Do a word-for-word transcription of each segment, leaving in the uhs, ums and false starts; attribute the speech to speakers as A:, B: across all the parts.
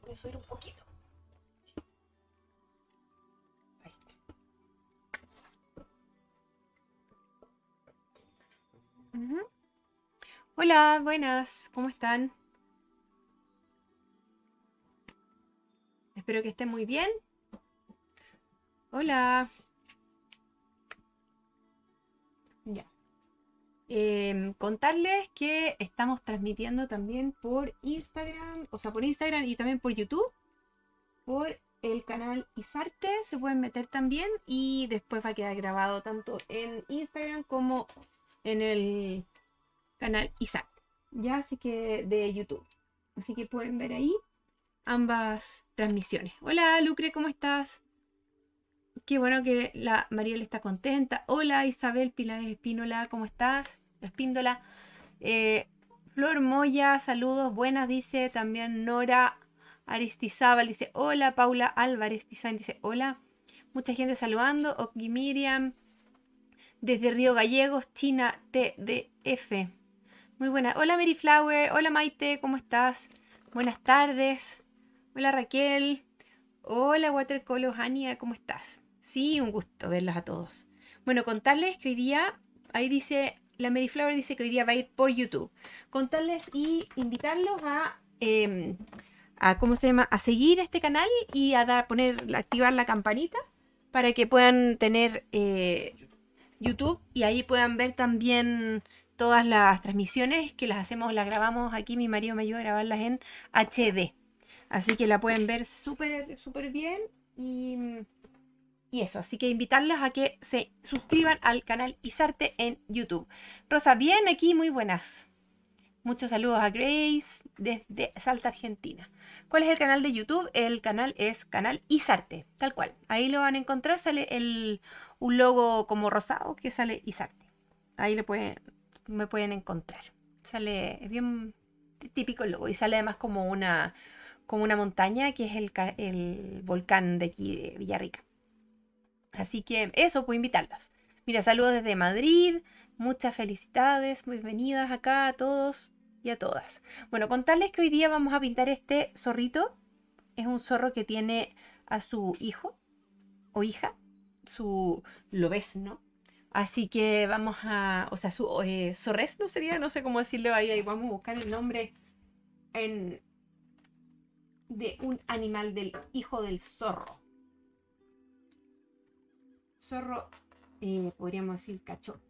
A: voy a subir un poquito. Ahí está. Uh-huh. Hola, buenas, ¿cómo están? Espero que estén muy bien. Hola. Ya. Eh, contarles que estamos transmitiendo también por Instagram, o sea, por Instagram y también por YouTube, por el canal Isarte, se pueden meter también y después va a quedar grabado tanto en Instagram como en el canal Isarte, ya, así que de YouTube, así que pueden ver ahí ambas transmisiones. Hola Lucre, ¿cómo estás? Qué bueno que la Mariel está contenta. Hola Isabel Pilares Espínola, ¿cómo estás? Espíndola. Eh, Flor Moya, saludos, buenas, dice también Nora Aristizábal, dice hola. Paula Álvarez Design dice hola. Mucha gente saludando. Oki Miriam, desde Río Gallegos, China T D F. Muy buena. Hola Mary Flower, hola Maite, ¿cómo estás? Buenas tardes. Hola Raquel. Hola Watercolor Ania, ¿cómo estás? Sí, un gusto verlas a todos. Bueno, contarles que hoy día, ahí dice, la Mary Flower dice que hoy día va a ir por YouTube. Contarles y invitarlos a, eh, a ¿cómo se llama? A seguir este canal y a dar, poner, activar la campanita para que puedan tener eh, YouTube y ahí puedan ver también todas las transmisiones que las hacemos, las grabamos aquí, mi marido me ayuda a grabarlas en H D. Así que la pueden ver súper, súper bien y, y eso. Así que invitarlas a que se suscriban al canal Isarte en YouTube. Rosa, bien aquí, muy buenas. Muchos saludos a Grace desde Salta, Argentina. ¿Cuál es el canal de YouTube? El canal es Canal Isarte, tal cual. Ahí lo van a encontrar, sale el, un logo como rosado que sale Isarte. Ahí lo pueden, me pueden encontrar. Sale, es bien típico el logo y sale además como una... como una montaña que es el, el volcán de aquí de Villarrica. Así que eso, puedo invitarlos. Mira, saludos desde Madrid, muchas felicidades, bienvenidas acá a todos y a todas. Bueno, contarles que hoy día vamos a pintar este zorrito. Es un zorro que tiene a su hijo o hija, su lobezno. Así que vamos a, o sea, su eh, zorresno sería, no sé cómo decirlo ahí, ahí vamos a buscar el nombre en... de un animal del hijo del zorro. Zorro, eh, podríamos decir cachorro.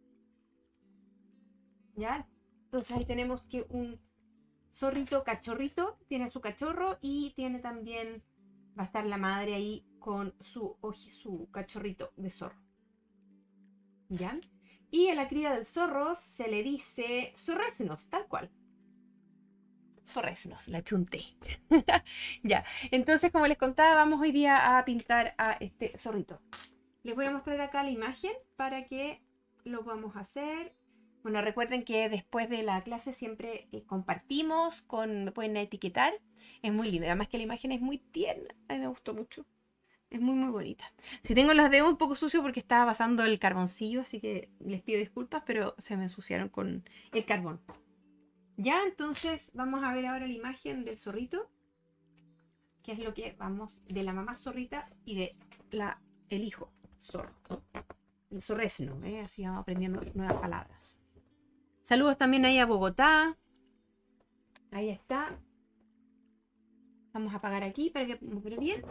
A: ¿Ya? Entonces ahí tenemos que un zorrito cachorrito tiene a su cachorro y tiene también, va a estar la madre ahí con su, su cachorrito de zorro. ¿Ya? Y a la cría del zorro se le dice zorresnos, tal cual. Zorresnos, la chunté. Ya, entonces como les contaba, vamos hoy día a pintar a este zorrito. Les voy a mostrar acá la imagen para que lo podamos hacer. Bueno, recuerden que después de la clase siempre eh, compartimos, con, me pueden etiquetar. Es muy lindo, además que la imagen es muy tierna. A mí me gustó mucho. Es muy, muy bonita. Si tengo los dedos un poco sucios porque estaba pasando el carboncillo, así que les pido disculpas, pero se me ensuciaron con el carbón. Ya, entonces vamos a ver ahora la imagen del zorrito, que es lo que vamos, de la mamá zorrita y de la, el hijo zorro. El zorresno, ¿eh? Así vamos aprendiendo nuevas palabras. Saludos también ahí a Bogotá. Ahí está. Vamos a apagar aquí para que me vea bien.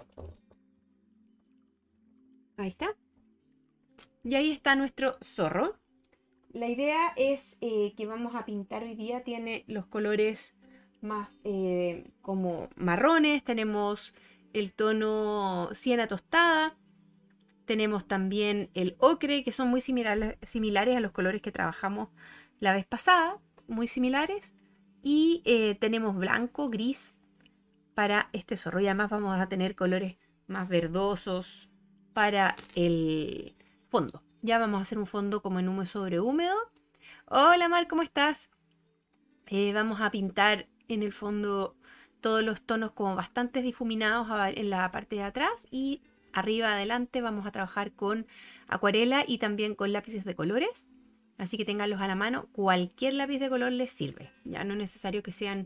A: Ahí está. Y ahí está nuestro zorro. La idea es eh, que vamos a pintar hoy día. Tiene los colores más eh, como marrones. Tenemos el tono siena tostada. Tenemos también el ocre, que son muy similares, similares a los colores que trabajamos la vez pasada. Muy similares. Y eh, tenemos blanco, gris para este zorro. Y además vamos a tener colores más verdosos para el fondo. Ya vamos a hacer un fondo como en húmedo sobre húmedo. Hola Mar, ¿cómo estás? Eh, vamos a pintar en el fondo todos los tonos como bastante difuminados en la parte de atrás y arriba adelante vamos a trabajar con acuarela y también con lápices de colores. Así que ténganlos a la mano, cualquier lápiz de color les sirve. Ya no es necesario que sean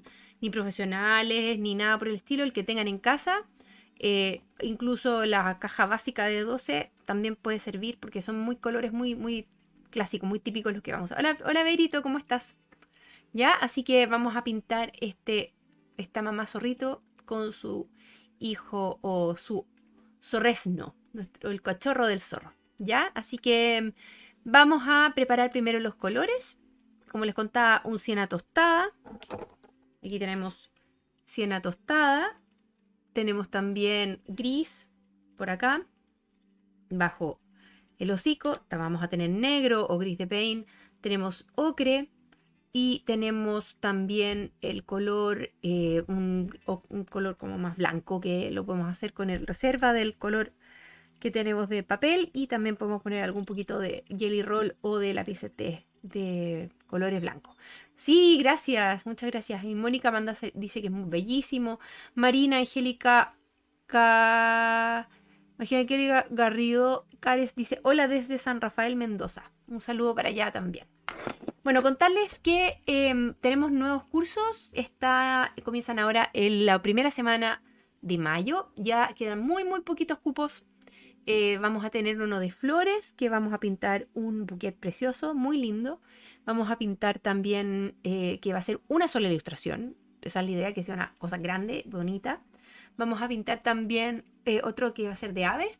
A: ni profesionales, ni nada por el estilo, el que tengan en casa. Eh, incluso la caja básica de doce también puede servir porque son muy colores muy, muy clásicos, muy típicos los que vamos a... Hola, hola Berito, ¿cómo estás? ¿Ya? Así que vamos a pintar este, esta mamá zorrito con su hijo o su zorresno, nuestro, el cachorro del zorro. ¿Ya? Así que vamos a preparar primero los colores. Como les contaba, un siena tostada. Aquí tenemos siena tostada. Tenemos también gris por acá, bajo el hocico. Vamos a tener negro o gris de paint. Tenemos ocre y tenemos también el color, eh, un, un color como más blanco, que lo podemos hacer con el reserva del color que tenemos de papel. Y también podemos poner algún poquito de jelly roll o de lápices de, de colores blancos. Sí, gracias, muchas gracias. Y Mónica manda, dice que es muy bellísimo. Marina Angélica Ca... Angélica Garrido Cares dice: hola desde San Rafael, Mendoza. Un saludo para allá también. Bueno, contarles que eh, tenemos nuevos cursos. Está, comienzan ahora en la primera semana de mayo. Ya quedan muy, muy poquitos cupos. Eh, vamos a tener uno de flores, que vamos a pintar un buquet precioso, muy lindo. Vamos a pintar también, eh, que va a ser una sola ilustración. Esa es la idea, que sea una cosa grande, bonita. Vamos a pintar también eh, otro que va a ser de aves.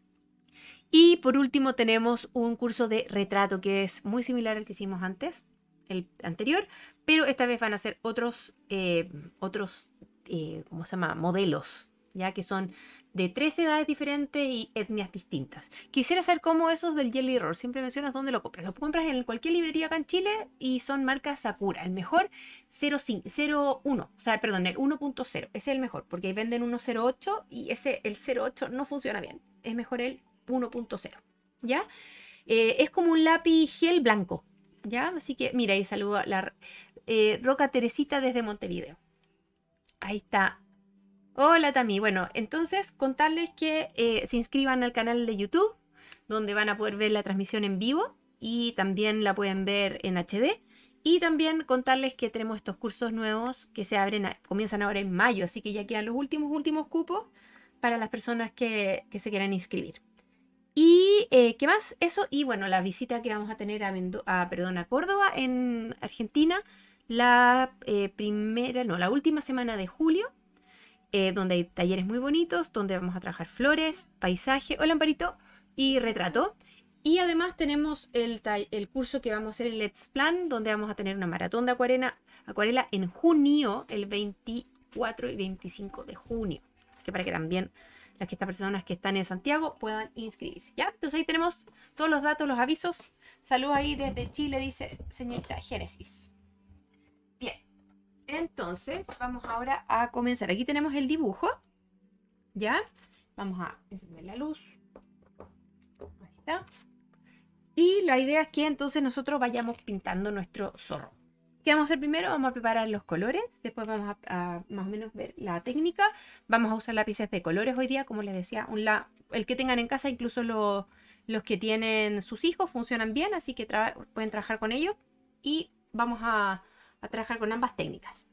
A: Y por último tenemos un curso de retrato, que es muy similar al que hicimos antes, el anterior. Pero esta vez van a ser otros, eh, otros eh, ¿cómo se llama? Modelos, ya que son de tres edades diferentes y etnias distintas. Quisiera saber cómo esos del Jelly Roll. Siempre mencionas dónde lo compras. Lo compras en cualquier librería acá en Chile y son marcas Sakura. El mejor cero uno, o sea, perdón, el uno punto cero. Ese es el mejor, porque ahí venden uno cero ocho y ese, el cero ocho no funciona bien. Es mejor el uno punto cero, ¿ya? Eh, es como un lápiz gel blanco, ¿ya? Así que, mira, ahí saluda la eh, Roca Teresita desde Montevideo. Ahí está. Hola Tami. Bueno, entonces contarles que eh, se inscriban al canal de YouTube, donde van a poder ver la transmisión en vivo y también la pueden ver en H D. Y también contarles que tenemos estos cursos nuevos que se abren, a, comienzan ahora en mayo, así que ya quedan los últimos, últimos cupos para las personas que, que se quieran inscribir. Y eh, ¿qué más? Eso, y bueno, la visita que vamos a tener a, Mendo a, perdón, a Córdoba, en Argentina, la eh, primera, no, la última semana de julio. Eh, donde hay talleres muy bonitos, donde vamos a trabajar flores, paisaje, hola Amparito, y retrato. Y además tenemos el, el curso que vamos a hacer en Let's Plan, donde vamos a tener una maratón de acuarela, acuarela en junio, el veinticuatro y veinticinco de junio. Así que para que también las que estas personas que están en Santiago puedan inscribirse, ¿ya? Entonces ahí tenemos todos los datos, los avisos. Saludos ahí desde Chile, dice señorita Génesis. Bien. Entonces, vamos ahora a comenzar. Aquí tenemos el dibujo, ¿ya? Vamos a encender la luz. Ahí está. Y la idea es que entonces nosotros vayamos pintando nuestro zorro. ¿Qué vamos a hacer primero? Vamos a preparar los colores. Después vamos a, a más o menos ver la técnica. Vamos a usar lápices de colores hoy día, como les decía. Un la, el que tengan en casa, incluso lo, los que tienen sus hijos, funcionan bien. Así que tra pueden trabajar con ellos. Y vamos a... a trabajar con ambas técnicas.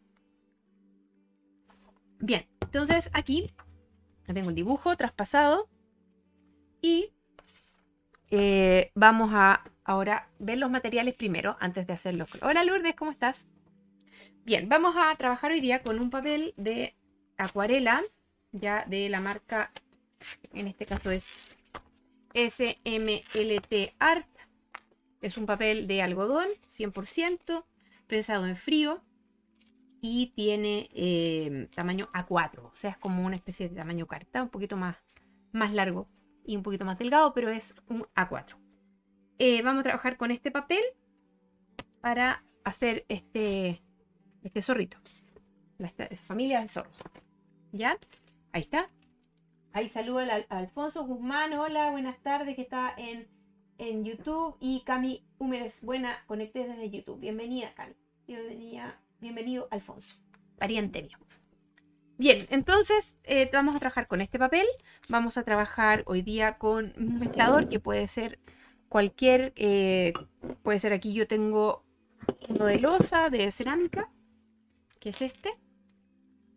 A: Bien, entonces aquí tengo el dibujo traspasado y eh, vamos a ahora ver los materiales primero antes de hacerlos. Hola Lourdes, ¿cómo estás? Bien, vamos a trabajar hoy día con un papel de acuarela, ya de la marca, en este caso es S M L T Art. Es un papel de algodón, cien por ciento. Prensado en frío y tiene eh, tamaño A cuatro, o sea, es como una especie de tamaño carta, un poquito más, más largo y un poquito más delgado, pero es un A cuatro. Eh, vamos a trabajar con este papel para hacer este, este zorrito, esta, esta familia de zorros, ¿ya? Ahí está. Ahí saludo a, a Alfonso Guzmán, hola, buenas tardes, que está en... en YouTube, y Cami Húmeres, buena, conecté desde YouTube. Bienvenida, Cami. Bienvenida, bienvenido, Alfonso, pariente mío. Bien, entonces eh, vamos a trabajar con este papel. Vamos a trabajar hoy día con un mezclador que puede ser cualquier, eh, puede ser aquí yo tengo uno de loza, de cerámica, que es este.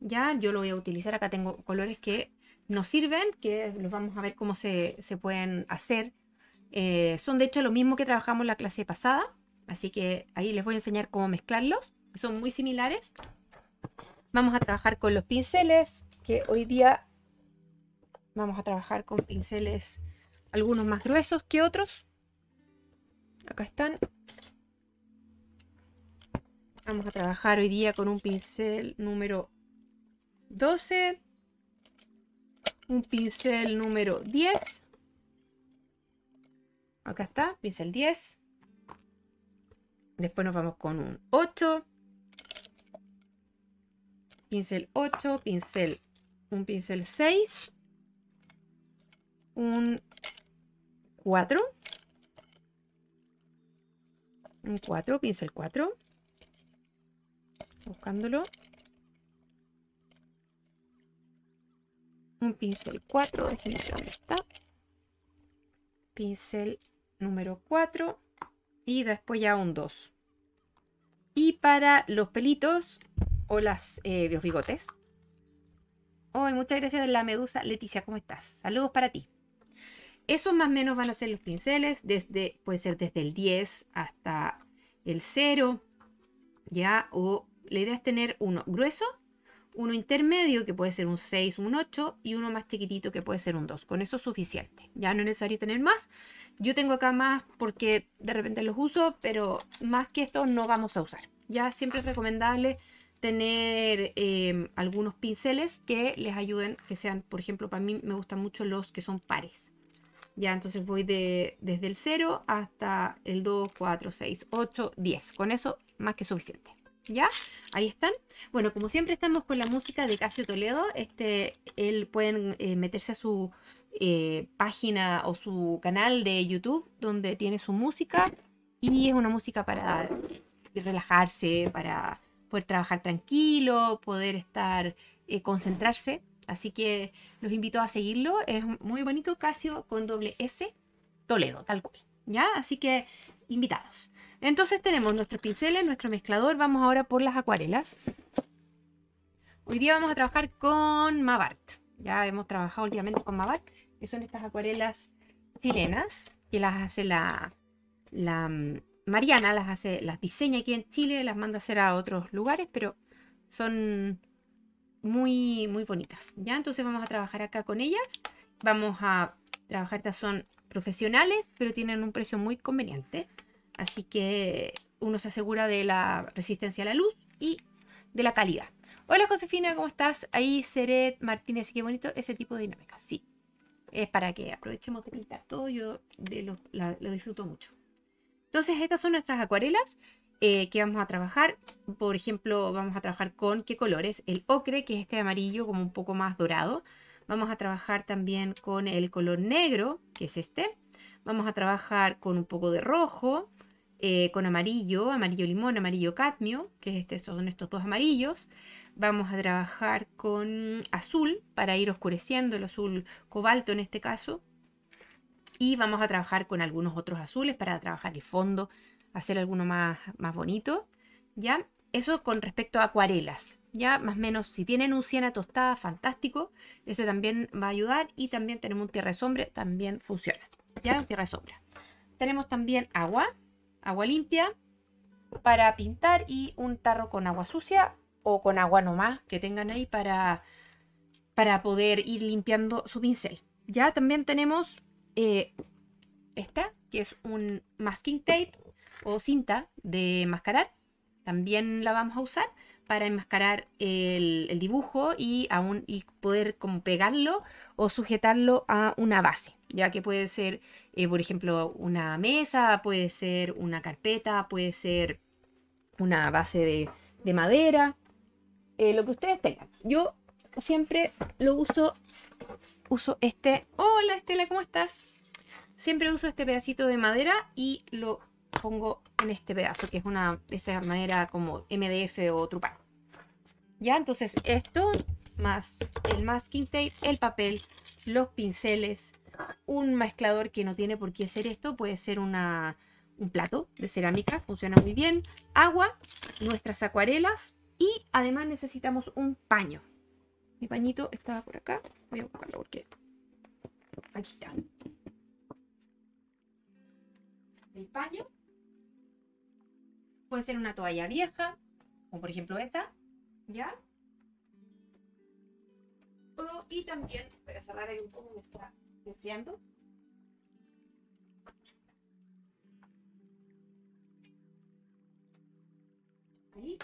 A: Ya, yo lo voy a utilizar. Acá tengo colores que nos sirven, que los vamos a ver cómo se, se pueden hacer. Eh, son de hecho lo mismo que trabajamos en la clase pasada. Así que ahí les voy a enseñar cómo mezclarlos. Son muy similares. Vamos a trabajar con los pinceles, que hoy día vamos a trabajar con pinceles, algunos más gruesos que otros. Acá están. Vamos a trabajar hoy día con un pincel número doce, un pincel número diez. Acá está, pincel diez. Después nos vamos con un ocho. Pincel ocho, pincel, un pincel seis. Un cuatro. Un cuatro, pincel cuatro. Buscándolo. Un pincel cuatro, déjenme ver dónde está. Pincel número cuatro. Y después ya un dos. Y para los pelitos o las, eh, los bigotes. Oh, muchas gracias a la medusa Leticia, ¿cómo estás? Saludos para ti. Esos más o menos van a ser los pinceles. Desde, puede ser desde el diez hasta el cero. Ya, o la idea es tener uno grueso, uno intermedio que puede ser un seis, un ocho y uno más chiquitito que puede ser un dos. Con eso es suficiente. Ya no es necesario tener más. Yo tengo acá más porque de repente los uso, pero más que esto no vamos a usar. Ya siempre es recomendable tener eh, algunos pinceles que les ayuden, que sean, por ejemplo, para mí me gustan mucho los que son pares. Ya, entonces voy de, desde el cero hasta el dos, cuatro, seis, ocho, diez. Con eso más que suficiente. ¿Ya? Ahí están. Bueno, como siempre estamos con la música de Casio Toledo. Este, él pueden eh, meterse a su eh, página o su canal de YouTube donde tiene su música. Y es una música para relajarse, para poder trabajar tranquilo, poder estar, eh, concentrarse. Así que los invito a seguirlo. Es muy bonito, Casio con doble S Toledo, tal cual. ¿Ya? Así que invitados. Entonces tenemos nuestros pinceles, nuestro mezclador. Vamos ahora por las acuarelas. Hoy día vamos a trabajar con Mavart. Ya hemos trabajado últimamente con Mavart, que son estas acuarelas chilenas, que las hace la, la Mariana, las hace, las diseña aquí en Chile, las manda a hacer a otros lugares, pero son muy, muy bonitas. Ya, entonces vamos a trabajar acá con ellas. Vamos a trabajar, estas son profesionales, pero tienen un precio muy conveniente. Así que uno se asegura de la resistencia a la luz y de la calidad. Hola Josefina, ¿cómo estás? Ahí Seret Martínez, qué bonito ese tipo de dinámica. Sí, es para que aprovechemos de pintar todo. Yo de lo, la, lo disfruto mucho. Entonces estas son nuestras acuarelas eh, que vamos a trabajar. Por ejemplo, vamos a trabajar con ¿qué colores? El ocre, que es este amarillo como un poco más dorado. Vamos a trabajar también con el color negro, que es este. Vamos a trabajar con un poco de rojo. Eh, con amarillo, amarillo limón, amarillo cadmio, que este, son estos dos amarillos. Vamos a trabajar con azul para ir oscureciendo, el azul cobalto en este caso. Y vamos a trabajar con algunos otros azules para trabajar el fondo, hacer alguno más, más bonito. ¿Ya? Eso con respecto a acuarelas. Ya más o menos, si tienen un siena tostada, fantástico. Ese también va a ayudar. Y también tenemos un tierra de sombra, también funciona. ¿Ya? Un tierra de sombra. Tenemos también agua. Agua limpia para pintar y un tarro con agua sucia o con agua nomás que tengan ahí para, para poder ir limpiando su pincel. Ya también tenemos eh, esta, que es un masking tape o cinta de mascarar. También la vamos a usar para enmascarar el, el dibujo y, aún, y poder como pegarlo o sujetarlo a una base. Ya que puede ser, eh, por ejemplo, una mesa, puede ser una carpeta, puede ser una base de, de madera, eh, lo que ustedes tengan. Yo siempre lo uso, uso este. Hola Estela, ¿cómo estás? Siempre uso este pedacito de madera y lo pongo en este pedazo, que es una de esta madera como M D F o Trupán. Ya, entonces esto, más el masking tape, el papel, los pinceles, un mezclador que no tiene por qué ser esto, puede ser una, un plato de cerámica, funciona muy bien, agua, nuestras acuarelas y además necesitamos un paño. Mi pañito estaba por acá. Voy a buscarlo porque... Aquí está. El paño. Puede ser una toalla vieja, como por ejemplo esta, ¿ya? O, y también, voy a cerrar ahí un poco, me está enfriando. Ahí.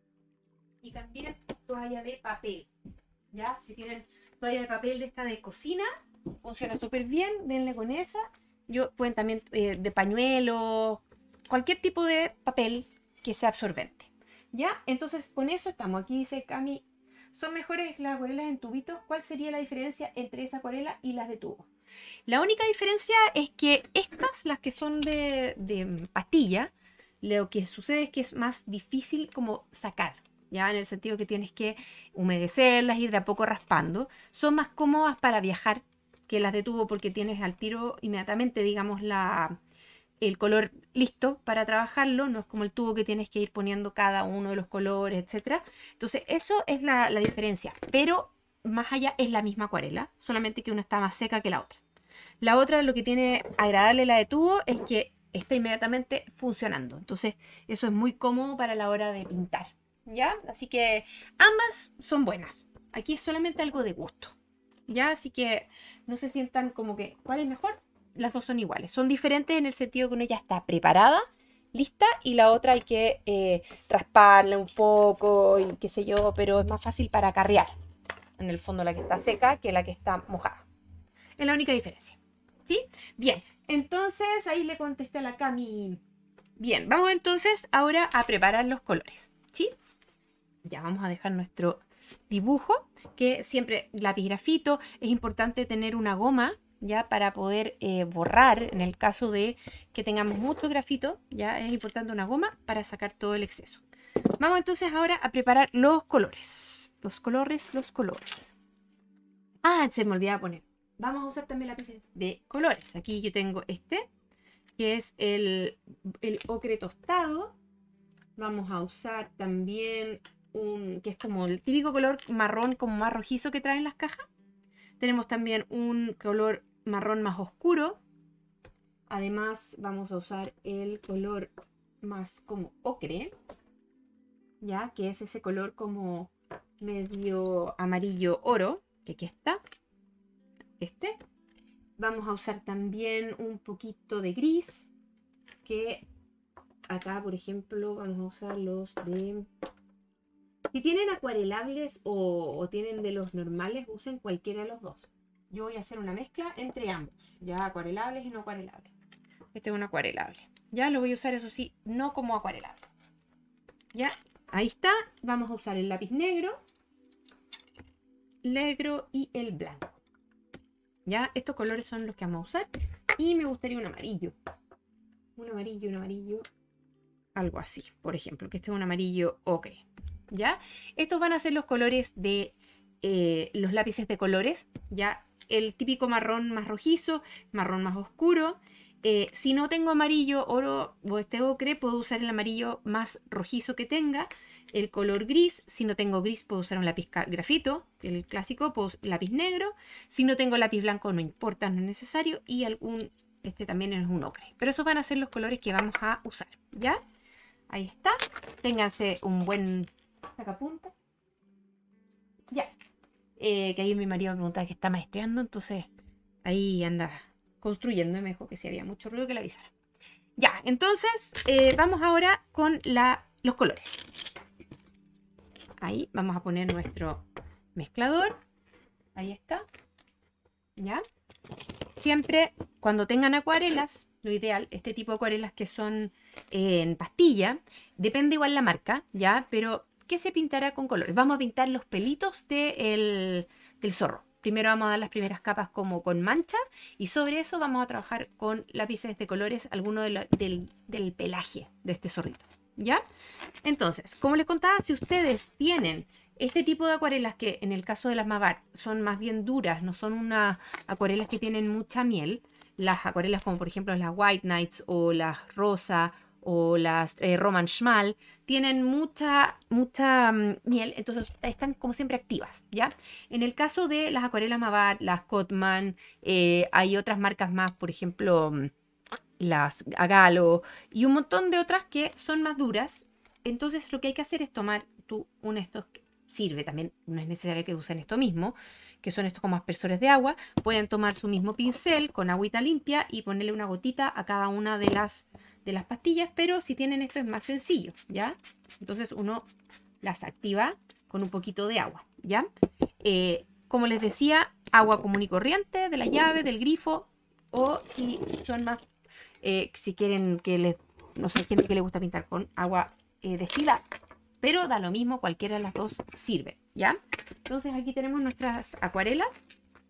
A: Y también toalla de papel, ¿ya? Si tienen toalla de papel de esta de cocina, funciona súper bien, denle con esa. Yo, pueden también eh, de pañuelo, cualquier tipo de papel que sea absorbente, ¿ya? Entonces con eso estamos. Aquí dice Cami, ¿son mejores las acuarelas en tubitos? ¿Cuál sería la diferencia entre esa acuarela y las de tubo? La única diferencia es que estas, las que son de, de pastilla, lo que sucede es que es más difícil como sacar, ¿ya? En el sentido que tienes que humedecerlas, ir de a poco raspando. Son más cómodas para viajar que las de tubo porque tienes al tiro inmediatamente, digamos, la, el color listo para trabajarlo. No es como el tubo que tienes que ir poniendo cada uno de los colores, etcétera. Entonces, eso es la, la diferencia. Pero más allá es la misma acuarela, solamente que una está más seca que la otra. La otra, lo que tiene agradable la de tubo es que está inmediatamente funcionando. Entonces, eso es muy cómodo para la hora de pintar, ¿ya? Así que ambas son buenas. Aquí es solamente algo de gusto, ¿ya? Así que no se sientan como que, ¿cuál es mejor? Las dos son iguales. Son diferentes en el sentido que una ya está preparada, lista, y la otra hay que eh, rasparla un poco y qué sé yo, pero es más fácil para acarrear. En el fondo la que está seca que la que está mojada. Es la única diferencia, ¿sí? Bien, entonces ahí le contesté a la Cami. Bien, vamos entonces ahora a preparar los colores, ¿sí? Ya vamos a dejar nuestro dibujo, que siempre lápiz grafito. Es importante tener una goma, ya, para poder eh, borrar, en el caso de que tengamos mucho grafito, ya es importante una goma para sacar todo el exceso. Vamos entonces ahora a preparar los colores. Los colores, los colores. Ah, se me olvidaba poner. Vamos a usar también lápices de colores. Aquí yo tengo este, que es el, el ocre tostado. Vamos a usar también un, que es como el típico color marrón, como más rojizo que traen las cajas. Tenemos también un color marrón más oscuro. Además vamos a usar el color más como ocre, ya, que es ese color como medio amarillo oro, que aquí está. Este. Vamos a usar también un poquito de gris, que acá, por ejemplo, vamos a usar los de... Si tienen acuarelables o, o tienen de los normales, usen cualquiera de los dos. Yo voy a hacer una mezcla entre ambos, ya acuarelables y no acuarelables. Este es un acuarelable. Ya lo voy a usar, eso sí, no como acuarelable. Ya, ahí está. Vamos a usar el lápiz negro, negro y el blanco. Ya, estos colores son los que vamos a usar. Y me gustaría un amarillo. Un amarillo, un amarillo. Algo así, por ejemplo, que este es un amarillo ocre. ¿Ya? Estos van a ser los colores de eh, los lápices de colores. ¿Ya? El típico marrón más rojizo, marrón más oscuro. Eh, si no tengo amarillo, oro o este ocre, puedo usar el amarillo más rojizo que tenga. El color gris, si no tengo gris, puedo usar un lápiz grafito, el clásico, puedo, lápiz negro. Si no tengo lápiz blanco, no importa, no es necesario. Y algún, este también es un ocre. Pero esos van a ser los colores que vamos a usar, ¿ya? Ahí está. Ténganse un buen sacapunta. Ya. Eh, que ahí mi marido me preguntaba que está maestreando, entonces ahí anda construyendo y me dijo que si había mucho ruido que le avisara. Ya, entonces eh, vamos ahora con la, los colores. Ahí vamos a poner nuestro mezclador. Ahí está. ¿Ya? Siempre cuando tengan acuarelas, lo ideal, este tipo de acuarelas que son eh, en pastilla, depende igual la marca, ¿ya? Pero ¿qué se pintará con colores? Vamos a pintar los pelitos de el, del zorro. Primero vamos a dar las primeras capas como con mancha y sobre eso vamos a trabajar con lápices de colores, alguno de la, del, del pelaje de este zorrito, ¿ya? Entonces, como les contaba, si ustedes tienen este tipo de acuarelas que en el caso de las Mavar son más bien duras, no son unas acuarelas que tienen mucha miel, las acuarelas como por ejemplo las White Nights o las Rosa o las eh, Roman Schmal, tienen mucha, mucha um, miel, entonces están como siempre activas, ¿ya? En el caso de las acuarelas Mavat, las Cotman, eh, hay otras marcas más, por ejemplo, las Agalo y un montón de otras que son más duras. Entonces lo que hay que hacer es tomar tú uno de estos que sirve también, no es necesario que usen esto mismo, que son estos como aspersores de agua. Pueden tomar su mismo pincel con agüita limpia y ponerle una gotita a cada una de las, de las pastillas, pero si tienen esto es más sencillo, ¿ya? Entonces uno las activa con un poquito de agua, ¿ya? Eh, como les decía, agua común y corriente de la llave, del grifo, o si son más, eh, si quieren que les, no sé, hay gente que le gusta pintar con agua eh, destilada, pero da lo mismo, cualquiera de las dos sirve, ¿ya? Entonces aquí tenemos nuestras acuarelas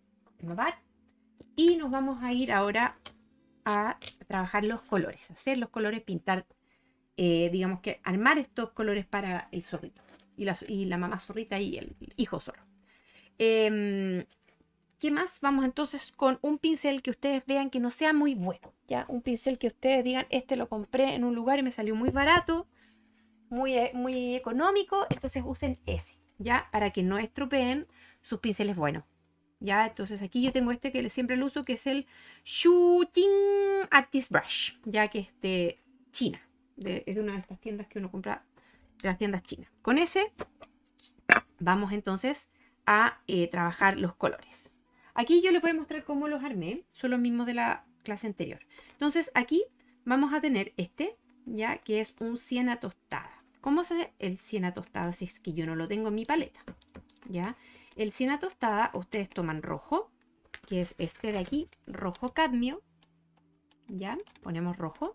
A: y nos vamos a ir ahora a trabajar los colores, hacer los colores, pintar, eh, digamos que armar estos colores para el zorrito y la, y la mamá zorrita y el hijo zorro. Eh, ¿Qué más? Vamos entonces con un pincel que ustedes vean que no sea muy bueno, ¿ya? Un pincel que ustedes digan, este lo compré en un lugar y me salió muy barato, muy, muy económico, entonces usen ese, ¿ya? Para que no estropeen sus pinceles buenos, ¿ya? Entonces aquí yo tengo este que siempre lo uso, que es el Shooting Artist Brush, ya que es de China, de, es de una de estas tiendas que uno compra, de las tiendas chinas. Con ese vamos entonces a eh, trabajar los colores. Aquí yo les voy a mostrar cómo los armé, son los mismos de la clase anterior. Entonces aquí vamos a tener este, ya que es un siena tostada. ¿Cómo se hace el siena tostada si es que yo no lo tengo en mi paleta? ¿Ya? El siena tostada, ustedes toman rojo, que es este de aquí, rojo cadmio. ¿Ya? Ponemos rojo.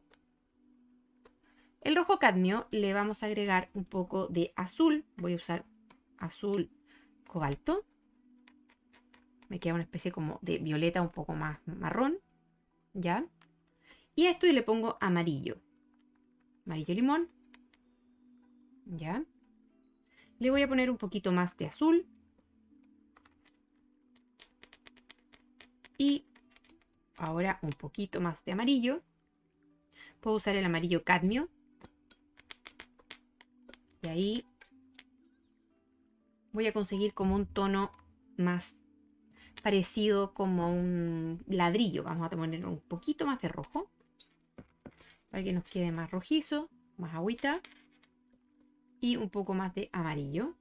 A: El rojo cadmio le vamos a agregar un poco de azul. Voy a usar azul cobalto. Me queda una especie como de violeta un poco más marrón. ¿Ya? Y a esto yo le pongo amarillo. Amarillo limón. ¿Ya? Le voy a poner un poquito más de azul. Y ahora un poquito más de amarillo. Puedo usar el amarillo cadmio. Y ahí voy a conseguir como un tono más parecido como a un ladrillo. Vamos a poner un poquito más de rojo para que nos quede más rojizo, más agüita, y un poco más de amarillo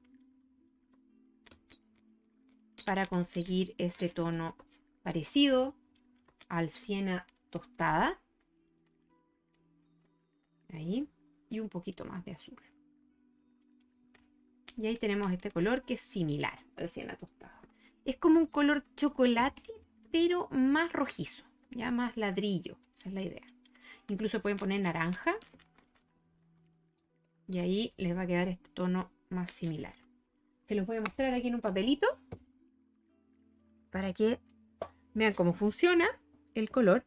A: para conseguir ese tono parecido al siena tostada. Ahí, y un poquito más de azul. Y ahí tenemos este color que es similar al siena tostada. Es como un color chocolate, pero más rojizo, ya más ladrillo. Esa es la idea. Incluso pueden poner naranja. Y ahí les va a quedar este tono más similar. Se los voy a mostrar aquí en un papelito para que vean cómo funciona el color.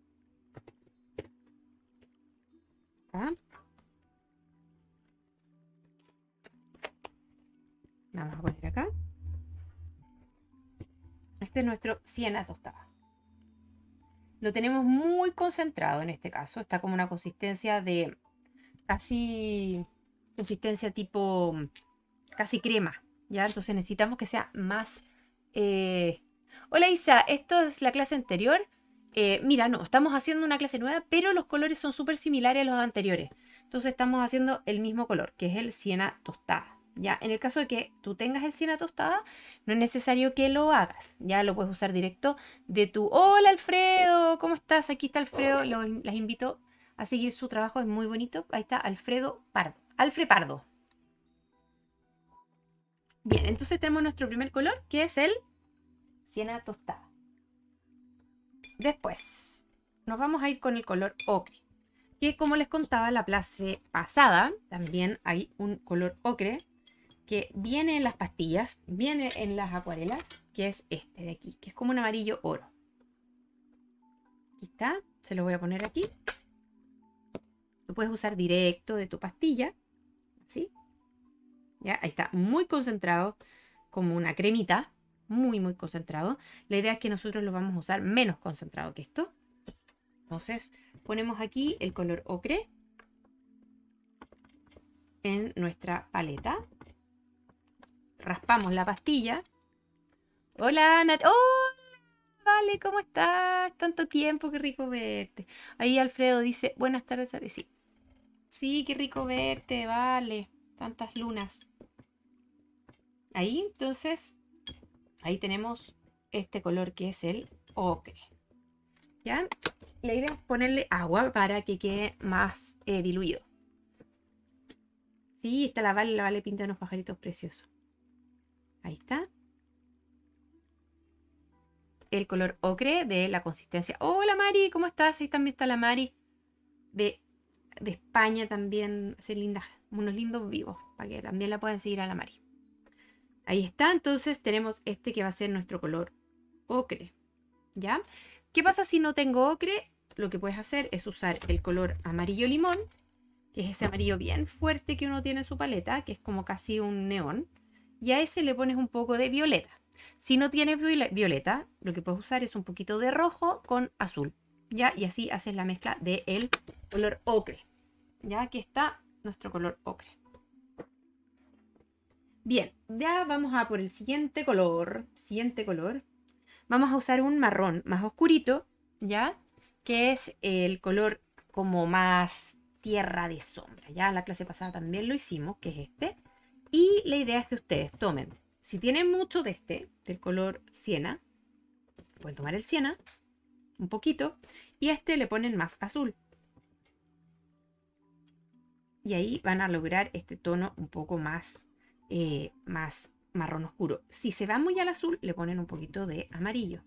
A: ¿Ah? Vamos a poner acá. Este es nuestro siena tostada. Lo tenemos muy concentrado en este caso. Está como una consistencia de casi consistencia tipo casi crema, ¿ya? Entonces necesitamos que sea más... Eh... Hola Isa, ¿esto es la clase anterior? Eh, mira, no, estamos haciendo una clase nueva, pero los colores son súper similares a los anteriores. Entonces estamos haciendo el mismo color, que es el siena tostada. Ya, en el caso de que tú tengas el siena tostada, no es necesario que lo hagas. Ya lo puedes usar directo de tu... Hola Alfredo, ¿cómo estás? Aquí está Alfredo, lo, las invito a seguir su trabajo, es muy bonito. Ahí está Alfredo Pardo. Alfred Pardo. Bien, entonces tenemos nuestro primer color, que es el siena tostada. Después, nos vamos a ir con el color ocre. Que como les contaba la clase pasada, también hay un color ocre que viene en las pastillas, viene en las acuarelas, que es este de aquí, que es como un amarillo oro. Aquí está, se lo voy a poner aquí. Lo puedes usar directo de tu pastilla, ¿sí? Ya, ahí está, muy concentrado, como una cremita, muy, muy concentrado. La idea es que nosotros lo vamos a usar menos concentrado que esto. Entonces, ponemos aquí el color ocre. en nuestra paleta. Raspamos la pastilla. Hola, Nat. ¡Oh! Vale, ¿cómo estás? Tanto tiempo, qué rico verte. Ahí Alfredo dice, buenas tardes. Sí, sí, qué rico verte, vale. Tantas lunas. Ahí, entonces, ahí tenemos este color que es el ocre. ¿Ya? La idea es ponerle agua para que quede más eh, diluido. Sí, está la Vale, la Vale pinta unos pajaritos preciosos. Ahí está. El color ocre de la consistencia. Hola Mari, ¿cómo estás? Ahí también está la Mari de, de España también. Hace lindas, unos lindos vivos, para que también la puedan seguir a la Mari. Ahí está, entonces tenemos este que va a ser nuestro color ocre. ¿Ya? ¿Qué pasa si no tengo ocre? Lo que puedes hacer es usar el color amarillo limón, que es ese amarillo bien fuerte que uno tiene en su paleta, que es como casi un neón. Y a ese le pones un poco de violeta. Si no tienes violeta, lo que puedes usar es un poquito de rojo con azul. ¿Ya? Y así haces la mezcla del color ocre. Ya aquí está nuestro color ocre. Bien, ya vamos a por el siguiente color. Siguiente color. Vamos a usar un marrón más oscurito, ¿ya? Que es el color como más tierra de sombra. Ya en la clase pasada también lo hicimos, que es este. Y la idea es que ustedes tomen, si tienen mucho de este, del color siena, pueden tomar el siena, un poquito, y a este le ponen más azul. Y ahí van a lograr este tono un poco más, eh, más marrón oscuro. Si se va muy al azul, le ponen un poquito de amarillo.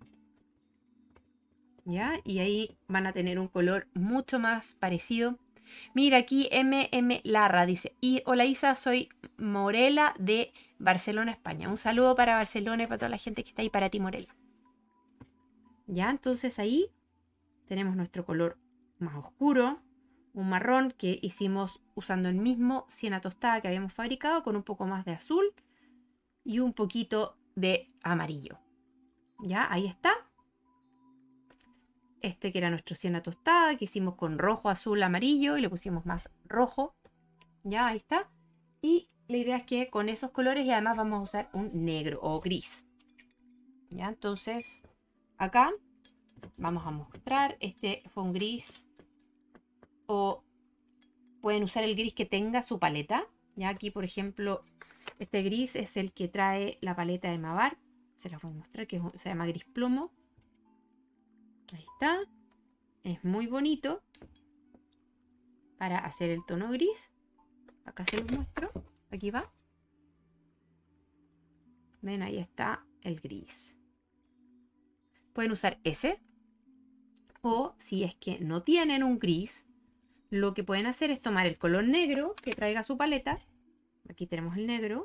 A: ¿Ya? Y ahí van a tener un color mucho más parecido. Mira, aquí M M Larra dice, y hola Isa, soy Morela de Barcelona, España. Un saludo para Barcelona y para toda la gente que está ahí, para ti, Morela. Ya, entonces ahí tenemos nuestro color más oscuro, un marrón que hicimos usando el mismo siena tostada que habíamos fabricado, con un poco más de azul y un poquito de amarillo. Ya, ahí está. Este que era nuestro siena tostada, que hicimos con rojo, azul, amarillo, y le pusimos más rojo. Ya, ahí está. Y la idea es que con esos colores, y además vamos a usar un negro o gris. Ya, entonces, acá vamos a mostrar. Este fue un gris. O pueden usar el gris que tenga su paleta. Ya, aquí, por ejemplo, este gris es el que trae la paleta de Mavart. Se las voy a mostrar, que se llama gris plomo. Ahí está. Es muy bonito para hacer el tono gris. Acá se los muestro. Aquí va. Ven, ahí está el gris. Pueden usar ese. O si es que no tienen un gris, lo que pueden hacer es tomar el color negro que traiga su paleta. Aquí tenemos el negro.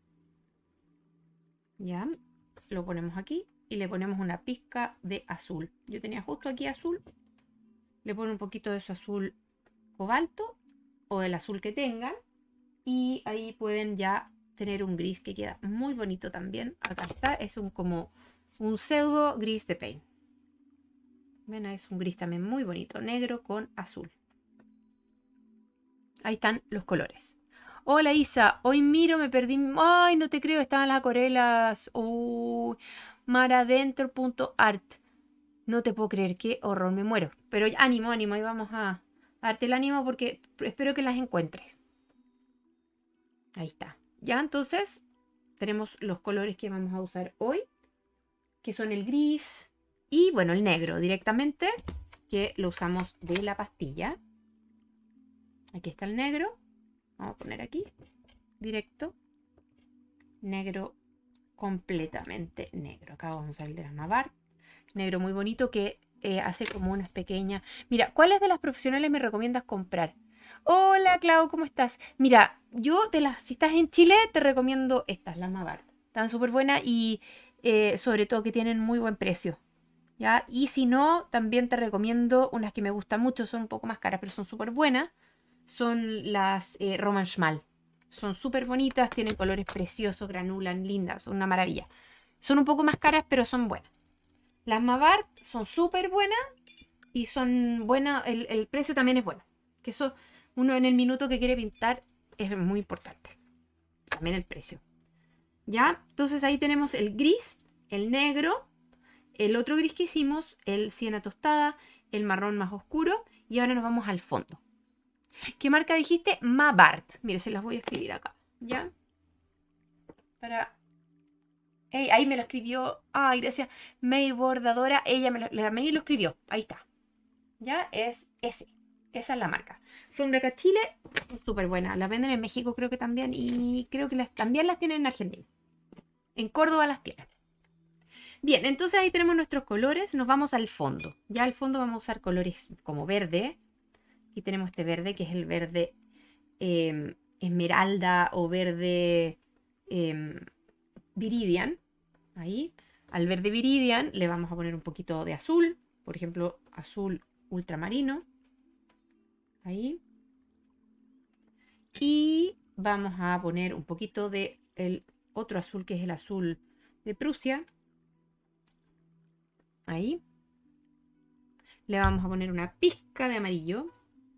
A: Ya. Lo ponemos aquí. Y le ponemos una pizca de azul. Yo tenía justo aquí azul. Le pongo un poquito de su azul cobalto o del azul que tengan. Y ahí pueden ya tener un gris que queda muy bonito también. Acá está. Es un como un pseudo gris de paint. Ven, es un gris también muy bonito. Negro con azul. Ahí están los colores. Hola Isa, hoy miro, me perdí. Ay, no te creo, estaban las acuarelas. Uy. maradentro punto art. No te puedo creer, qué horror, me muero. Pero ánimo, ánimo, ahí vamos a darte el ánimo porque espero que las encuentres. Ahí está. Ya, entonces tenemos los colores que vamos a usar hoy, que son el gris y, bueno, el negro directamente, que lo usamos de la pastilla. Aquí está el negro. Vamos a poner aquí, directo. Negro, completamente negro. Acá vamos a usar el de la Mavart. Negro muy bonito que eh, hace como unas pequeñas... Mira, ¿cuáles de las profesionales me recomiendas comprar? Hola, Clau, ¿cómo estás? Mira, yo de las... Si estás en Chile, te recomiendo estas, las Mavart. Están súper buenas y eh, sobre todo que tienen muy buen precio. ¿Ya? Y si no, también te recomiendo unas que me gustan mucho. Son un poco más caras, pero son súper buenas. Son las eh, Roman Schmal. Son súper bonitas, tienen colores preciosos, granulan, lindas, son una maravilla. Son un poco más caras, pero son buenas. Las Mavart son súper buenas y son buenas, el, el precio también es bueno. Que eso, uno en el minuto que quiere pintar es muy importante. También el precio. ¿Ya? Entonces ahí tenemos el gris, el negro, el otro gris que hicimos, el siena tostada, el marrón más oscuro y ahora nos vamos al fondo. ¿Qué marca dijiste? Mabart. Mire, se las voy a escribir acá. ¿Ya? Para... Hey, ahí me lo escribió. Ay, gracias. May Bordadora. Ella me lo, la May lo escribió. Ahí está. ¿Ya? Es ese. Esa es la marca. Son de acá Chile. Súper buena. La venden en México creo que también. Y creo que las, también las tienen en Argentina. En Córdoba las tienen. Bien, entonces ahí tenemos nuestros colores. Nos vamos al fondo. Ya al fondo vamos a usar colores como verde. Aquí tenemos este verde que es el verde eh, esmeralda o verde eh, viridian. Ahí. Al verde viridian le vamos a poner un poquito de azul. Por ejemplo, azul ultramarino. Ahí. Y vamos a poner un poquito de el otro azul que es el azul de Prusia. Ahí. Le vamos a poner una pizca de amarillo.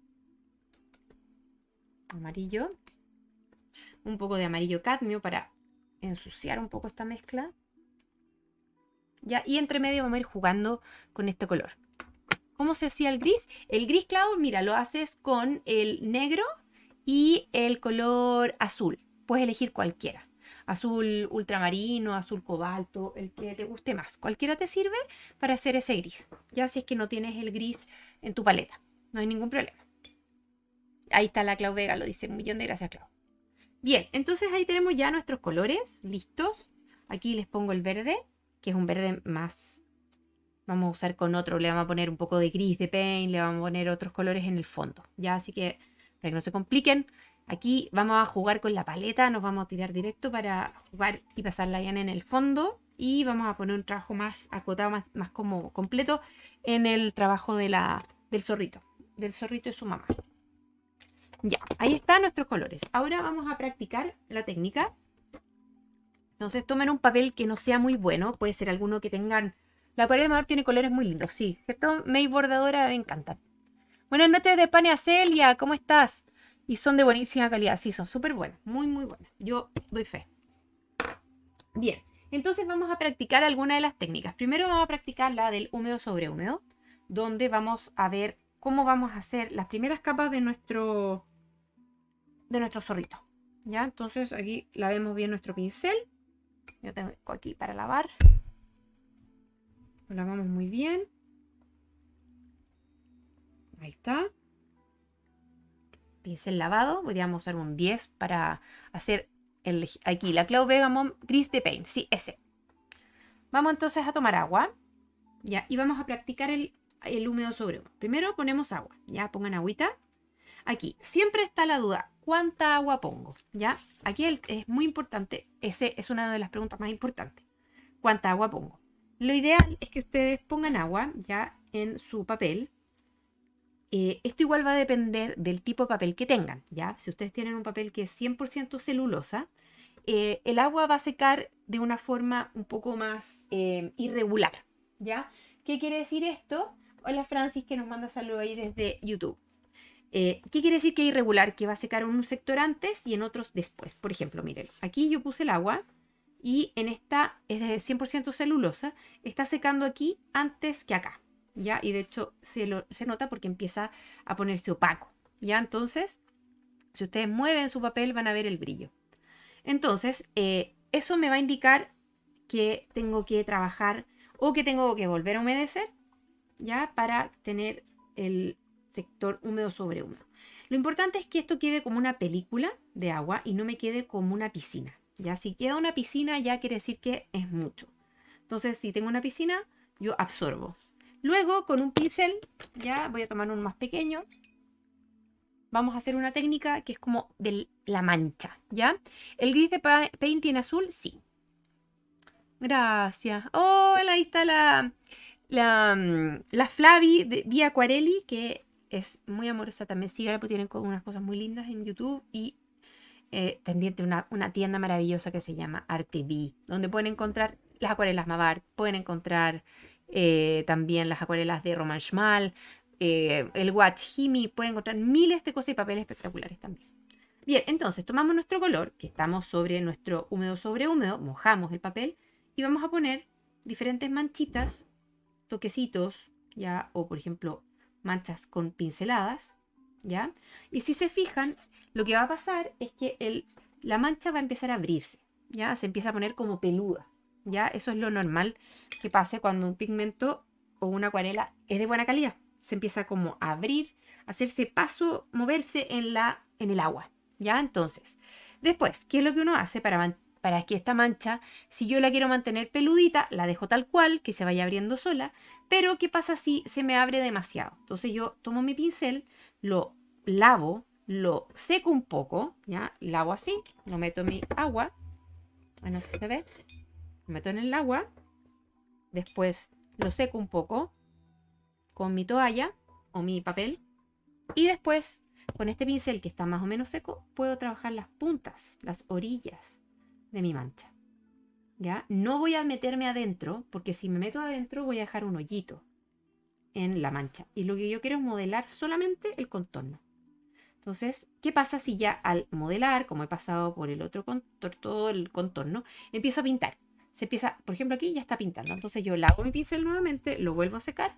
A: Amarillo. Un poco de amarillo cadmio para ensuciar un poco esta mezcla. Ya, y entre medio vamos a ir jugando con este color. ¿Cómo se hacía el gris? El gris, Clau, mira, lo haces con el negro y el color azul. Puedes elegir cualquiera. Azul ultramarino, azul cobalto, el que te guste más. Cualquiera te sirve para hacer ese gris. Ya si es que no tienes el gris en tu paleta. No hay ningún problema. Ahí está la Clau Vega, lo dice. Un millón de gracias, Clau. Bien, entonces ahí tenemos ya nuestros colores listos. Aquí les pongo el verde, que es un verde más... Vamos a usar con otro, le vamos a poner un poco de gris de paint, le vamos a poner otros colores en el fondo. Ya, así que para que no se compliquen, aquí vamos a jugar con la paleta, nos vamos a tirar directo para jugar y pasarla ya en el fondo. Y vamos a poner un trabajo más acotado, más, más como completo en el trabajo de la, del zorrito, del zorrito y su mamá. Ya, ahí están nuestros colores. Ahora vamos a practicar la técnica. Entonces tomen un papel que no sea muy bueno, puede ser alguno que tengan... La acuarela Amador tiene colores muy lindos, sí, ¿cierto? May Bordadora, me encantan. Buenas noches de Pane a Celia, ¿cómo estás? Y son de buenísima calidad, sí, son súper buenas, muy, muy buenas. Yo doy fe. Bien, entonces vamos a practicar alguna de las técnicas. Primero vamos a practicar la del húmedo sobre húmedo, donde vamos a ver cómo vamos a hacer las primeras capas de nuestro, de nuestro zorrito. ¿Ya? Entonces aquí lavemos bien nuestro pincel. Yo tengo aquí para lavar. Lo lavamos muy bien. Ahí está. Pincel lavado. Podríamos usar un diez para hacer el, aquí la Clau Vega Mom Gris de Paint. Sí, ese. Vamos entonces a tomar agua. Ya, y vamos a practicar el, el húmedo sobre húmedo. Primero ponemos agua. Ya, pongan agüita. Aquí, siempre está la duda. ¿Cuánta agua pongo? Ya, aquí el, es muy importante. Ese es una de las preguntas más importantes. ¿Cuánta agua pongo? Lo ideal es que ustedes pongan agua ya en su papel. Eh, esto igual va a depender del tipo de papel que tengan, ¿ya? Si ustedes tienen un papel que es cien por ciento celulosa, eh, el agua va a secar de una forma un poco más eh, irregular, ¿ya? ¿Qué quiere decir esto? Hola Francis, que nos manda saludos ahí desde YouTube. Eh, ¿Qué quiere decir que es irregular? Que va a secar en un sector antes y en otros después. Por ejemplo, miren, aquí yo puse el agua. Y en esta es de cien por ciento celulosa, está secando aquí antes que acá, ¿ya? Y de hecho se, lo, se nota porque empieza a ponerse opaco, ¿ya? Entonces, si ustedes mueven su papel van a ver el brillo. Entonces, eh, eso me va a indicar que tengo que trabajar o que tengo que volver a humedecer, ¿ya? Para tener el sector húmedo sobre húmedo. Lo importante es que esto quede como una película de agua y no me quede como una piscina. Ya, si queda una piscina ya quiere decir que es mucho. Entonces, si tengo una piscina, yo absorbo. Luego, con un pincel, ya voy a tomar uno más pequeño. Vamos a hacer una técnica que es como de la mancha, ¿ya? ¿El gris de paint tiene azul? Sí. Gracias. Hola, ahí está la, la, la Flavi de Vía Aquarelli, que es muy amorosa también. Síganla, porque tienen unas cosas muy lindas en YouTube y Eh, también tiene una, una tienda maravillosa que se llama Artevi, donde pueden encontrar las acuarelas Mabart, pueden encontrar eh, también las acuarelas de Roman Schmal, eh, el Watch Himi, pueden encontrar miles de cosas y papeles espectaculares también. Bien, entonces tomamos nuestro color, que estamos sobre nuestro húmedo sobre húmedo, mojamos el papel y vamos a poner diferentes manchitas, toquecitos, ¿ya? O por ejemplo, manchas con pinceladas, ¿ya? Y si se fijan, lo que va a pasar es que el, la mancha va a empezar a abrirse, ¿ya? Se empieza a poner como peluda, ¿ya? Eso es lo normal que pase cuando un pigmento o una acuarela es de buena calidad. Se empieza como a abrir, a hacerse paso, moverse en, la, en el agua, ¿ya? Entonces, después, ¿qué es lo que uno hace para, para que esta mancha, si yo la quiero mantener peludita, la dejo tal cual, que se vaya abriendo sola, pero ¿qué pasa si se me abre demasiado? Entonces yo tomo mi pincel, lo lavo, lo seco un poco, ¿ya? Lavo así, lo meto en mi agua, bueno, no sé si se ve, lo meto en el agua, después lo seco un poco con mi toalla o mi papel y después con este pincel que está más o menos seco puedo trabajar las puntas, las orillas de mi mancha, ¿ya? No voy a meterme adentro porque si me meto adentro voy a dejar un hoyito en la mancha y lo que yo quiero es modelar solamente el contorno. Entonces, ¿qué pasa si ya al modelar, como he pasado por el otro contorno, todo el contorno, empiezo a pintar? Se empieza, por ejemplo, aquí ya está pintando. Entonces yo lavo mi pincel nuevamente, lo vuelvo a secar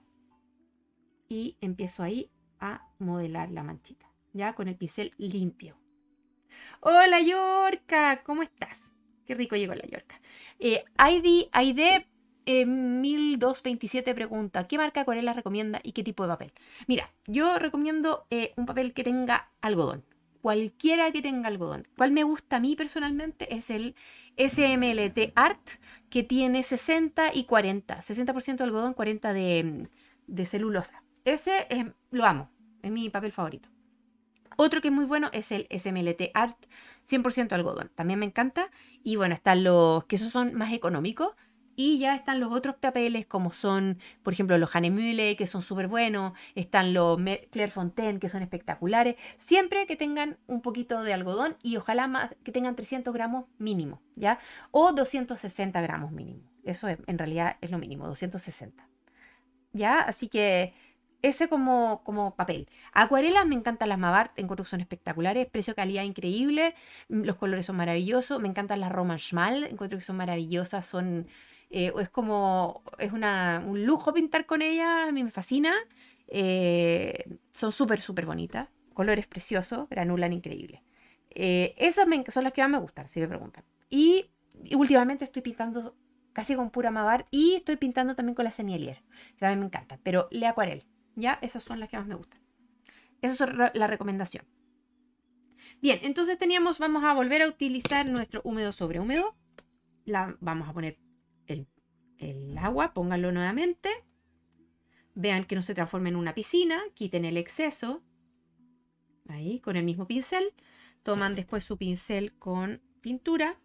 A: y empiezo ahí a modelar la manchita, ya con el pincel limpio. Hola Yorka, ¿cómo estás? Qué rico llegó la Yorka. Eh, Aide, Aide eh, mil doscientos veintisiete pregunta, ¿qué marca acuarela recomienda y qué tipo de papel? Mira, yo recomiendo eh, un papel que tenga algodón. Cualquiera que tenga algodón. ¿Cuál me gusta a mí personalmente? Es el S M L T Art, que tiene sesenta y cuarenta. sesenta por ciento de algodón, cuarenta por ciento de, de celulosa. Ese eh, lo amo. Es mi papel favorito. Otro que es muy bueno es el S M L T Art, cien por ciento algodón. También me encanta. Y bueno, están los que esos son más económicos. Y ya están los otros papeles como son, por ejemplo, los Hahnemühle, que son súper buenos. Están los Clairefontaine, que son espectaculares. Siempre que tengan un poquito de algodón y ojalá más que tengan trescientos gramos mínimo, ¿ya? O doscientos sesenta gramos mínimo. Eso es, en realidad es lo mínimo, doscientos sesenta. ¿Ya? Así que ese como, como papel. Acuarelas me encantan las Mavart, encuentro que son espectaculares, precio-calidad increíble, los colores son maravillosos, me encantan las Roman Schmal, encuentro que son maravillosas, son, eh, es como, es una, un lujo pintar con ellas, a mí me fascina, eh, son súper, súper bonitas, colores preciosos, granulan increíble. Eh, esas me, son las que más me gustan, si me preguntan. Y, y últimamente estoy pintando casi con pura Mavart y estoy pintando también con la Sennelier, que también me encanta, pero le acuarel. ¿Ya? Esas son las que más me gustan. Esa es la recomendación. Bien, entonces teníamos, vamos a volver a utilizar nuestro húmedo sobre húmedo. La, vamos a poner el, el agua, pónganlo nuevamente. Vean que no se transforme en una piscina, quiten el exceso. Ahí, con el mismo pincel. Toman después su pincel con pintura.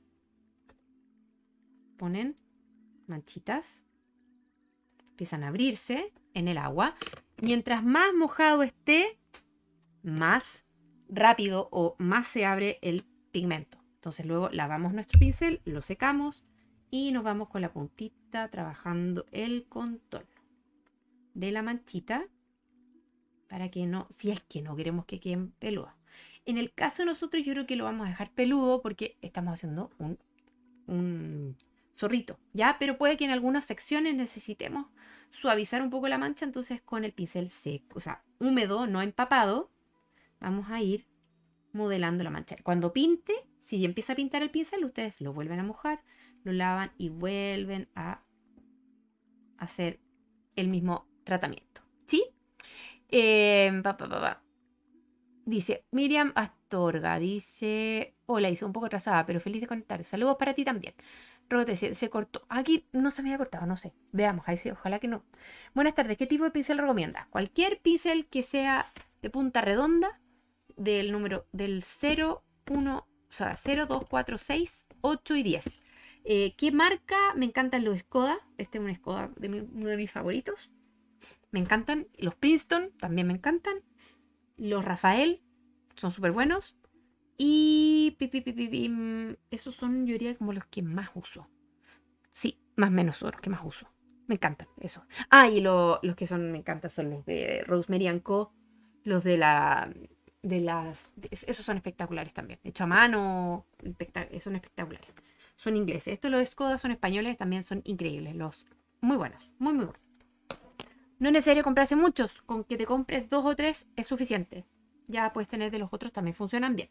A: Ponen manchitas. Empiezan a abrirse en el agua. Mientras más mojado esté, más rápido o más se abre el pigmento. Entonces luego lavamos nuestro pincel, lo secamos y nos vamos con la puntita trabajando el contorno de la manchita para que no, si es que no queremos que queden peludas. En el caso de nosotros yo creo que lo vamos a dejar peludo porque estamos haciendo un, un zorrito, ¿ya? Pero puede que en algunas secciones necesitemos suavizar un poco la mancha, entonces con el pincel seco, o sea, húmedo, no empapado, vamos a ir modelando la mancha. Cuando pinte, si empieza a pintar el pincel, ustedes lo vuelven a mojar, lo lavan y vuelven a hacer el mismo tratamiento, ¿sí? Eh, pa, pa, pa, pa. Dice Miriam Astorga, dice, hola, hice un poco atrasada, pero feliz de conectar. Saludos para ti también. Rote, se, se cortó. Aquí no se me había cortado, no sé. Veamos, ahí sí, ojalá que no. Buenas tardes, ¿qué tipo de pincel recomiendas? Cualquier pincel que sea de punta redonda, del número del cero, uno, o sea, cero, dos, cuatro, seis, ocho y diez. Eh, ¿Qué marca? Me encantan los Skoda. Este es un Skoda de mi, uno de mis favoritos. Me encantan. Los Princeton también me encantan. Los Rafael son súper buenos. Y pi, pi, pi, pi, pi, esos son, yo diría, como los que más uso. Sí, más o menos son los que más uso. Me encantan, eso. Ah, y lo, los que son, me encantan son los de Rosemary and Co. Los de la de las... de- esos son espectaculares también. Hecho a mano, espectac- son espectaculares. Son ingleses. Estos los Skoda son españoles, también son increíbles. Los muy buenos, muy muy buenos. No es necesario comprarse muchos, con que te compres dos o tres es suficiente. Ya puedes tener de los otros, también funcionan bien.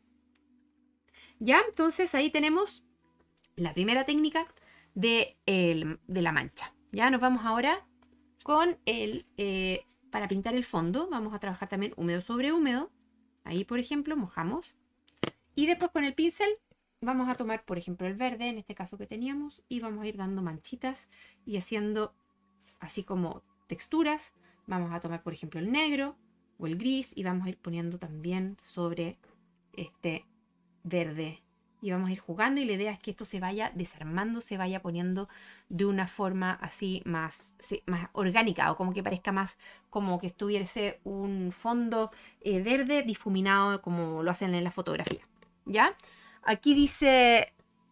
A: Ya, entonces ahí tenemos la primera técnica de, el- de la mancha. Ya nos vamos ahora con el, eh, para pintar el fondo, vamos a trabajar también húmedo sobre húmedo. Ahí, por ejemplo, mojamos. Y después con el pincel vamos a tomar, por ejemplo, el verde, en este caso que teníamos, y vamos a ir dando manchitas y haciendo así como texturas. Vamos a tomar, por ejemplo, el negro o el gris y vamos a ir poniendo también sobre este verde. Y vamos a ir jugando y la idea es que esto se vaya desarmando, se vaya poniendo de una forma así más, sí, más orgánica o como que parezca más como que estuviese un fondo eh, verde difuminado como lo hacen en la fotografía. ¿Ya? Aquí dice,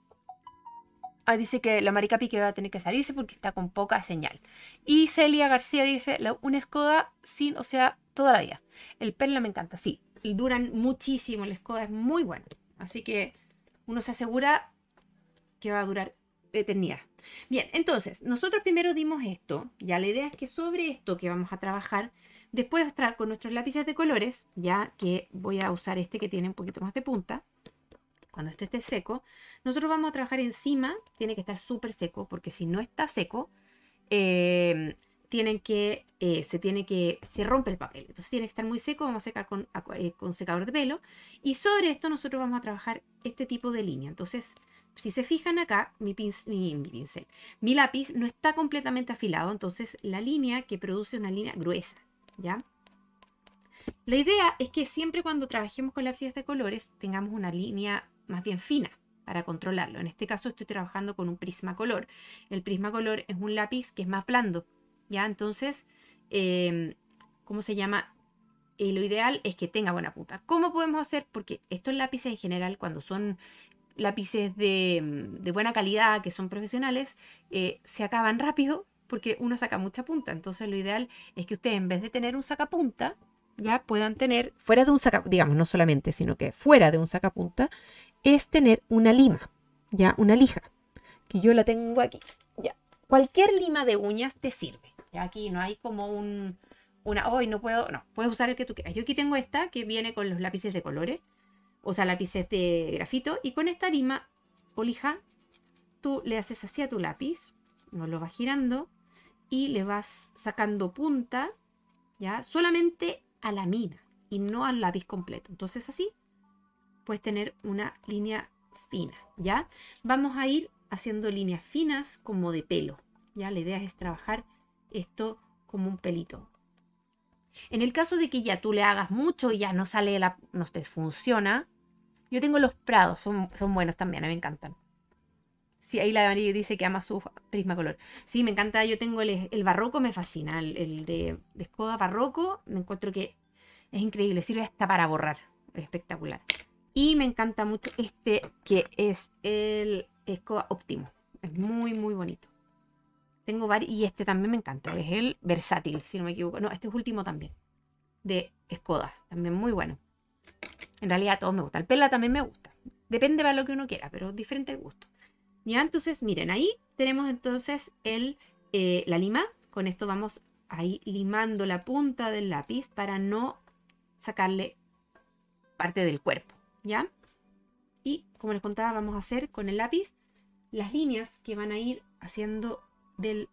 A: ah, dice que la Maricapi que va a tener que salirse porque está con poca señal. Y Celia García dice, la, una Skoda sin, o sea, toda la vida. El Perla me encanta, sí. Duran muchísimo, el Skoda es muy bueno. Así que uno se asegura que va a durar eternidad. Bien, entonces, nosotros primero dimos esto. Ya la idea es que sobre esto que vamos a trabajar, después de estar con nuestros lápices de colores, ya que voy a usar este que tiene un poquito más de punta, cuando esto esté seco, nosotros vamos a trabajar encima, tiene que estar súper seco, porque si no está seco, eh, tienen que, eh, se tiene que, se rompe el papel. Entonces tiene que estar muy seco, vamos a secar con, eh, con secador de pelo. Y sobre esto nosotros vamos a trabajar este tipo de línea. Entonces, si se fijan acá, mi, pinc mi, mi pincel, mi lápiz no está completamente afilado, entonces la línea que produce una línea gruesa, ¿ya? La idea es que siempre cuando trabajemos con lápices de colores tengamos una línea más bien fina para controlarlo. En este caso estoy trabajando con un Prismacolor. El Prismacolor es un lápiz que es más blando, ¿ya? Entonces, eh, ¿cómo se llama? Eh, lo ideal es que tenga buena punta. ¿Cómo podemos hacer? Porque estos lápices en general, cuando son lápices de, de buena calidad, que son profesionales, eh, se acaban rápido porque uno saca mucha punta. Entonces lo ideal es que ustedes en vez de tener un sacapunta, ya puedan tener, fuera de un sacapunta, digamos, no solamente, sino que fuera de un sacapunta, es tener una lima, ya, una lija, que yo la tengo aquí, ya. Cualquier lima de uñas te sirve, ya, aquí no hay como un, una, hoy oh, no puedo, no, puedes usar el que tú quieras. Yo aquí tengo esta que viene con los lápices de colores, o sea, lápices de grafito, y con esta lima o lija, tú le haces así a tu lápiz, no lo vas girando, y le vas sacando punta, ya, solamente a la mina, y no al lápiz completo. Entonces así puedes tener una línea fina, ¿ya? Vamos a ir haciendo líneas finas como de pelo, ¿ya? La idea es trabajar esto como un pelito. En el caso de que ya tú le hagas mucho y ya no sale, la, no te funciona, yo tengo los Prados, son, son buenos también, a mí me encantan. Sí, ahí la Mari dice que ama su Prismacolor. Sí, me encanta, yo tengo el, el barroco, me fascina, el, el de, de Skoda barroco, me encuentro que es increíble, sirve hasta para borrar, es espectacular. Y me encanta mucho este que es el Skoda Optimo, es muy muy bonito. Tengo varios, y este también me encanta, es el versátil, si no me equivoco. No, este es último también, de Skoda, también muy bueno. En realidad todos me gustan, el Pela también me gusta. Depende de lo que uno quiera, pero diferente el gusto. Ya, entonces, miren, ahí tenemos entonces el, eh, la lima. Con esto vamos a ir limando la punta del lápiz para no sacarle parte del cuerpo, ¿ya? Y como les contaba, vamos a hacer con el lápiz las líneas que van a ir haciendo del,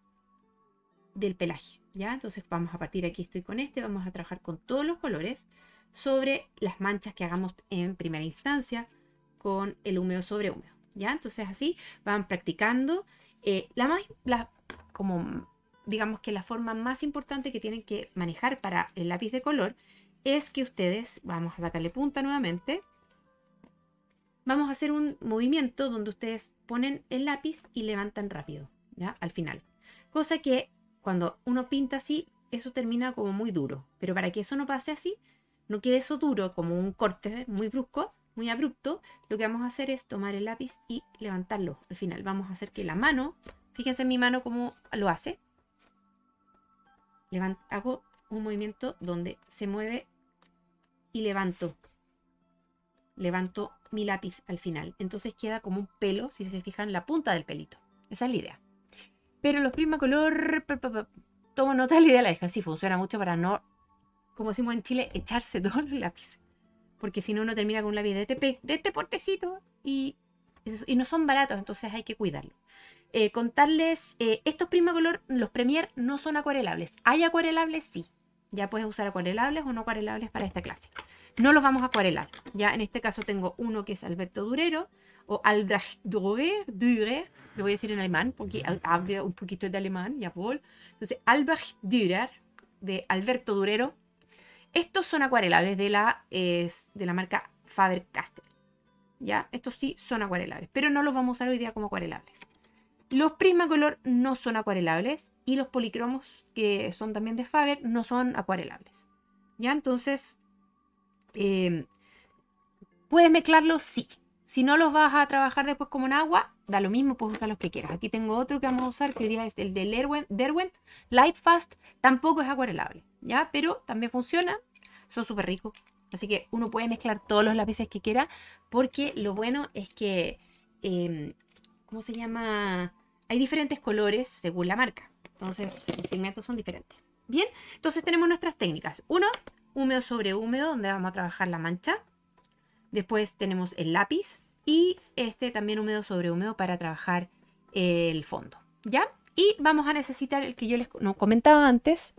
A: del pelaje, ¿ya? Entonces vamos a partir aquí, estoy con este, vamos a trabajar con todos los colores sobre las manchas que hagamos en primera instancia con el húmedo sobre húmedo. ¿Ya? Entonces así van practicando. Eh, la más, la, como digamos que la forma más importante que tienen que manejar para el lápiz de color es que ustedes, vamos a sacarle punta nuevamente, vamos a hacer un movimiento donde ustedes ponen el lápiz y levantan rápido, ¿ya? Al final. Cosa que cuando uno pinta así, eso termina como muy duro. Pero para que eso no pase así, no quede eso duro como un corte muy brusco, muy abrupto, lo que vamos a hacer es tomar el lápiz y levantarlo. Al final vamos a hacer que la mano, fíjense en mi mano cómo lo hace. Levant, hago un movimiento donde se mueve y levanto levanto mi lápiz al final. Entonces queda como un pelo, si se fijan, la punta del pelito. Esa es la idea. Pero los Prismacolor, tomo nota de la idea de la hija. Sí, funciona mucho para no, como decimos en Chile, echarse todos los lápices. Porque si no, uno termina con un lápiz de este, de este portecito y, y no son baratos, entonces hay que cuidarlo. Eh, contarles, eh, estos Prismacolor, los Premier no son acuarelables. ¿Hay acuarelables? Sí. Ya puedes usar acuarelables o no acuarelables para esta clase. No los vamos a acuarelar. Ya en este caso tengo uno que es Alberto Durero o Albrecht Dürer, Dürer, lo voy a decir en alemán porque hablo un poquito de alemán, ya Paul. Entonces, Albrecht Dürer de Alberto Durero. Estos son acuarelables de la, eh, de la marca Faber-Castell. Ya, estos sí son acuarelables, pero no los vamos a usar hoy día como acuarelables. Los Prismacolor no son acuarelables y los policromos, que son también de Faber, no son acuarelables. Ya, entonces, eh, ¿puedes mezclarlos? Sí. Si no los vas a trabajar después como en agua, da lo mismo, puedes usar los que quieras. Aquí tengo otro que vamos a usar, que hoy día es el de Derwent, Lightfast. Tampoco es acuarelable, ¿ya? Pero también funciona, son súper ricos. Así que uno puede mezclar todos los lápices que quiera, porque lo bueno es que, eh, ¿cómo se llama? Hay diferentes colores según la marca. Entonces, los pigmentos son diferentes. Bien, entonces tenemos nuestras técnicas. Uno, húmedo sobre húmedo, donde vamos a trabajar la mancha. Después tenemos el lápiz. Y este también húmedo sobre húmedo para trabajar el fondo. ¿Ya? Y vamos a necesitar el que yo les no, comentaba antes,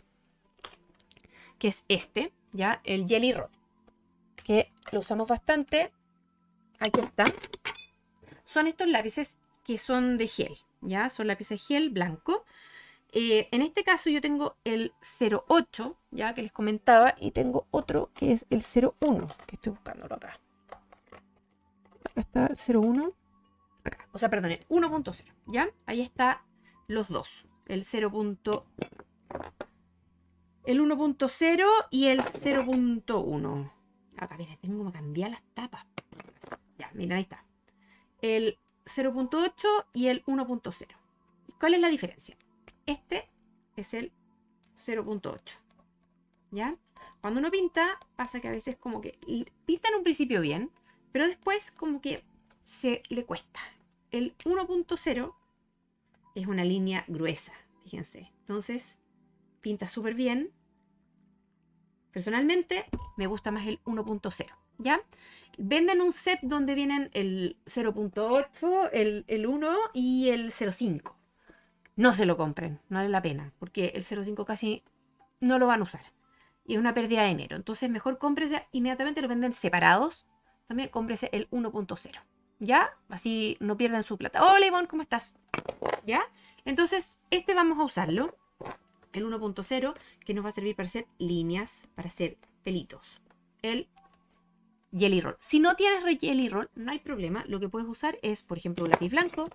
A: que es este, ¿ya? El Jelly Roll, que lo usamos bastante. Aquí está. Son estos lápices que son de gel, ¿ya? Son lápices gel blanco. Eh, en este caso yo tengo el cero ocho, ya que les comentaba, y tengo otro que es el cero uno, que estoy buscándolo acá. Acá está el cero uno. Acá. O sea, perdón, el uno punto cero, ¿ya? Ahí está los dos. El cero. El uno punto cero y el cero punto uno. Acá, miren, tengo que cambiar las tapas. Ya, miren, ahí está. El cero punto ocho y el uno punto cero. ¿Cuál es la diferencia? Este es el cero punto ocho. ¿Ya? Cuando uno pinta, pasa que a veces como que pinta en un principio bien, pero después como que se le cuesta. El uno punto cero es una línea gruesa, fíjense. Entonces, pinta súper bien. Personalmente, me gusta más el uno punto cero, ¿ya? Venden un set donde vienen el cero punto ocho, el, el uno y el cero punto cinco. No se lo compren, no vale la pena, porque el cero punto cinco casi no lo van a usar. Y es una pérdida de dinero. Entonces, mejor cómprese, inmediatamente lo venden separados. También cómprese el uno punto cero, ¿ya? Así no pierdan su plata. Hola, Ivonne, ¿cómo estás? ¿Ya? Entonces, este vamos a usarlo, el uno punto cero, que nos va a servir para hacer líneas, para hacer pelitos. El Jelly Roll. Si no tienes Jelly Roll, no hay problema. Lo que puedes usar es, por ejemplo, un lápiz blanco.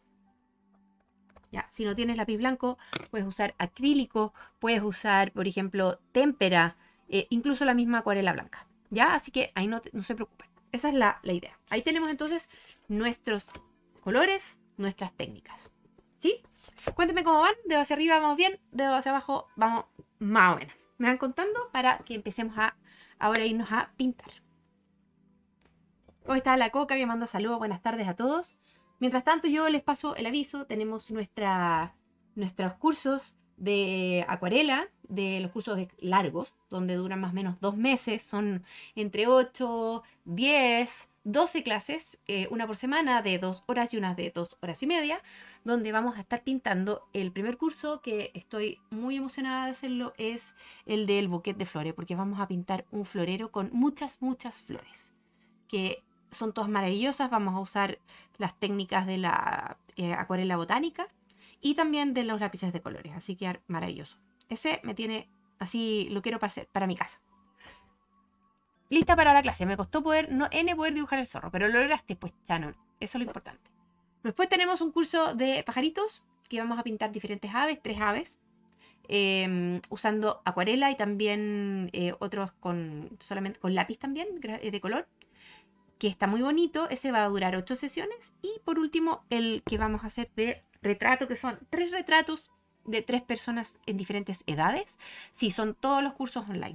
A: Ya, si no tienes lápiz blanco, puedes usar acrílico, puedes usar, por ejemplo, témpera, eh, incluso la misma acuarela blanca. ¿Ya? Así que ahí no, te, no se preocupen. Esa es la, la idea. Ahí tenemos entonces nuestros colores, nuestras técnicas. ¿Sí? Cuéntenme cómo van. Dedo hacia arriba vamos bien, dedo hacia abajo vamos más o menos. Me van contando para que empecemos a ahora irnos a pintar. ¿Cómo está la Coca? Que manda saludos. Buenas tardes a todos. Mientras tanto, yo les paso el aviso. Tenemos nuestra, nuestros cursos de acuarela, de los cursos largos, donde duran más o menos dos meses. Son entre ocho, diez, doce clases, eh, una por semana de dos horas y una de dos horas y media, donde vamos a estar pintando. El primer curso, que estoy muy emocionada de hacerlo, es el del bouquet de flores, porque vamos a pintar un florero con muchas, muchas flores, que son todas maravillosas. Vamos a usar las técnicas de la eh, acuarela botánica y también de los lápices de colores, así que maravilloso. Ese me tiene, así lo quiero para, hacer, para mi casa. Lista para la clase. Me costó poder, no N poder dibujar el zorro, pero lo lograste, pues, Shannon. Eso es lo importante. Después tenemos un curso de pajaritos, que vamos a pintar diferentes aves, tres aves, eh, usando acuarela y también eh, otros con solamente con lápiz también, de color, que está muy bonito. Ese va a durar ocho sesiones. Y por último, el que vamos a hacer de retrato, que son tres retratos de tres personas en diferentes edades. Sí, son todos los cursos online.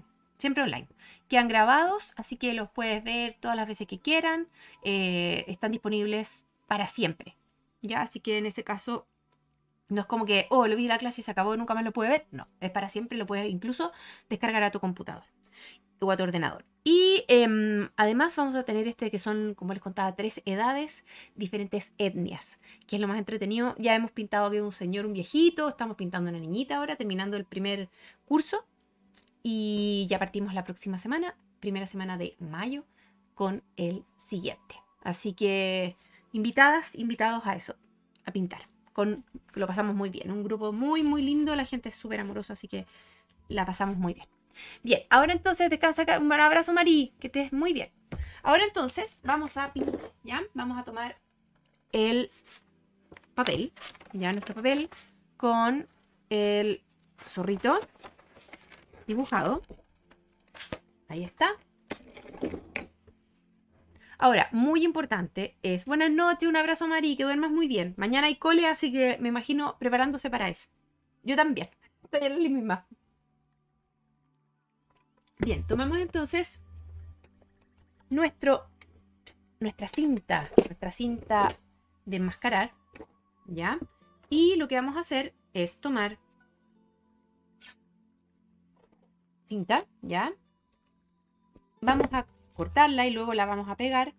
A: siempre online. Quedan grabados, así que los puedes ver todas las veces que quieran. Eh, están disponibles para siempre, ¿ya? Así que en ese caso no es como que, oh, lo vi en la clase y se acabó, nunca más lo puede ver. No, es para siempre, lo puedes incluso descargar a tu computador o a tu ordenador. Y eh, además vamos a tener este que son, como les contaba, tres edades, diferentes etnias, que es lo más entretenido. Ya hemos pintado aquí un señor, un viejito, estamos pintando una niñita ahora, terminando el primer curso. Y ya partimos la próxima semana, primera semana de mayo, con el siguiente. Así que invitadas, invitados a eso, a pintar. Con, lo pasamos muy bien, un grupo muy muy lindo, la gente es súper amorosa, así que la pasamos muy bien. Bien, ahora entonces descansa acá, un abrazo Mari, que estés muy bien. Ahora entonces vamos a pintar, ¿ya? Vamos a tomar el papel, ya nuestro papel, con el zorrito dibujado. Ahí está. Ahora, muy importante es, buenas noches, un abrazo Mari, que duermas muy bien. Mañana hay cole, así que me imagino preparándose para eso. Yo también, estoy en la misma. Bien, tomamos entonces nuestro, nuestra cinta, nuestra cinta de enmascarar, ¿ya? Y lo que vamos a hacer es tomar cinta, ¿ya? Vamos a cortarla y luego la vamos a pegar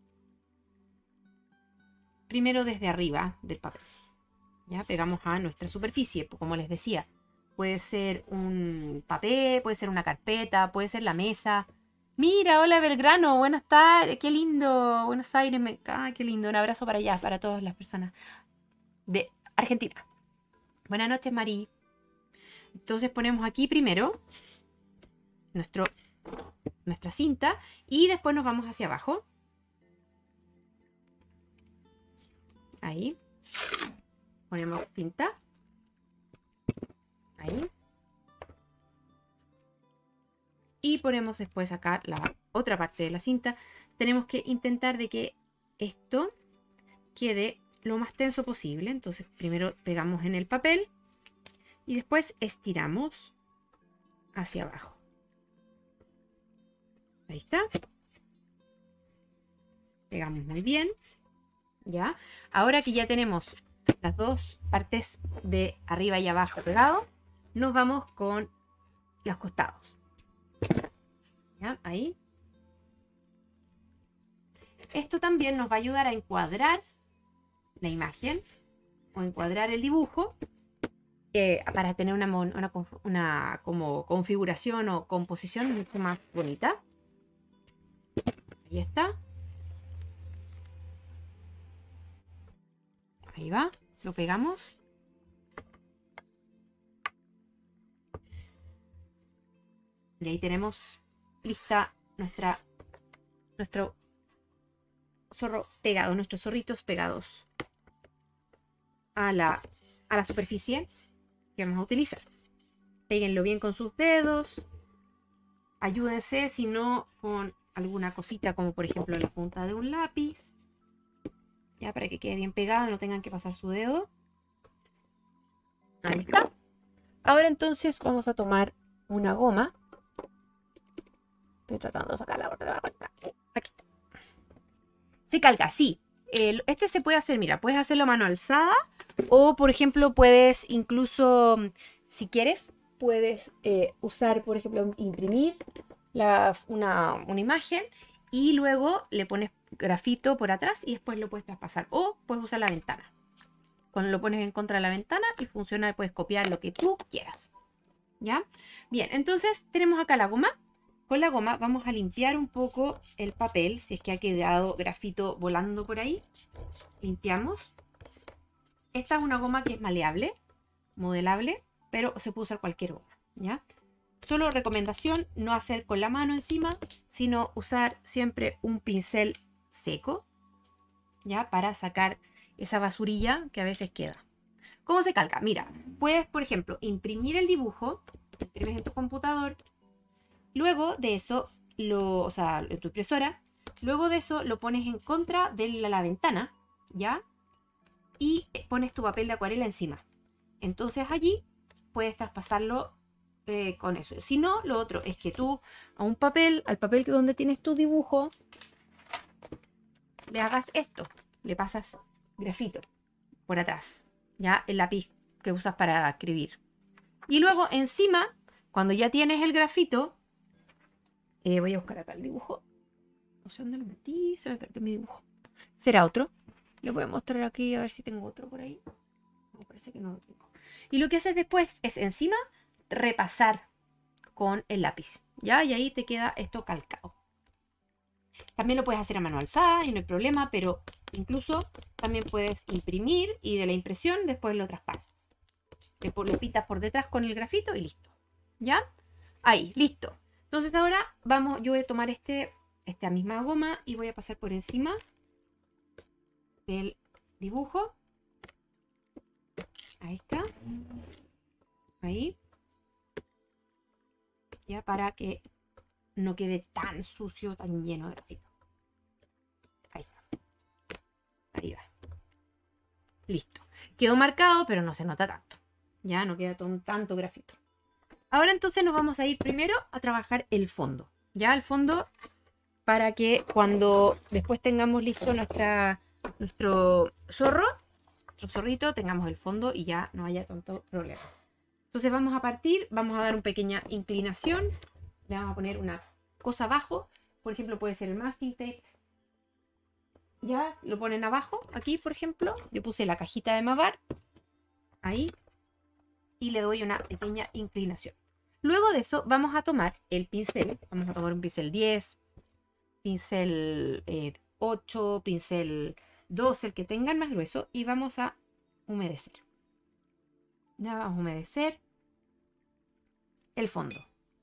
A: primero desde arriba del papel. Ya pegamos a nuestra superficie, como les decía, puede ser un papel, puede ser una carpeta, puede ser la mesa. Mira, hola Belgrano, buenas tardes, qué lindo, Buenos Aires, me... ah, qué lindo, un abrazo para allá, para todas las personas de Argentina. Buenas noches, Mari. Entonces ponemos aquí primero nuestro nuestra cinta y después nos vamos hacia abajo. Ahí. Ponemos cinta. Ahí. Y ponemos después acá la otra parte de la cinta. Tenemos que intentar de que esto quede lo más tenso posible. Entonces primero pegamos en el papel y después estiramos hacia abajo. Ahí está. Pegamos muy bien. ¿Ya? Ahora que ya tenemos las dos partes de arriba y abajo pegado, nos vamos con los costados. ¿Ya? Ahí. Esto también nos va a ayudar a encuadrar la imagen o encuadrar el dibujo eh, para tener una, una, una como configuración o composición mucho más bonita. Ahí está. Ahí va. Lo pegamos. Y ahí tenemos lista nuestra, nuestro zorro pegado, nuestros zorritos pegados a la, a la superficie que vamos a utilizar. Péguenlo bien con sus dedos. Ayúdense, si no, con alguna cosita como por ejemplo la punta de un lápiz, ya para que quede bien pegado y no tengan que pasar su dedo. Ahí está. Ahora entonces vamos a tomar una goma. Estoy tratando de sacarla porque va a arrancar. Aquí está. Se calca, sí. El, este se puede hacer, mira, puedes hacerlo a mano alzada o por ejemplo puedes incluso, si quieres, puedes eh, usar, por ejemplo, imprimir La, una, una imagen y luego le pones grafito por atrás y después lo puedes traspasar. O puedes usar la ventana. Cuando lo pones en contra de la ventana y funciona, puedes copiar lo que tú quieras. ¿Ya? Bien, entonces tenemos acá la goma. Con la goma vamos a limpiar un poco el papel, si es que ha quedado grafito volando por ahí. Limpiamos. Esta es una goma que es maleable, modelable, pero se puede usar cualquier goma. ¿Ya? Solo recomendación, no hacer con la mano encima, sino usar siempre un pincel seco, ¿ya? Para sacar esa basurilla que a veces queda. ¿Cómo se calca? Mira, puedes, por ejemplo, imprimir el dibujo, imprimes en tu computador, luego de eso, lo, o sea, en tu impresora, luego de eso lo pones en contra de la, la ventana, ¿ya? Y pones tu papel de acuarela encima. Entonces allí puedes traspasarlo eh, con eso. Si no, lo otro es que tú a un papel, al papel donde tienes tu dibujo, le hagas esto. Le pasas grafito por atrás. Ya el lápiz que usas para escribir. Y luego encima, cuando ya tienes el grafito, eh, voy a buscar acá el dibujo. No sé dónde lo metí, se me perdió mi dibujo. ¿Será otro? Le voy a mostrar aquí a ver si tengo otro por ahí. Me parece que no lo tengo. Y lo que haces después es encima repasar con el lápiz. ¿Ya? Y ahí te queda esto calcado. También lo puedes hacer a mano alzada y no hay problema, pero incluso también puedes imprimir y de la impresión después lo traspasas. Le, le pintas por detrás con el grafito y listo. ¿Ya? Ahí, listo. Entonces ahora vamos, yo voy a tomar este, esta misma goma y voy a pasar por encima del dibujo. Ahí está. Ahí. Ya para que no quede tan sucio, tan lleno de grafito. Ahí está. Ahí va. Listo. Quedó marcado, pero no se nota tanto. Ya no queda ton, tanto grafito. Ahora entonces nos vamos a ir primero a trabajar el fondo. Ya el fondo para que cuando después tengamos listo nuestra, nuestro zorro, nuestro zorrito, tengamos el fondo y ya no haya tanto problema. Entonces vamos a partir, vamos a dar una pequeña inclinación. Le vamos a poner una cosa abajo. Por ejemplo, puede ser el masking tape. Ya lo ponen abajo, aquí por ejemplo. Yo puse la cajita de Mavar. Ahí. Y le doy una pequeña inclinación. Luego de eso vamos a tomar el pincel. Vamos a tomar un pincel diez, pincel eh, ocho, pincel doce, el que tengan más grueso. Y vamos a humedecer. Ya vamos a humedecer el fondo.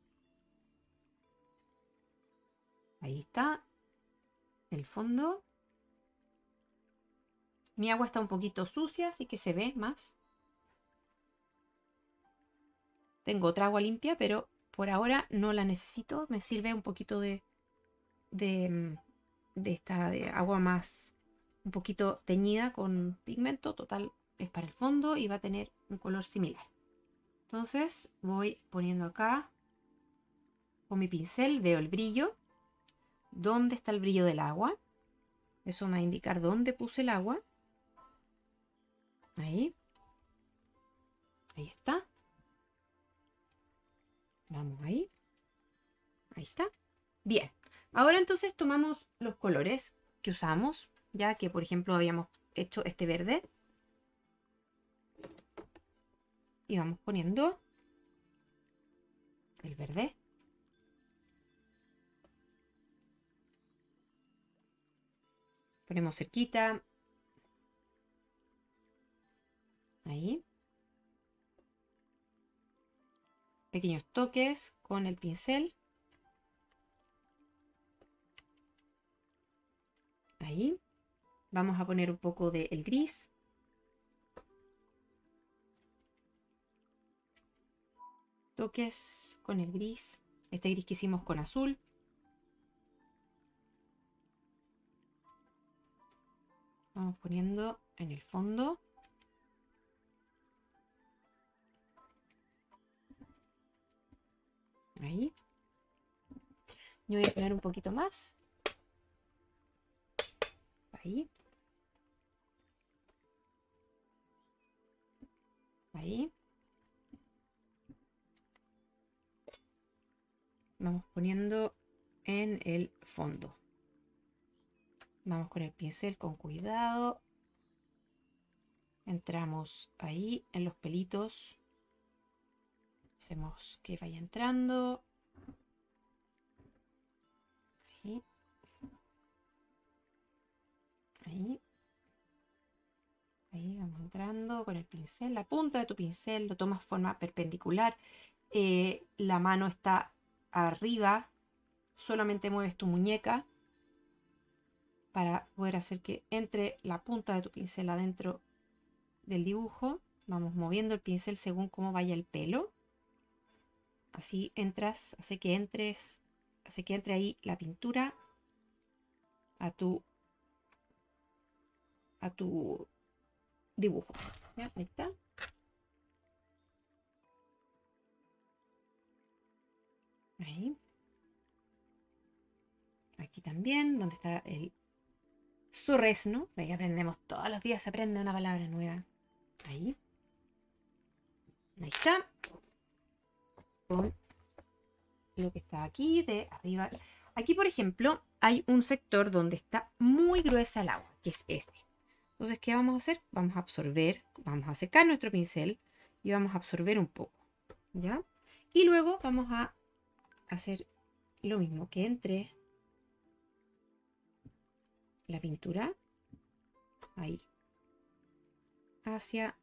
A: Ahí está el fondo. Mi agua está un poquito sucia, así que se ve más. Tengo otra agua limpia, pero por ahora no la necesito. Me sirve un poquito de, de, de esta de agua más, un poquito teñida con pigmento. Total, es para el fondo y va a tener un color similar. Entonces voy poniendo acá con mi pincel, veo el brillo. ¿Dónde está el brillo del agua? Eso me va a indicar dónde puse el agua. Ahí. Ahí está. Vamos ahí. Ahí está. Bien. Ahora entonces tomamos los colores que usamos. Ya que por ejemplo habíamos hecho este verde. Y vamos poniendo el verde. Ponemos cerquita. Ahí. Pequeños toques con el pincel. Ahí. Vamos a poner un poco del gris. Toques con el gris. Este gris que hicimos con azul. Vamos poniendo en el fondo. Ahí. Yo voy a poner un poquito más. Ahí. Ahí. Vamos poniendo en el fondo. Vamos con el pincel con cuidado. Entramos ahí en los pelitos. Hacemos que vaya entrando. Ahí. Ahí. Ahí vamos entrando con el pincel. La punta de tu pincel lo tomas forma perpendicular. Eh, la mano está arriba. Solamente mueves tu muñeca para poder hacer que entre la punta de tu pincel adentro del dibujo. Vamos moviendo el pincel según cómo vaya el pelo. Así entras, hace que entres, hace que entre ahí la pintura a tu a tu dibujo. ¿Ya? Ahí está. Ahí. Aquí también, donde está el sorresno. Ahí aprendemos todos los días, se aprende una palabra nueva. Ahí. Ahí está. Con lo que está aquí de arriba. Aquí, por ejemplo, hay un sector donde está muy gruesa el agua, que es este. Entonces, ¿qué vamos a hacer? Vamos a absorber, vamos a secar nuestro pincel y vamos a absorber un poco, ¿ya? Y luego vamos a hacer lo mismo, que entre la pintura ahí hacia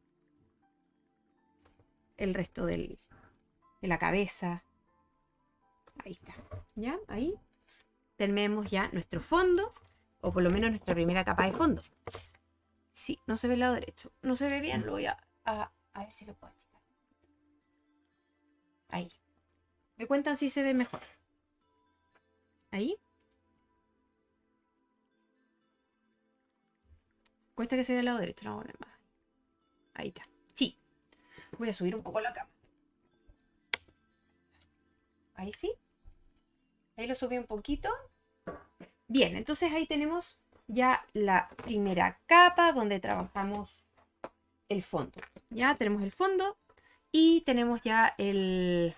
A: el resto del, de la cabeza. Ahí está, ¿ya? Ahí tenemos ya nuestro fondo, o por lo menos nuestra primera capa de fondo. Sí, no se ve el lado derecho, no se ve bien, lo voy a, a, a ver si lo puedo achicar. Ahí. Me cuentan si se ve mejor. Ahí. Cuesta que se vea el lado derecho, no voy a poner más. Ahí está. Sí. Voy a subir un poco la cama. Ahí sí. Ahí lo subí un poquito. Bien, entonces ahí tenemos ya la primera capa donde trabajamos el fondo. Ya tenemos el fondo y tenemos ya el,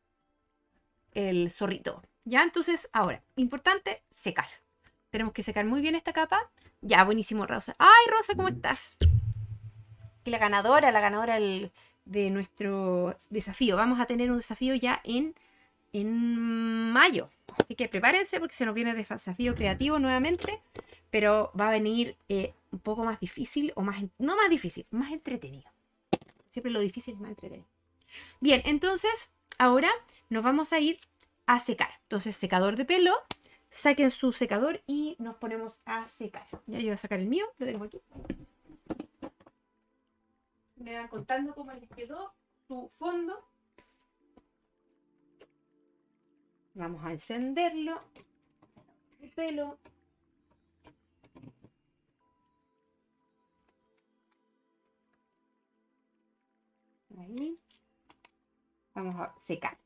A: el zorrito. Ya, entonces ahora, importante, secar. Tenemos que secar muy bien esta capa. Ya, buenísimo, Rosa. ¡Ay, Rosa, ¿cómo estás? Que la ganadora, la ganadora del, de nuestro desafío. Vamos a tener un desafío ya en, en mayo. Así que prepárense porque se nos viene el desafío creativo nuevamente. Pero va a venir eh, un poco más difícil, o más, no más difícil, más entretenido. Siempre lo difícil es más entretenido. Bien, entonces ahora nos vamos a ir a secar. Entonces, secador de pelo. Saquen su secador y nos ponemos a secar. Ya yo voy a sacar el mío, lo tengo aquí. Me van contando cómo les quedó su fondo. Vamos a encenderlo. El pelo. Ahí. Vamos a secar.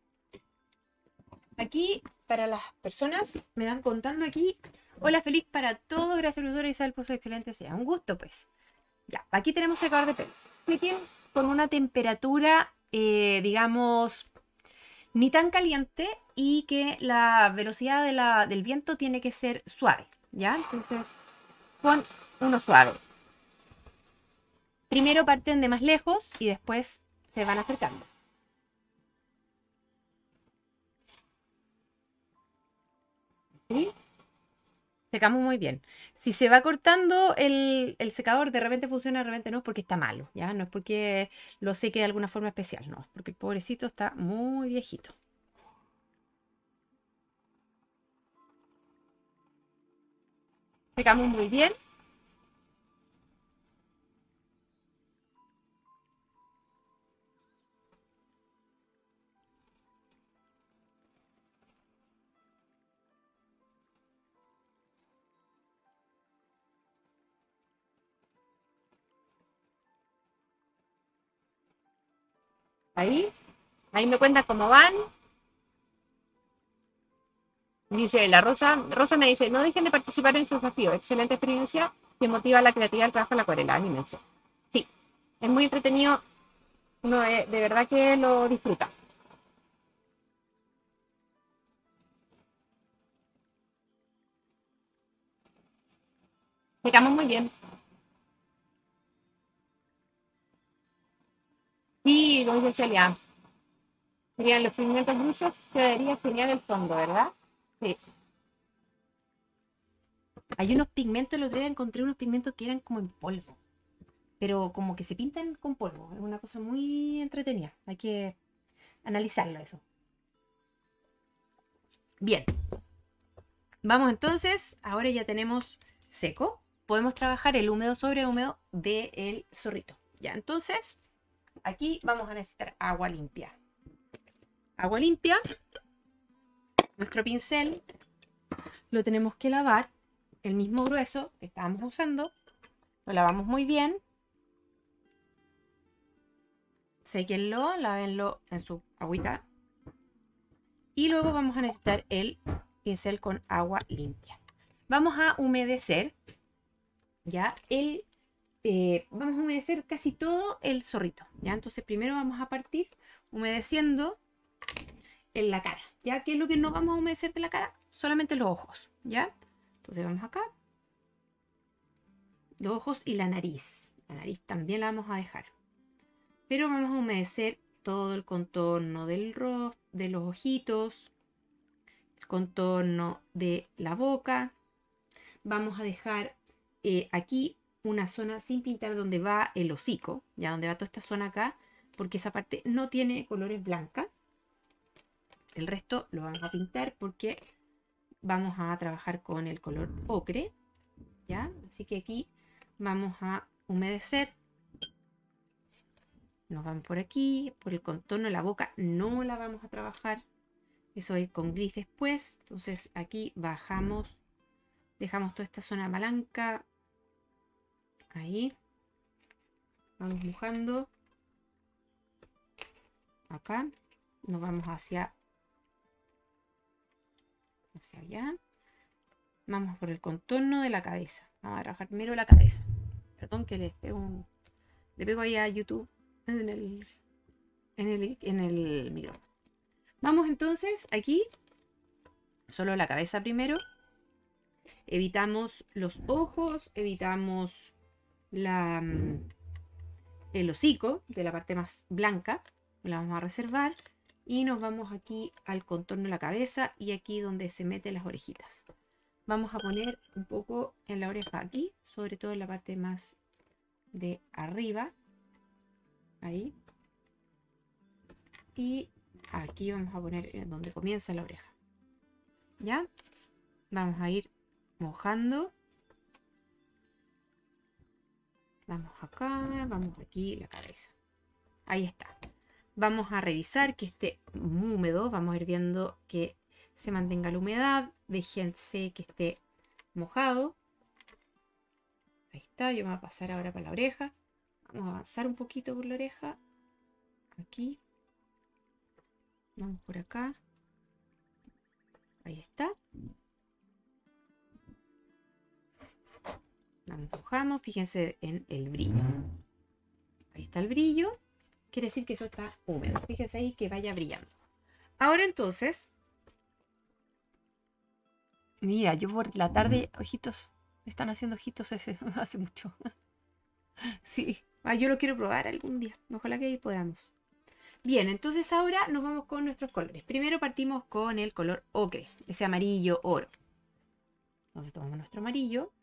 A: Aquí, para las personas, me van contando aquí. Hola, feliz para todos. Gracias, Luzora y Isabel, por su excelente sea. Un gusto, pues. Ya, aquí tenemos secador de pelo. Apliquen con una temperatura, eh, digamos, ni tan caliente y que la velocidad de la, del viento tiene que ser suave. ¿Ya? Entonces, con uno suave. Primero parten de más lejos y después se van acercando. ¿Sí? Secamos muy bien. Si se va cortando el, el secador, de repente funciona, de repente no, es porque está malo, ¿ya? No es porque lo seque de alguna forma especial, no, porque el pobrecito está muy viejito. Secamos muy bien. Ahí, ahí me cuentan cómo van. Dice la Rosa, Rosa me dice, no dejen de participar en su desafío. Excelente experiencia que motiva la creatividad del trabajo en la acuarela. Anímense. Sí, es muy entretenido. Uno de, de verdad que lo disfruta. Secamos muy bien. Sí, como dice Celia, serían los pigmentos grises, quedaría genial el fondo, ¿verdad? Sí. Hay unos pigmentos, el otro día encontré unos pigmentos que eran como en polvo, pero como que se pintan con polvo. Es una cosa muy entretenida. Hay que analizarlo eso. Bien. Vamos entonces, ahora ya tenemos seco. Podemos trabajar el húmedo sobre húmedo del zorrito. Ya, entonces, aquí vamos a necesitar agua limpia. Agua limpia. Nuestro pincel lo tenemos que lavar. El mismo grueso que estábamos usando. Lo lavamos muy bien. Séquenlo, lávenlo en su agüita. Y luego vamos a necesitar el pincel con agua limpia. Vamos a humedecer, ya, el, eh, vamos a humedecer casi todo el zorrito, ya. Entonces primero vamos a partir humedeciendo en la cara, ya. ¿Qué es lo que no vamos a humedecer de la cara? Solamente los ojos, ya. Entonces vamos acá, los ojos y la nariz. La nariz también la vamos a dejar, pero vamos a humedecer todo el contorno del rostro, de los ojitos, el contorno de la boca. Vamos a dejar eh, aquí una zona sin pintar donde va el hocico, ya, donde va toda esta zona acá, porque esa parte no tiene colores blancas. El resto lo vamos a pintar porque vamos a trabajar con el color ocre, ya. Así que aquí vamos a humedecer. Nos vamos por aquí, por el contorno de la boca no la vamos a trabajar, eso va a ir con gris después. Entonces aquí bajamos, dejamos toda esta zona blanca, ahí, vamos mojando, acá, nos vamos hacia, hacia allá, vamos por el contorno de la cabeza, vamos a trabajar primero la cabeza, perdón que les pego un, le pego ahí a YouTube en el, en el, en el micrófono. Vamos entonces aquí, solo la cabeza primero, evitamos los ojos, evitamos la, el hocico de la parte más blanca, la vamos a reservar y nos vamos aquí al contorno de la cabeza y aquí donde se meten las orejitas. Vamos a poner un poco en la oreja aquí, sobre todo en la parte más de arriba, ahí, y aquí vamos a poner donde comienza la oreja, ¿ya? Vamos a ir mojando. Vamos acá, vamos aquí, la cabeza. Ahí está. Vamos a revisar que esté húmedo. Vamos a ir viendo que se mantenga la humedad. Déjense que esté mojado. Ahí está. Yo me voy a pasar ahora para la oreja. Vamos a avanzar un poquito por la oreja. Aquí. Vamos por acá. Ahí está. La mojamos. Fíjense en el brillo. Ahí está el brillo. Quiere decir que eso está húmedo. Fíjense ahí que vaya brillando. Ahora entonces. Mira, yo por la tarde, ojitos. Me están haciendo ojitos ese, hace mucho. Sí. Ah, yo lo quiero probar algún día. Ojalá que ahí podamos. Bien, entonces ahora nos vamos con nuestros colores. Primero partimos con el color ocre, ese amarillo oro. Entonces tomamos nuestro amarillo.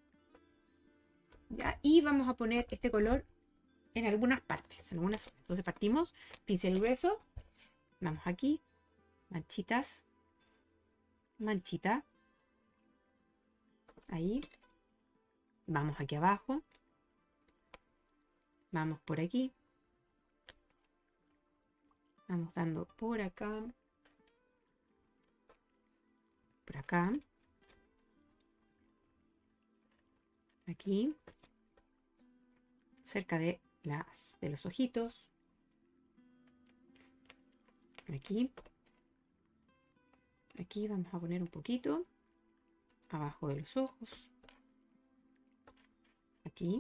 A: ¿Ya? Y vamos a poner este color en algunas partes, en algunas zonas. Entonces partimos, pincel grueso. Vamos aquí. Manchitas. Manchita. Ahí. Vamos aquí abajo. Vamos por aquí. Vamos dando por acá. Por acá. Aquí. Cerca de, las, de los ojitos. Aquí. Aquí vamos a poner un poquito. Abajo de los ojos. Aquí.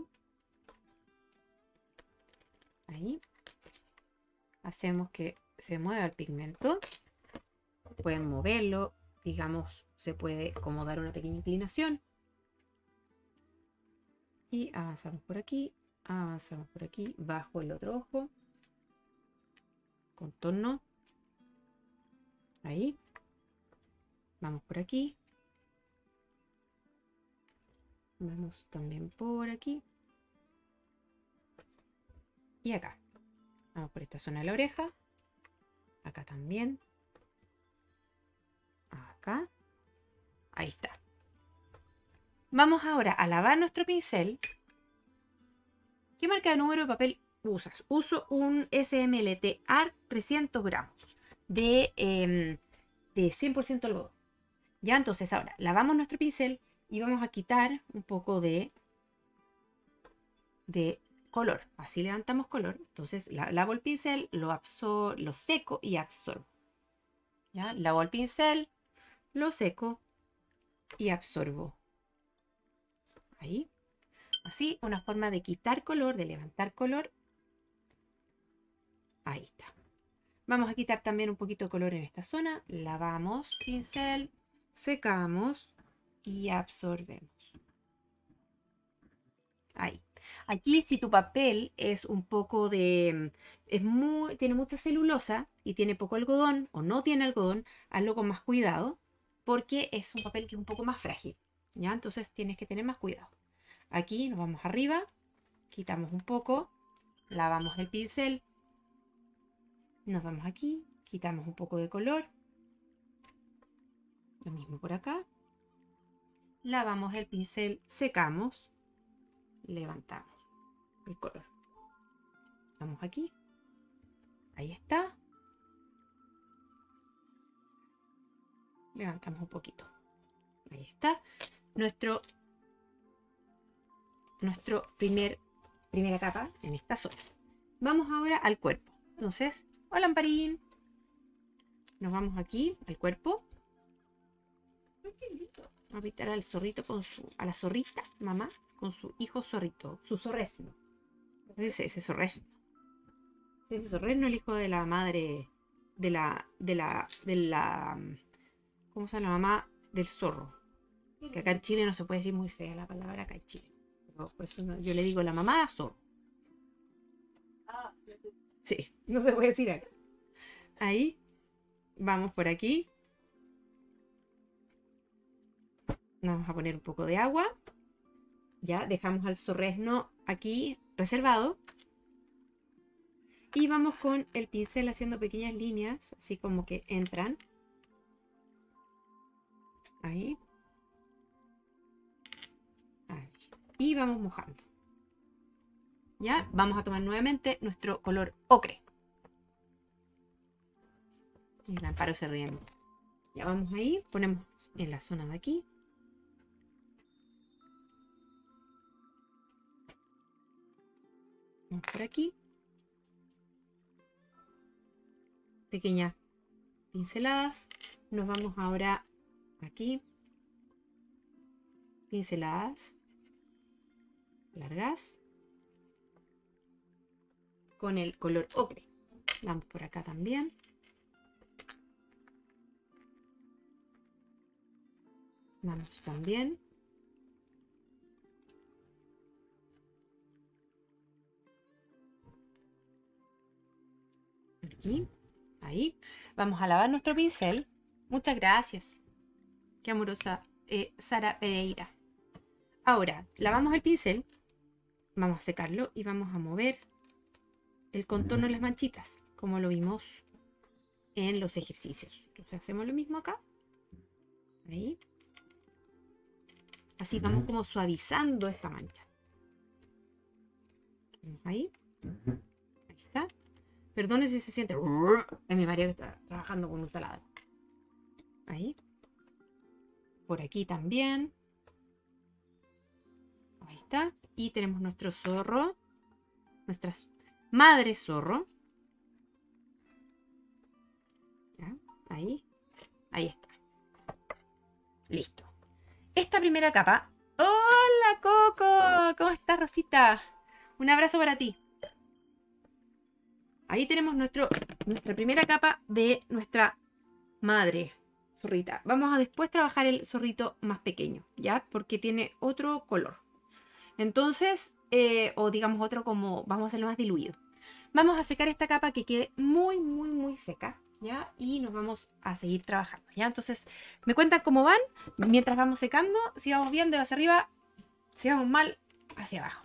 A: Ahí. Hacemos que se mueva el pigmento. Pueden moverlo. Digamos, se puede como dar una pequeña inclinación. Y avanzamos por aquí. Avanzamos por aquí. Bajo el otro ojo. Contorno. Ahí. Vamos por aquí. Vamos también por aquí. Y acá. Vamos por esta zona de la oreja. Acá también. Acá. Ahí está. Vamos ahora a lavar nuestro pincel. ¿Qué marca de número de papel usas? Uso un S M L T Art trescientos gramos de, eh, de cien por ciento algodón. Ya, entonces ahora lavamos nuestro pincel y vamos a quitar un poco de, de color. Así levantamos color. Entonces la, lavo el pincel, lo, absor lo seco y absorbo. ¿Ya? Lavo el pincel, lo seco y absorbo. Ahí. Así, una forma de quitar color, de levantar color. Ahí está. Vamos a quitar también un poquito de color en esta zona. Lavamos pincel, secamos y absorbemos. Ahí. Aquí, si tu papel es un poco de... Es muy, tiene mucha celulosa y tiene poco algodón o no tiene algodón, hazlo con más cuidado porque es un papel que es un poco más frágil. ¿Ya? Entonces tienes que tener más cuidado. Aquí nos vamos arriba, quitamos un poco, lavamos el pincel, nos vamos aquí, quitamos un poco de color. Lo mismo por acá. Lavamos el pincel, secamos, levantamos el color. Vamos aquí. Ahí está. Levantamos un poquito. Ahí está. Nuestro, nuestro primer, primera capa en esta zona. Vamos ahora al cuerpo. Entonces, hola Amparín. Nos vamos aquí al cuerpo. Vamos a pintar al zorrito con su, a la zorrita, mamá, con su hijo zorrito, su zorresno. Ese, ese zorresno. Sí, ese zorresno, el hijo de la madre, de la, de la, de la, ¿cómo se llama? La mamá del zorro. Que acá en Chile no se puede decir muy fea la palabra acá en Chile. Pero por eso no, yo le digo la mamá zorro. Sí, no se puede decir acá. Ahí, vamos por aquí. Vamos a poner un poco de agua. Ya dejamos al zorresno aquí reservado. Y vamos con el pincel haciendo pequeñas líneas, así como que entran. Ahí. Ahí. Y vamos mojando. Ya, vamos a tomar nuevamente nuestro color ocre. Y el Amparo se ríe. Ya vamos ahí, ponemos en la zona de aquí. Vamos por aquí. Pequeñas pinceladas. Nos vamos ahora aquí. Pinceladas. Largas. Con el color ocre. Vamos por acá también. Vamos también. Aquí. Ahí. Vamos a lavar nuestro pincel. Muchas gracias. Qué amorosa eh, Sara Pereira. Ahora, lavamos el pincel. Vamos a secarlo y vamos a mover el contorno de las manchitas, como lo vimos en los ejercicios. Entonces hacemos lo mismo acá. Ahí. Así vamos como suavizando esta mancha. Ahí. Ahí está. Perdone si se siente. Es mi marido que está trabajando con un taladro. Ahí. Por aquí también. Ahí está. Y tenemos nuestro zorro. Nuestra madre zorro. ¿Ya? Ahí. Ahí está. Listo. Esta primera capa. ¡Hola, Coco! ¿Cómo estás, Rosita? Un abrazo para ti. Ahí tenemos nuestro, nuestra primera capa de nuestra madre zorrita. Vamos a después trabajar el zorrito más pequeño, ¿ya? Porque tiene otro color. Entonces, eh, o digamos otro como, vamos a hacerlo más diluido. Vamos a secar esta capa que quede muy, muy, muy seca, ¿ya? Y nos vamos a seguir trabajando, ¿ya? Entonces, me cuentan cómo van mientras vamos secando. Si vamos bien, de hacia arriba. Si vamos mal, hacia abajo.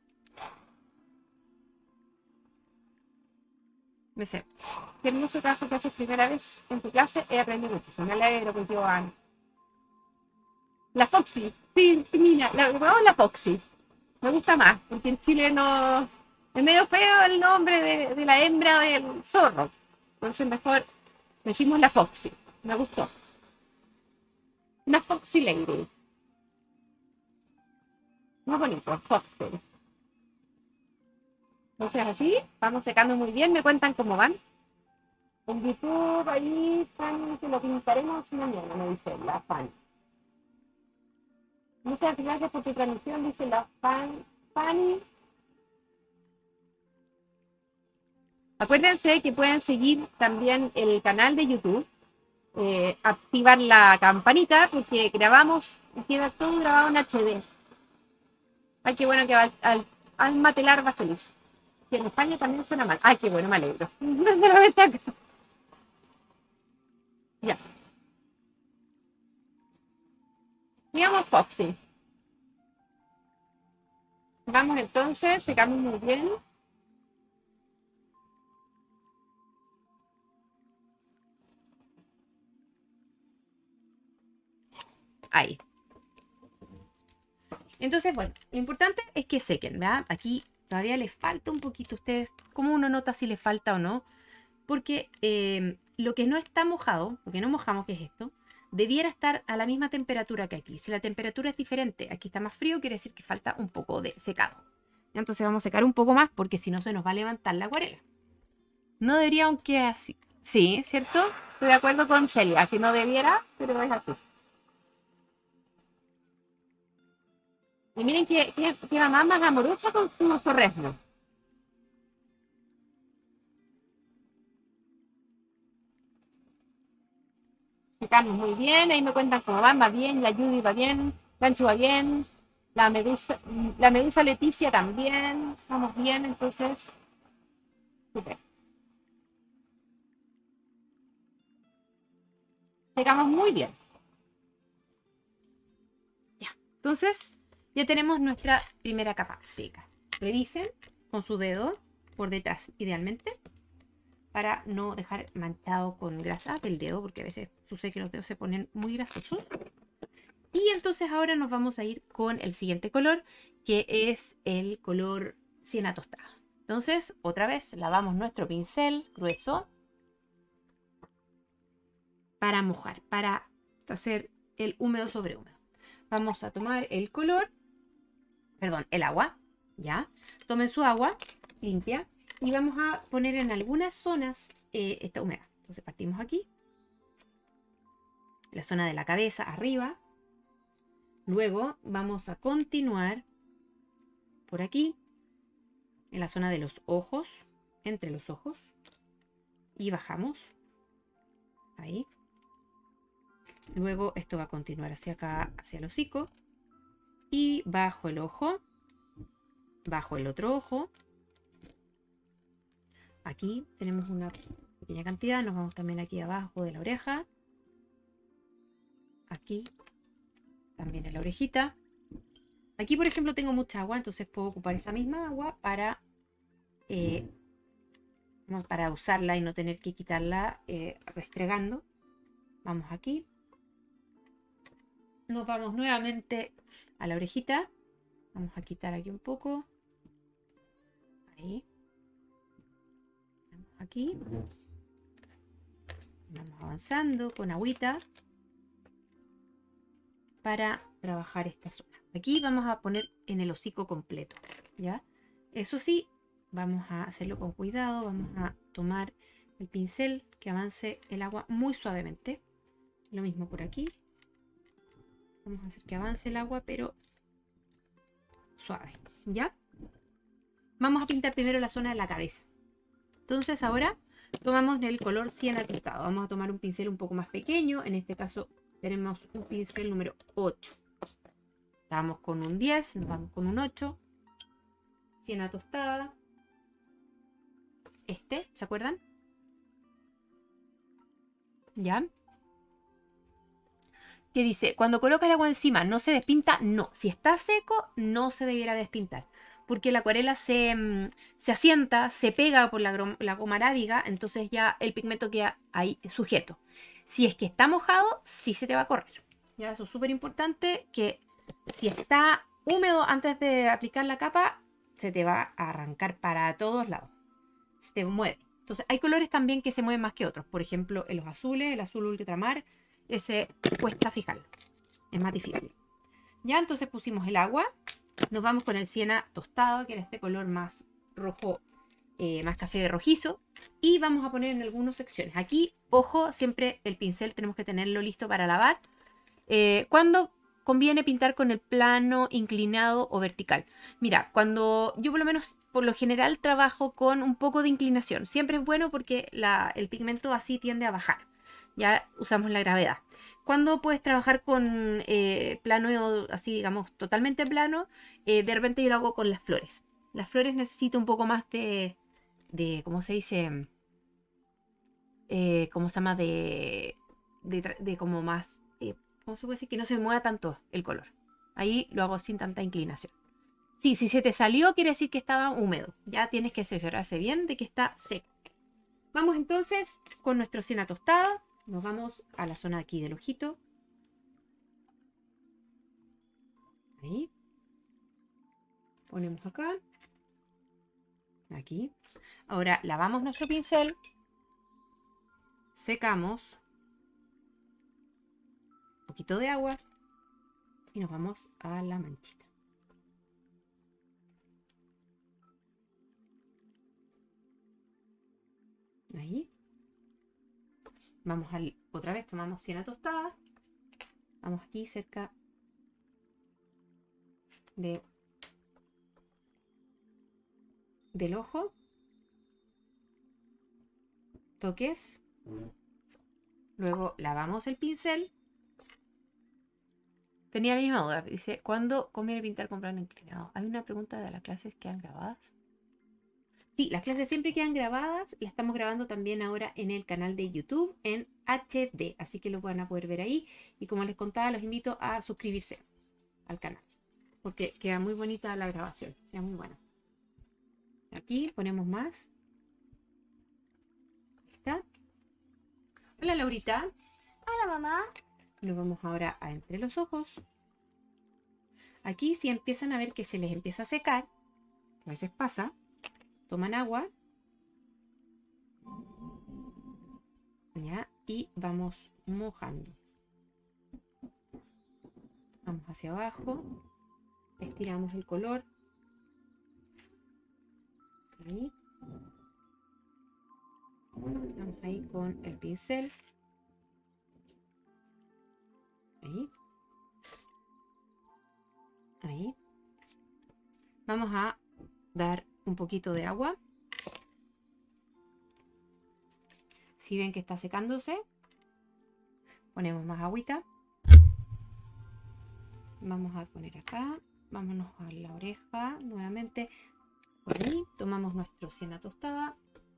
A: Me sé. Qué hermoso caso que haces primera vez en tu clase. He aprendido mucho. Me alegro contigo, Ana. La Foxy. Sí, niña. La, no, la Foxy. Me gusta más, porque en Chile no... Es medio feo el nombre de, de la hembra del zorro. Entonces mejor decimos la Foxy. Me gustó. Una Foxy Lady. Muy bonito, Foxy. Entonces así, vamos secando muy bien. Me cuentan cómo van. En YouTube, ahí, Fanny, se lo pintaremos mañana, me dice la Fanny. Muchas gracias por tu transmisión, dice la fan, Fanny. Acuérdense que pueden seguir también el canal de YouTube, eh, activar la campanita, porque grabamos, queda todo grabado en H D. Ay, qué bueno que va al, al, al matelar va feliz. Que en España también suena mal. Ay, qué bueno, me alegro. Ya. Digamos Foxy. Vamos entonces, secamos muy bien. Ahí. Entonces, bueno, lo importante es que sequen, ¿verdad? Aquí todavía les falta un poquito. Ustedes, ¿cómo uno nota si les falta o no? Porque eh, lo que no está mojado, lo que no mojamos, que es esto, debiera estar a la misma temperatura que aquí. Si la temperatura es diferente, aquí está más frío, quiere decir que falta un poco de secado. Entonces vamos a secar un poco más porque si no se nos va a levantar la acuarela. No debería, aunque así. Sí, ¿cierto? Estoy de acuerdo con Celia, que no debiera, pero es así. Y miren que, que, que mamá más amorosa con su torresmo. Secamos muy bien, ahí me cuentan cómo van, va bien, la Judy va bien, Gancho va bien, la medusa, la medusa Leticia también, vamos bien, entonces, super. Secamos muy bien. Ya, entonces ya tenemos nuestra primera capa seca. Revisen con su dedo por detrás, idealmente, para no dejar manchado con grasa del dedo, porque a veces sucede que los dedos se ponen muy grasosos. Y entonces ahora nos vamos a ir con el siguiente color, que es el color siena tostada. Entonces, otra vez, lavamos nuestro pincel grueso para mojar, para hacer el húmedo sobre húmedo. Vamos a tomar el color, perdón, el agua, ¿ya? Tomen su agua limpia y vamos a poner en algunas zonas eh, esta humedad. Entonces partimos aquí, la zona de la cabeza arriba. Luego vamos a continuar por aquí, en la zona de los ojos, entre los ojos. Y bajamos. Ahí. Luego esto va a continuar hacia acá, hacia el hocico. Y bajo el ojo. Bajo el otro ojo. Aquí tenemos una pequeña cantidad. Nos vamos también aquí abajo de la oreja. Aquí. También en la orejita. Aquí, por ejemplo, tengo mucha agua, entonces puedo ocupar esa misma agua para, eh, para usarla y no tener que quitarla eh, restregando. Vamos aquí. Nos vamos nuevamente a la orejita. Vamos a quitar aquí un poco. Ahí. Vamos aquí. Vamos avanzando con agüita para trabajar esta zona. Aquí vamos a poner en el hocico completo, ¿ya? Eso sí, vamos a hacerlo con cuidado. Vamos a tomar el pincel, que avance el agua muy suavemente. Lo mismo por aquí. Vamos a hacer que avance el agua, pero suave, ¿ya? Vamos a pintar primero la zona de la cabeza. Entonces ahora tomamos el color siena tostado. Vamos a tomar un pincel un poco más pequeño. En este caso tenemos un pincel número ocho. Estamos con un diez, nos vamos con un ocho. Siena tostada. Este, ¿se acuerdan? ¿Ya? ¿Qué dice? Cuando colocas el agua encima, ¿no se despinta? No. Si está seco, no se debiera despintar. Porque la acuarela se, se asienta, se pega por la, la goma arábiga, entonces ya el pigmento queda ahí sujeto. Si es que está mojado, sí se te va a correr. Ya, eso es súper importante, que si está húmedo antes de aplicar la capa, se te va a arrancar para todos lados. Se te mueve. Entonces hay colores también que se mueven más que otros. Por ejemplo, en los azules, el azul ultramar, ese cuesta fijarlo. Es más difícil. Ya, entonces pusimos el agua. Nos vamos con el siena tostado, que era este color más rojo eh, más café rojizo. Y vamos a poner en algunas secciones. Aquí, ojo, siempre el pincel tenemos que tenerlo listo para lavar. Eh, ¿Cuándo conviene pintar con el plano inclinado o vertical? Mira, cuando yo por lo menos, por lo general, trabajo con un poco de inclinación. Siempre es bueno porque la, el pigmento así tiende a bajar. Ya usamos la gravedad. Cuando puedes trabajar con eh, plano así, digamos, totalmente plano, eh, de repente yo lo hago con las flores. Las flores necesitan un poco más de, de ¿cómo se dice? Eh, ¿Cómo se llama? De, de, de como más, eh, ¿cómo se puede decir? Que no se mueva tanto el color. Ahí lo hago sin tanta inclinación. Sí, si se te salió, quiere decir que estaba húmedo. Ya tienes que asegurarse bien de que está seco. Vamos entonces con nuestro siena tostada. Nos vamos a la zona aquí del ojito. Ahí. Ponemos acá. Aquí. Ahora lavamos nuestro pincel. Secamos. Un poquito de agua. Y nos vamos a la manchita. Ahí. Vamos al, otra vez tomamos siena tostada. Vamos aquí cerca de, del ojo. Toques. Luego lavamos el pincel. Tenía la misma duda. Dice, ¿cuándo conviene pintar con plano inclinado? Hay una pregunta de las clases que han grabadas. Sí, las clases siempre quedan grabadas. Las estamos grabando también ahora en el canal de YouTube en H D. Así que lo van a poder ver ahí. Y como les contaba, los invito a suscribirse al canal. Porque queda muy bonita la grabación. Queda muy buena. Aquí ponemos más. Ahí está. Hola, Laurita.
B: Hola, mamá.
A: Nos vamos ahora a entre los ojos. Aquí si empiezan a ver que se les empieza a secar, a veces pasa, toman agua, ¿ya? Y vamos mojando. Vamos hacia abajo, estiramos el color. Ahí. Vamos ahí con el pincel. Ahí. Ahí. Vamos a dar un poquito de agua. Si ven que está secándose, ponemos más agüita. Vamos a poner acá. Vámonos a la oreja nuevamente. Por ahí. Tomamos nuestro siena tostada.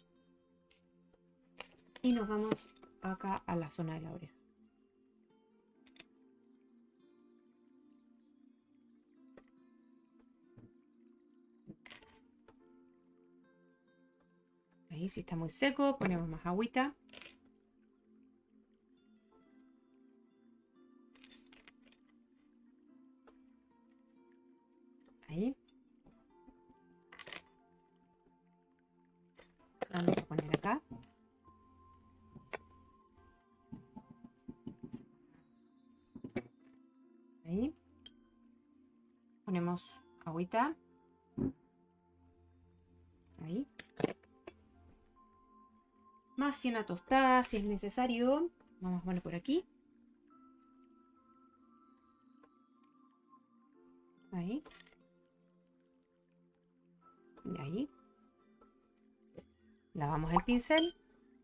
A: Y nos vamos acá a la zona de la oreja. Ahí si está muy seco, ponemos más agüita. Ahí. Vamos a poner acá. Ahí. Ponemos agüita. Ahí. Más siena tostada si es necesario. Vamos a poner por aquí. Ahí. Y ahí. Lavamos el pincel.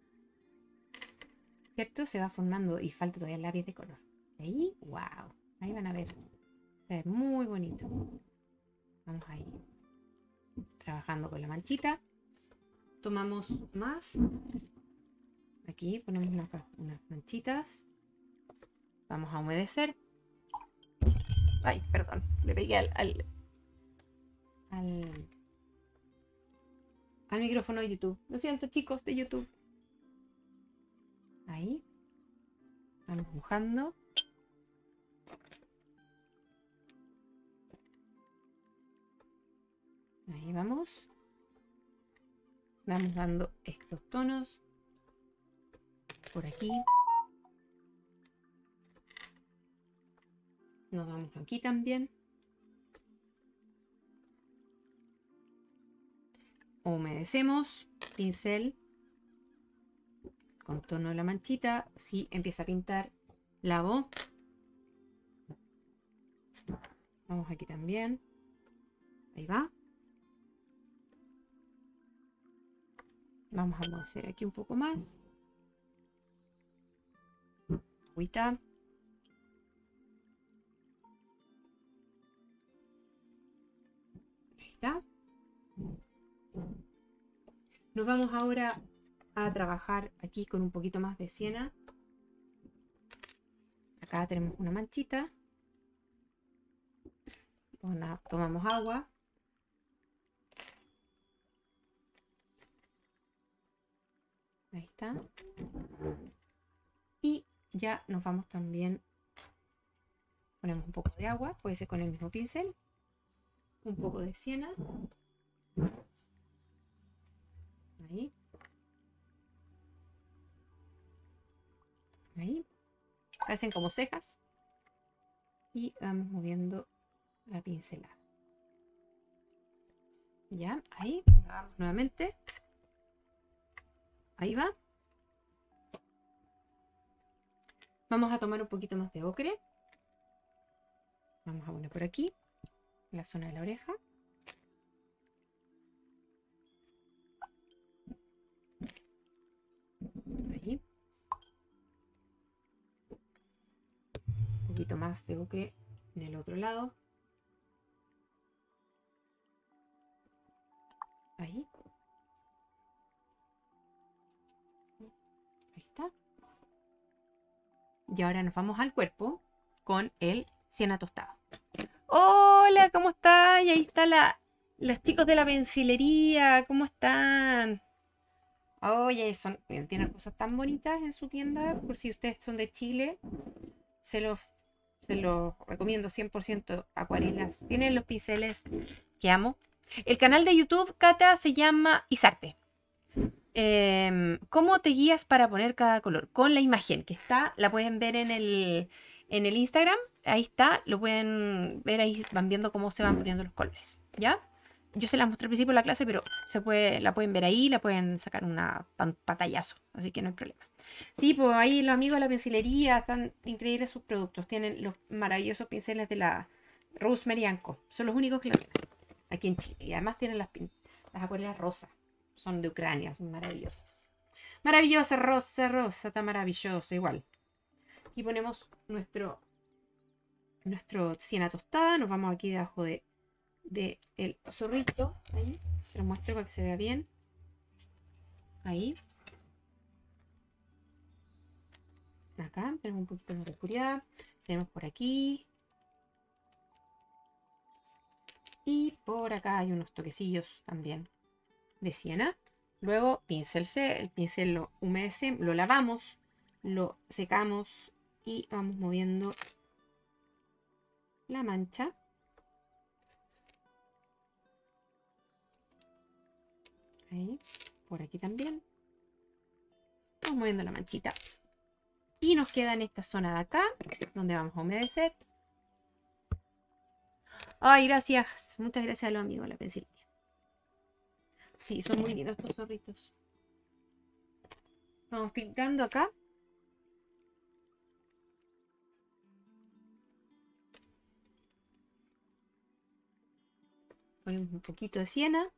A: ¿Cierto? Se va formando y falta todavía el lápiz de color. Ahí. ¡Wow! Ahí van a ver. Se ve muy bonito. Vamos ahí. Trabajando con la manchita. Tomamos más. Aquí ponemos unas, unas manchitas. Vamos a humedecer. Ay, perdón. Le pegué al, al, al, al micrófono de YouTube. Lo siento, chicos de YouTube. Ahí. Vamos mojando. Ahí vamos. Vamos dando estos tonos. Por aquí. Nos vamos aquí también. humedecemos, pincel, contorno de la manchita, si empieza a pintar, lavo. Vamos aquí también. Ahí va. Vamos a hacer aquí un poco más. Agüita. Ahí está. Nos vamos ahora a trabajar aquí con un poquito más de siena. Acá tenemos una manchita. Una, tomamos agua. Ahí está. Y ya nos vamos también. Ponemos un poco de agua, puede ser con el mismo pincel. Un poco de siena. Ahí. Ahí. Hacen como cejas. Y vamos moviendo la pincelada. Ya, ahí. Vamos nuevamente. Ahí va. Vamos a tomar un poquito más de ocre. Vamos a poner por aquí, en la zona de la oreja. Ahí. Un poquito más de ocre en el otro lado. Ahí. Ahí está. Y ahora nos vamos al cuerpo con el siena tostado. Hola, ¿cómo están? Y ahí están la, los chicos de la pencilería. ¿Cómo están? Oye, son, tienen cosas tan bonitas en su tienda. Por si ustedes son de Chile, se los, se los recomiendo cien por ciento. Acuarelas. Tienen los pinceles que amo. El canal de YouTube, Cata, se llama Isarte. Eh, ¿Cómo te guías para poner cada color? Con la imagen que está, la pueden ver en el, en el Instagram. Ahí está, lo pueden ver, ahí van viendo cómo se van poniendo los colores. ¿Ya? Yo se las mostré al principio de la clase, pero se puede, la pueden ver ahí, la pueden sacar una pantallazo, así que no hay problema. Sí, pues ahí los amigos de la pencilería, están increíbles sus productos. Tienen los maravillosos pinceles de la Rosemary and Co. Son los únicos que lo tienen aquí en Chile. Y además tienen las, las acuarelas rosas. Son de Ucrania, son maravillosas. Maravillosa, rosa, rosa, está maravillosa, igual. Aquí ponemos nuestro, nuestro siena tostada. Nos vamos aquí debajo de, de el zorrito. Ahí, se lo muestro para que se vea bien. Ahí. Acá tenemos un poquito más de oscuridad. Tenemos por aquí. Y por acá hay unos toquecillos también de siena. Luego pincel C, el pincel lo humedecemos, lo lavamos, lo secamos y vamos moviendo la mancha. Ahí, por aquí también. Vamos moviendo la manchita. Y nos queda en esta zona de acá, donde vamos a humedecer. Ay, gracias. Muchas gracias a los amigos de la pencilería. Sí, son muy lindos estos zorritos. Vamos pintando acá. Ponemos un poquito de siena.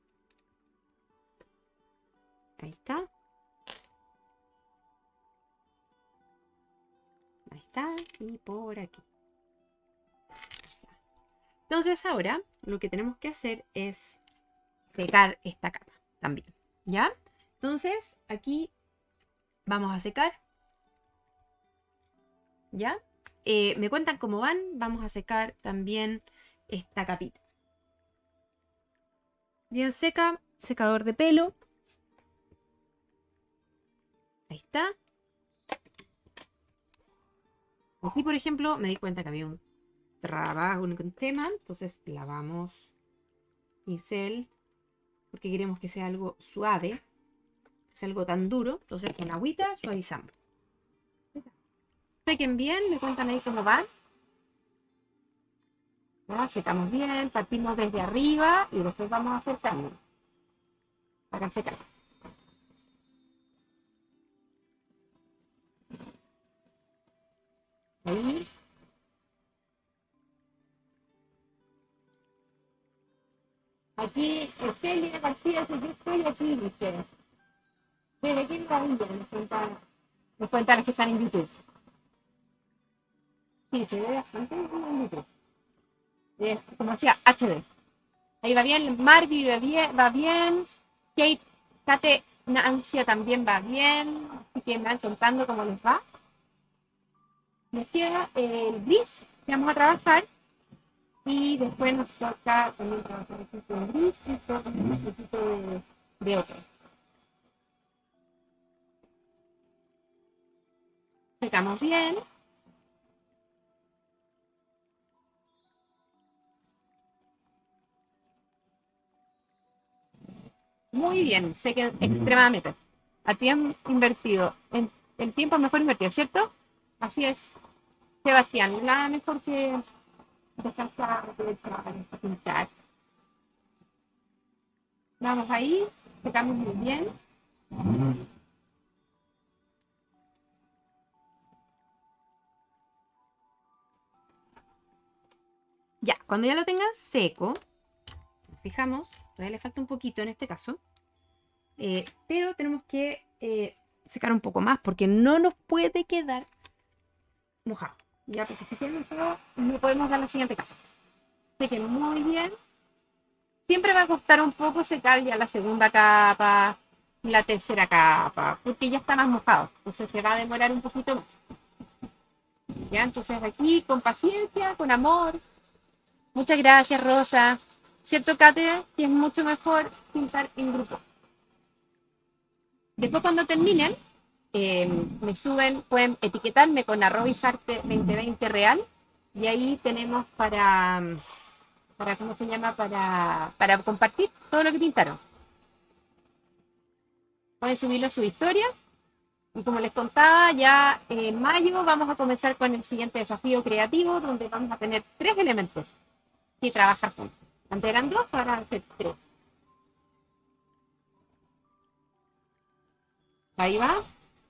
A: Ahí está. Ahí está. Y por aquí. Ahí está. Entonces ahora lo que tenemos que hacer es secar esta capa también, ¿ya? Entonces aquí vamos a secar, ¿ya? Eh, me cuentan cómo van. Vamos a secar también esta capita. Bien seca, secador de pelo. Ahí está. Aquí, por ejemplo, me di cuenta que había un trabajo, un tema, entonces lavamos pincel. Porque queremos que sea algo suave, no sea algo tan duro. Entonces con agüita suavizamos. Sequen bien, me cuentan ahí cómo van. ¿Ya? Secamos bien, partimos desde arriba y después vamos acercando. para secar. Ahí. Aquí, Celia García, si yo estoy aquí, dice. Desde aquí en la India, nos cuentan, nos cuentan los que están en YouTube. Sí, se ve bastante en YouTube. Es, como decía, H D. Ahí va bien, Marvi va bien, va bien. Kate, Kate, Nancia también va bien. Así que me van contando cómo les va. Nos queda el gris que vamos a trabajar. Y después nos toca también trabajar el tipo de gris y todo un tipo de, de otro. Secamos bien. Muy bien, sequen extremadamente. A tiempo invertido. En, el tiempo es mejor invertido, ¿cierto? Así es. Sebastián, nada mejor que descansar, aprovechar, pintar. Vamos ahí, secamos muy bien. Ya, cuando ya lo tengan seco, nos fijamos, todavía le falta un poquito en este caso, eh, pero tenemos que eh, secar un poco más porque no nos puede quedar mojado. Ya, porque si queda mojado, no podemos dar la siguiente capa. Sequen muy bien. Siempre va a costar un poco secar ya la segunda capa, la tercera capa, porque ya está más mojado. Entonces se va a demorar un poquito más. Ya, entonces aquí con paciencia, con amor. Muchas gracias, Rosa. ¿Cierto, Kate? Que es mucho mejor pintar en grupo. Después cuando terminen, eh, me suben, pueden etiquetarme con arroba isarte veinte veinte real. Y ahí tenemos para, para ¿cómo se llama? Para, para compartir todo lo que pintaron. Pueden subirlo a sus historias. Y como les contaba, ya en mayo vamos a comenzar con el siguiente desafío creativo, donde vamos a tener tres elementos que trabajar juntos. Antes eran dos, ahora van a ser tres. Ahí va.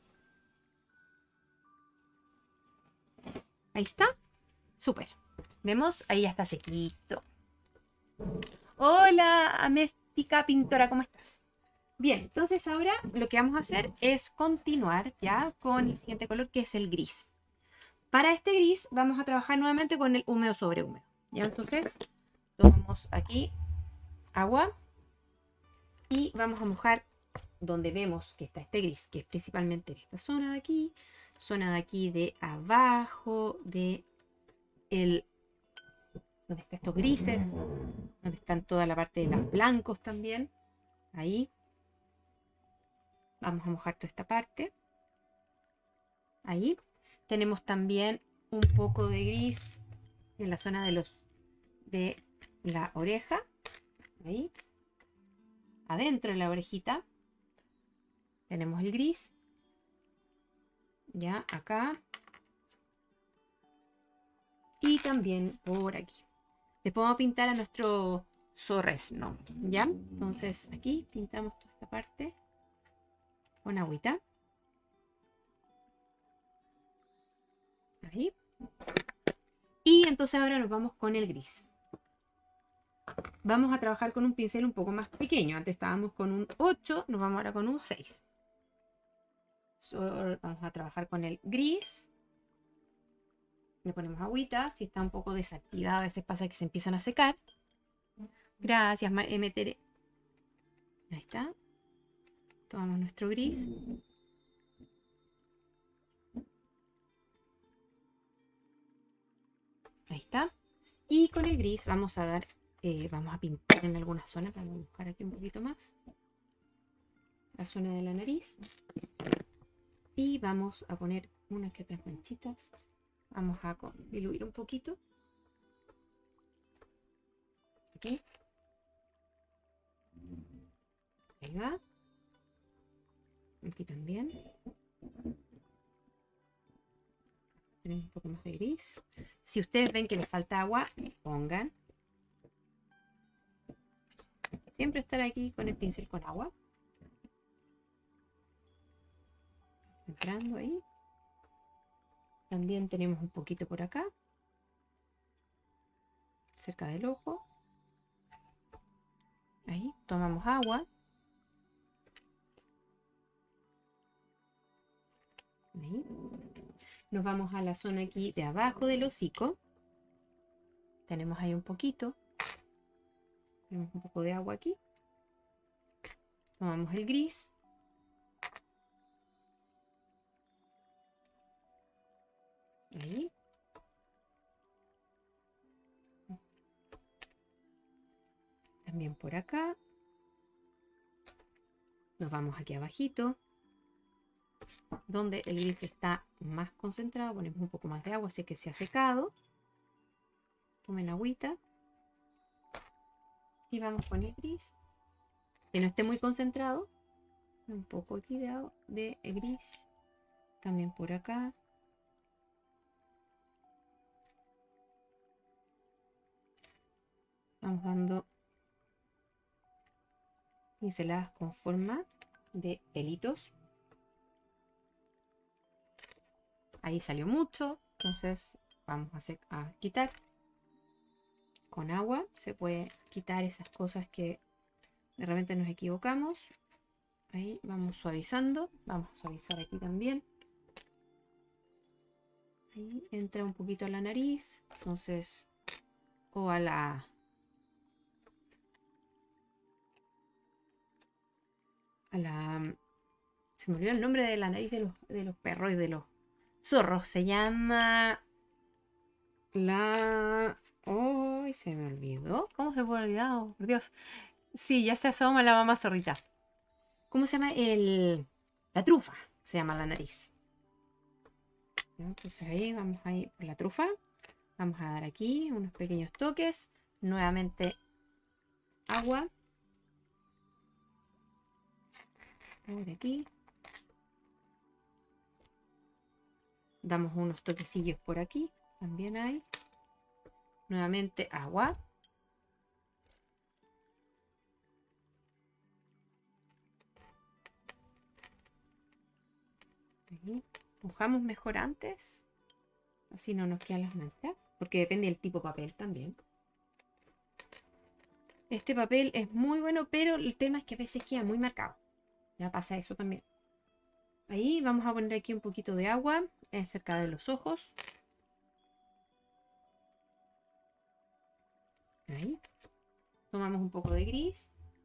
A: Ahí está. Súper. ¿Vemos? Ahí ya está sequito. Hola, Améstica Pintora, ¿cómo estás? Bien, entonces ahora lo que vamos a hacer es continuar ya con el siguiente color, que es el gris. Para este gris vamos a trabajar nuevamente con el húmedo sobre húmedo. Ya, entonces tomamos aquí agua y vamos a mojar donde vemos que está este gris, que es principalmente en esta zona de aquí, zona de aquí de abajo, de el, donde están estos grises, donde están toda la parte de los blancos también. Ahí. Vamos a mojar toda esta parte. Ahí. Tenemos también un poco de gris en la zona de los de la oreja. Ahí. Adentro de la orejita. Tenemos el gris. Ya acá. Y también por aquí. Después vamos a pintar a nuestro sorresno. ¿Ya? Entonces aquí pintamos toda esta parte con agüita. Ahí. Y entonces ahora nos vamos con el gris. Vamos a trabajar con un pincel un poco más pequeño. Antes estábamos con un ocho, nos vamos ahora con un seis. So, vamos a trabajar con el gris. Le ponemos agüita. Si está un poco desactivado, a veces pasa que se empiezan a secar. Gracias, M T R. Ahí está. Tomamos nuestro gris. Ahí está. Y con el gris vamos a dar, eh, vamos a pintar en algunas zonas. Vamos a buscar aquí un poquito más. La zona de la nariz. Y vamos a poner unas que otras manchitas. Vamos a diluir un poquito. Aquí. Ahí va. Aquí también. Tenemos un poco más de gris. Si ustedes ven que les falta agua, pongan. Siempre estar aquí con el pincel con agua. entrando ahí. También tenemos un poquito por acá, cerca del ojo. Ahí tomamos agua. Ahí. Nos vamos a la zona aquí de abajo del hocico. Tenemos ahí un poquito. Tenemos un poco de agua aquí. Tomamos el gris. Ahí. También por acá. Nos vamos aquí abajito, donde el gris está más concentrado. Ponemos un poco más de agua, así que se ha secado. Tomen agüita. Y vamos con el gris. Que no esté muy concentrado. Un poco aquí de, agua, de gris. También por acá. Vamos dando pinceladas con forma de pelitos. Ahí salió mucho, entonces vamos a, hacer, a quitar. Con agua se puede quitar esas cosas que de repente nos equivocamos. Ahí vamos suavizando. Vamos a suavizar aquí también. Ahí entra un poquito a la nariz. Entonces, o a la... A la... Se me olvidó el nombre de la nariz de los, de los perros y de los zorros. Se llama... La... ¡Oh! Se me olvidó. ¿Cómo se me ha olvidado? Por Dios. Sí, ya se asoma la mamá zorrita. ¿Cómo se llama? El... La trufa. Se llama la nariz. Entonces ahí vamos a ir por la trufa. Vamos a dar aquí unos pequeños toques. Nuevamente agua. Por aquí. Damos unos toquecillos por aquí. También hay. Nuevamente agua. Ahí. Mojamos mejor antes. Así no nos quedan las manchas. Porque depende del tipo de papel también. Este papel es muy bueno, pero el tema es que a veces queda muy marcado. Ya pasa eso también. Ahí vamos a poner aquí un poquito de agua eh, cerca de los ojos. Ahí. Tomamos un poco de gris.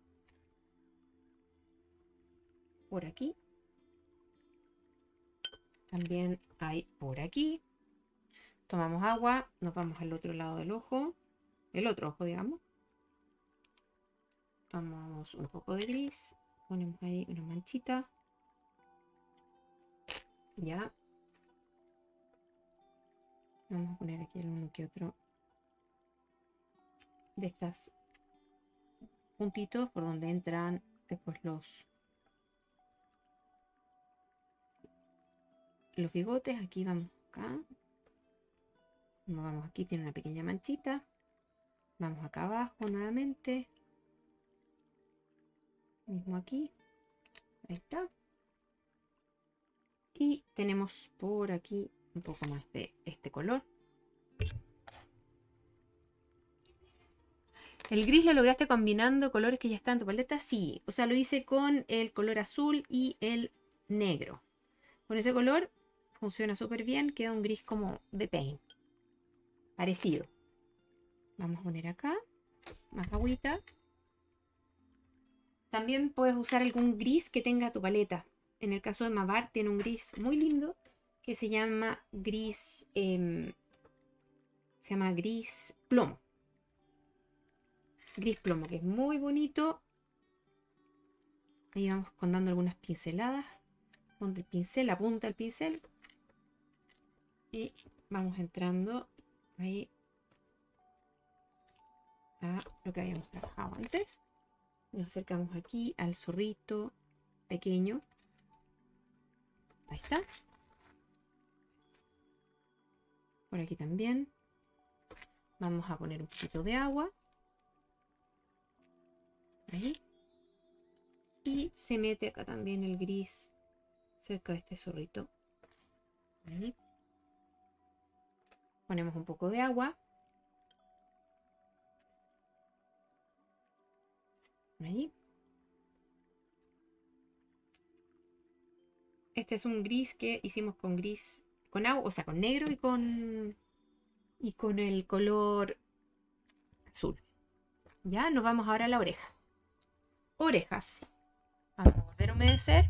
A: Por aquí. También hay por aquí. Tomamos agua. Nos vamos al otro lado del ojo. El otro ojo, digamos. Tomamos un poco de gris. Ponemos ahí una manchita. Ya. Vamos a poner aquí el uno que otro de estas puntitos por donde entran después los los bigotes. Aquí vamos acá. Nos vamos aquí, tiene una pequeña manchita. Vamos acá abajo nuevamente. Mismo aquí. Ahí está. Y tenemos por aquí un poco más de este color. ¿El gris lo lograste combinando colores que ya están en tu paleta? Sí, o sea, lo hice con el color azul y el negro. Con ese color funciona súper bien, queda un gris como de paint. Parecido. Vamos a poner acá más agüita. También puedes usar algún gris que tenga tu paleta. En el caso de Mavar tiene un gris muy lindo que se llama gris, eh, se llama gris plomo. Gris plomo, que es muy bonito. Ahí vamos con dando algunas pinceladas. Ponte el pincel, la punta del pincel. Y vamos entrando ahí a lo que habíamos trabajado antes. Nos acercamos aquí al zorrito pequeño. Ahí está. Por aquí también. Vamos a poner un poquito de agua. Ahí. Y se mete acá también el gris. cerca de este zorrito. Ahí. Ponemos un poco de agua. Ahí. Este es un gris que hicimos con gris, con agua, o sea, con negro y con y con el color azul. Ya, nos vamos ahora a la oreja. Orejas. Vamos a volver a humedecer.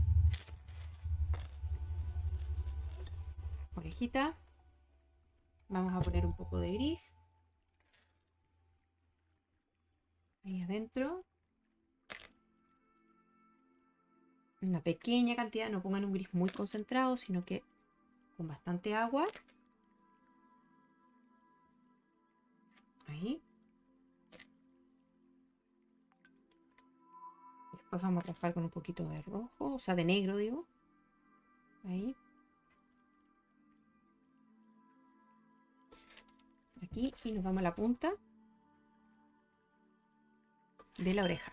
A: Orejita. Vamos a poner un poco de gris. Ahí adentro. Una pequeña cantidad, no pongan un gris muy concentrado, sino que con bastante agua. Ahí. Después vamos a trabajar con un poquito de rojo, o sea, de negro, digo. Ahí. Aquí, y nos vamos a la punta de la oreja.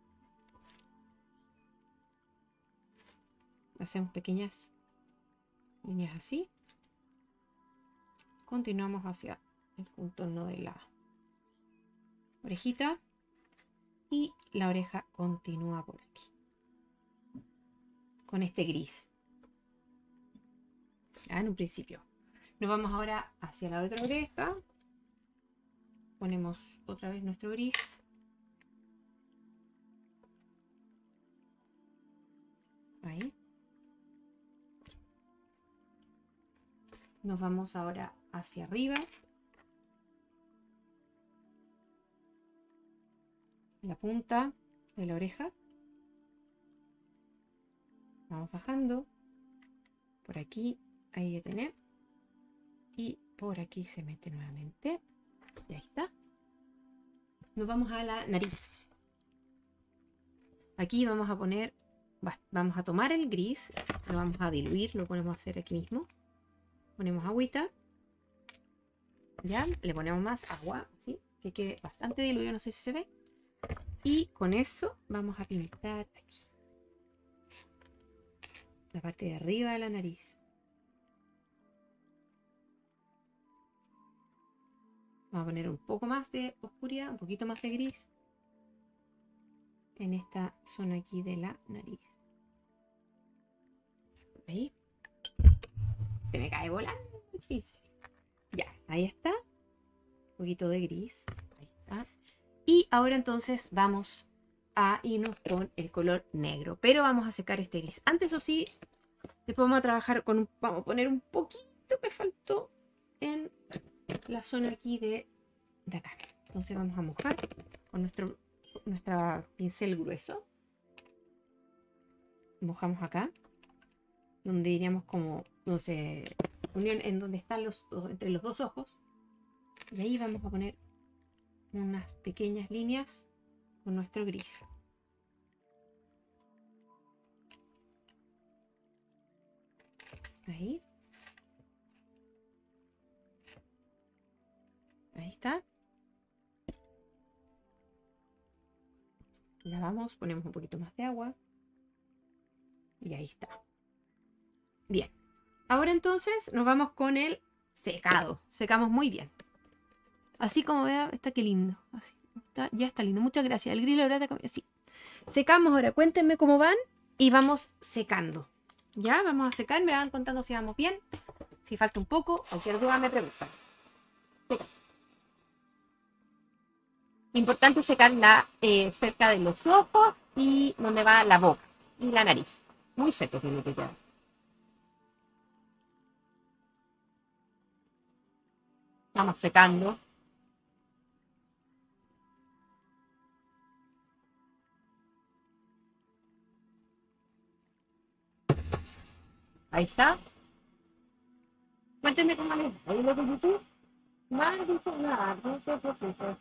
A: Hacemos pequeñas líneas así. Continuamos hacia el contorno de la orejita. Y la oreja continúa por aquí. Con este gris. Ya, en un principio. Nos vamos ahora hacia la otra oreja. Ponemos otra vez nuestro gris. Ahí. Nos vamos ahora hacia arriba. La punta de la oreja. Vamos bajando. Por aquí, ahí ya tenemos. Y por aquí se mete nuevamente. Y ahí está. Nos vamos a la nariz. Aquí vamos a poner, vamos a tomar el gris, lo vamos a diluir, lo ponemos a hacer aquí mismo. Ponemos agüita. Ya, le ponemos más agua, ¿sí? Que quede bastante diluido, no sé si se ve. Y con eso vamos a pintar aquí. La parte de arriba de la nariz. Vamos a poner un poco más de oscuridad, un poquito más de gris. En esta zona aquí de la nariz. Ahí. Se me cae volando el pincel. Ya, ahí está. Un poquito de gris. Ahí está. Y ahora entonces vamos a irnos con el color negro. Pero vamos a secar este gris. Antes, eso sí, después vamos a trabajar con un... Vamos a poner un poquito, me faltó, en la zona aquí de, de acá. Entonces vamos a mojar con nuestro nuestra pincel grueso. Mojamos acá. Donde diríamos como... No sé, unión en donde están los, entre los dos ojos. Y ahí vamos a poner unas pequeñas líneas con nuestro gris. Ahí. Ahí está. Lavamos, ponemos un poquito más de agua. Y ahí está. Bien. Ahora entonces nos vamos con el secado. Secamos muy bien. Así como vea, está que lindo. Así, está, ya está lindo. Muchas gracias. El gris la verdad está así. Secamos ahora. Cuéntenme cómo van. Y vamos secando. Ya, vamos a secar. Me van contando si vamos bien. Si falta un poco. Cualquier duda me preguntan. Importante secarla eh, cerca de los ojos y donde va la boca y la nariz. Muy seco tiene que quedar. Vamos secando. Ahí está. Cuéntenme cómo les va. ¿Ahí lo de YouTube? Mal dice nada. Muchos procesos.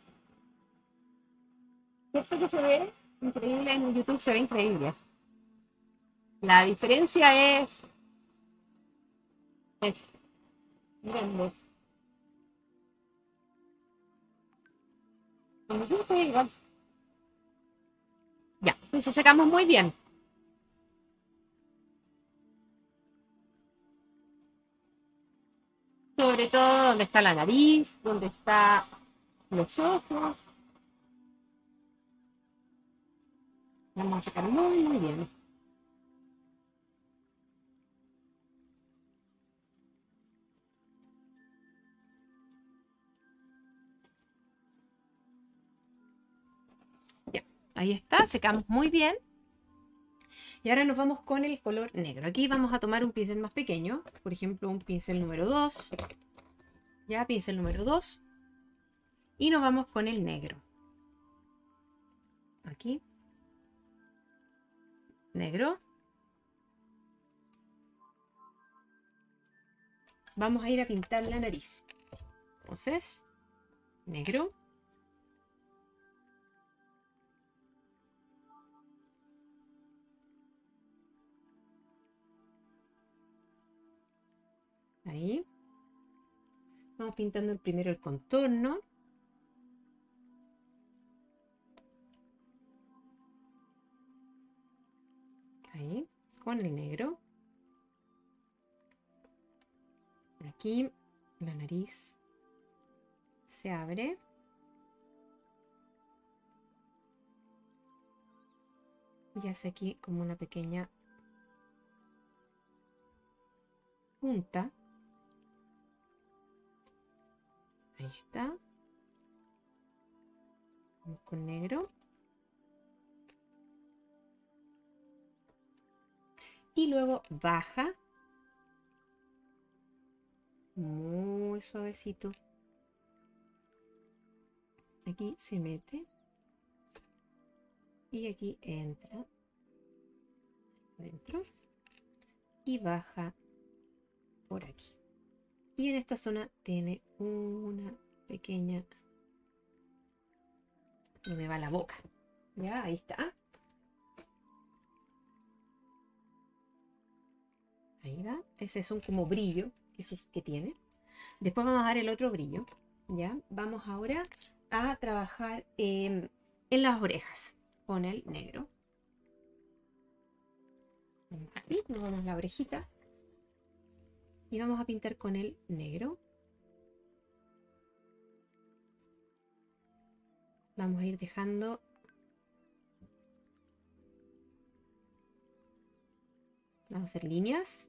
A: Esto que se ve increíble en YouTube se ve increíble. La diferencia es... es miren, en YouTube se ve igual. Ya, entonces secamos muy bien. sobre todo donde está la nariz, donde están los ojos. Vamos a sacar muy, muy bien. Ya, ahí está, secamos muy bien. Y ahora nos vamos con el color negro. Aquí vamos a tomar un pincel más pequeño, por ejemplo un pincel número dos. Ya, pincel número dos. Y nos vamos con el negro. Aquí. Negro. Vamos a ir a pintar la nariz. Entonces, negro. Ahí. Vamos pintando primero el contorno. Ahí, con el negro. Aquí la nariz se abre. Y hace aquí como una pequeña punta. Ahí está. Vamos con negro. Y luego baja. Muy suavecito. Aquí se mete. Y aquí entra. Adentro. Y baja por aquí. Y en esta zona tiene una pequeña... donde va la boca. Ya, ahí está. Ahí va. Ese es un como brillo que, sus, que tiene. Después vamos a dar el otro brillo. Ya. Vamos ahora a trabajar eh, en las orejas con el negro. Vamos aquí, nos vamos a la orejita. Y vamos a pintar con el negro. Vamos a ir dejando vamos a hacer líneas.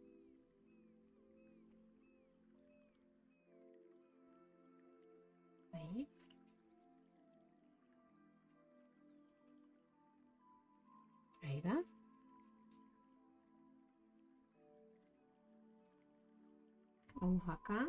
A: Ahí. Ahí va. Vamos acá.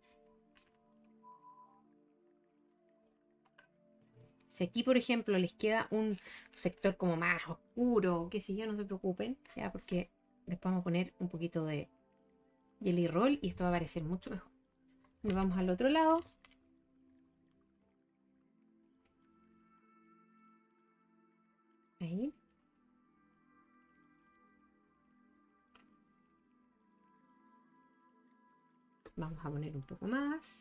A: Si aquí, por ejemplo, les queda un sector como más oscuro, qué sé yo, no se preocupen, ya, porque después vamos a poner un poquito de Jelly Roll y esto va a parecer mucho mejor. Nos vamos al otro lado. Ahí. Vamos a poner un poco más.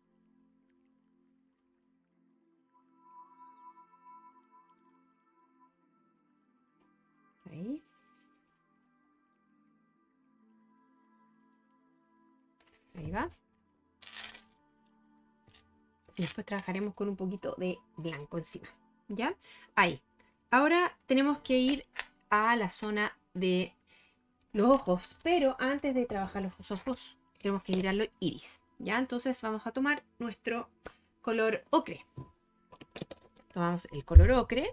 A: Ahí. Ahí va. Y después trabajaremos con un poquito de blanco encima. ¿Ya? Ahí. Ahora tenemos que ir a la zona de los ojos. Pero antes de trabajar los ojos, tenemos que ir a los iris. ¿Ya? Entonces vamos a tomar nuestro color ocre. Tomamos el color ocre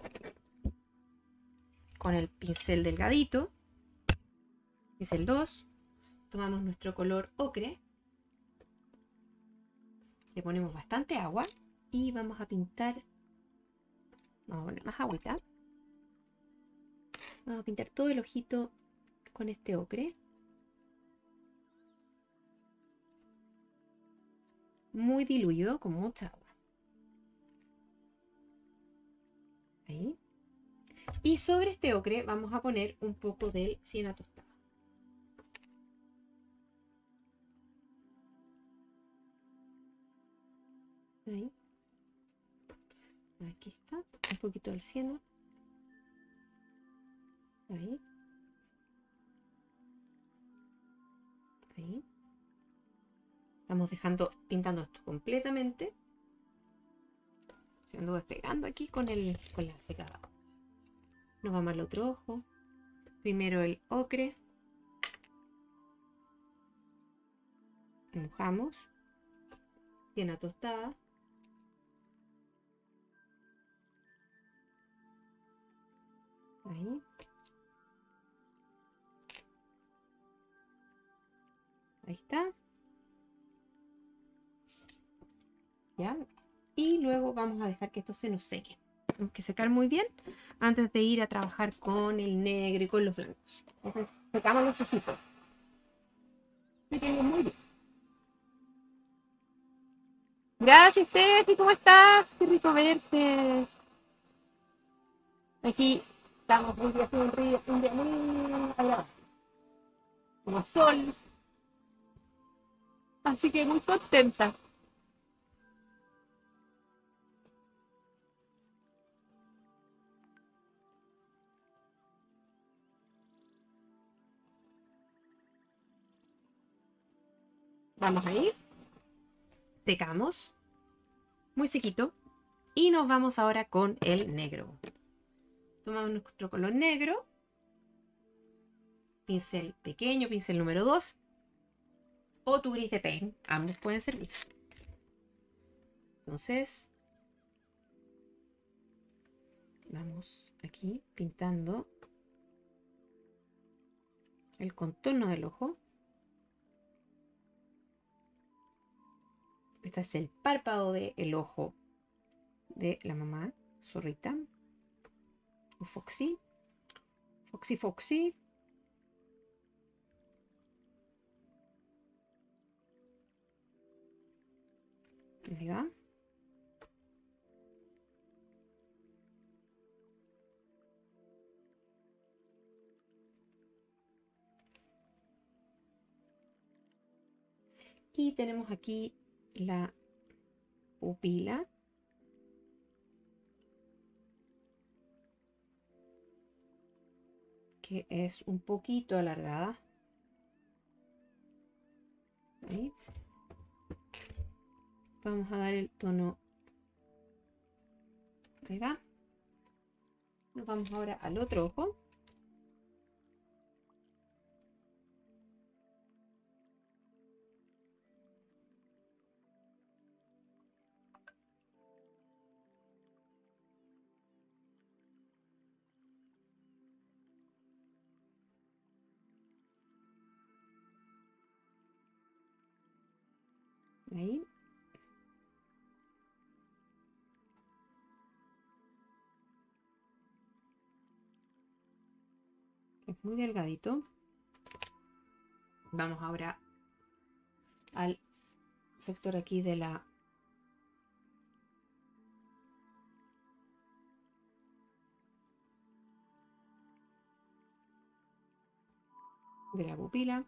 A: con el pincel delgadito. Pincel dos. Tomamos nuestro color ocre. Le ponemos bastante agua. Y vamos a pintar. Vamos a poner más agüita. Vamos a pintar todo el ojito con este ocre. Muy diluido, con mucha agua. Ahí. Y sobre este ocre vamos a poner un poco de siena tostada. Ahí. Aquí está. Un poquito del siena. Ahí. Ahí. Estamos dejando, pintando esto completamente. Se ando despegando aquí con, el, con la secadora. Nos vamos al otro ojo. Primero el ocre. Mojamos. Siena tostada. Ahí. Ahí está. ¿Ya? Y luego vamos a dejar que esto se nos seque. Tenemos que secar muy bien antes de ir a trabajar con el negro y con los blancos. Entonces, secamos los ojitos. Sequemos muy bien. Gracias, Steffi, ¿cómo estás? Qué rico verte. Aquí estamos un día, un día, un día muy agradable. Como sol. Así que muy contenta. Vamos ahí. Secamos. Muy sequito. Y nos vamos ahora con el negro. Tomamos nuestro color negro. Pincel pequeño, pincel número dos. O tu gris de paint. Ambos pueden servir. Entonces, vamos aquí pintando el contorno del ojo. Este es el párpado del ojo de la mamá, zorrita. O Foxy. Foxy, Foxy. Ahí va. Y tenemos aquí la pupila. Que es un poquito alargada. Ahí. Vamos a dar el tono. Ahí va. Nos vamos ahora al otro ojo. Ahí. Es muy delgadito. Vamos ahora al sector aquí de la de la pupila,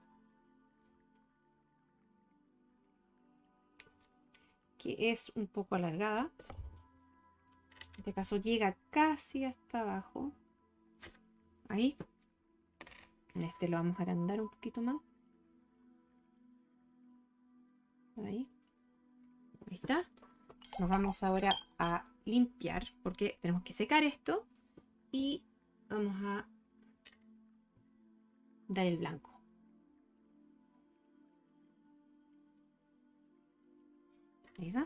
A: que es un poco alargada. En este caso llega casi hasta abajo. Ahí. En este lo vamos a agrandar un poquito más. Ahí. Ahí está. Nos vamos ahora a limpiar porque tenemos que secar esto y vamos a dar el blanco. Ahí va.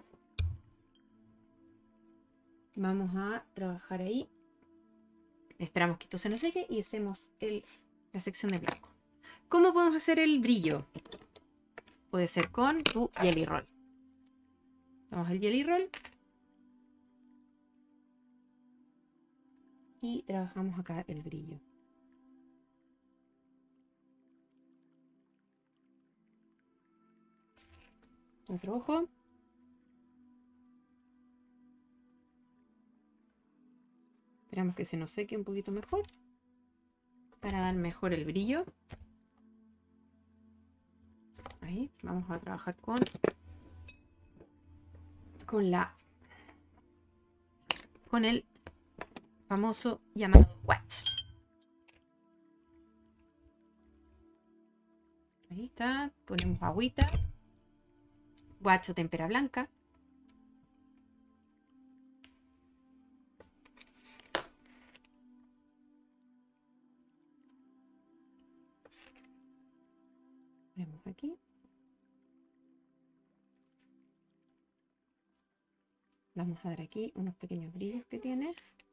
A: Vamos a trabajar ahí. Esperamos que esto se nos seque y hacemos el, la sección de blanco. ¿Cómo podemos hacer el brillo? Puede ser con tu Jelly Roll. Vamos al Jelly Roll. Y trabajamos acá el brillo. Otro ojo. Esperamos que se nos seque un poquito mejor para dar mejor el brillo. Ahí vamos a trabajar con con la con el famoso llamado watch. Ahí está, ponemos agüita guacho témpera blanca. Ponemos aquí. Vamos a dar aquí unos pequeños brillos que tiene.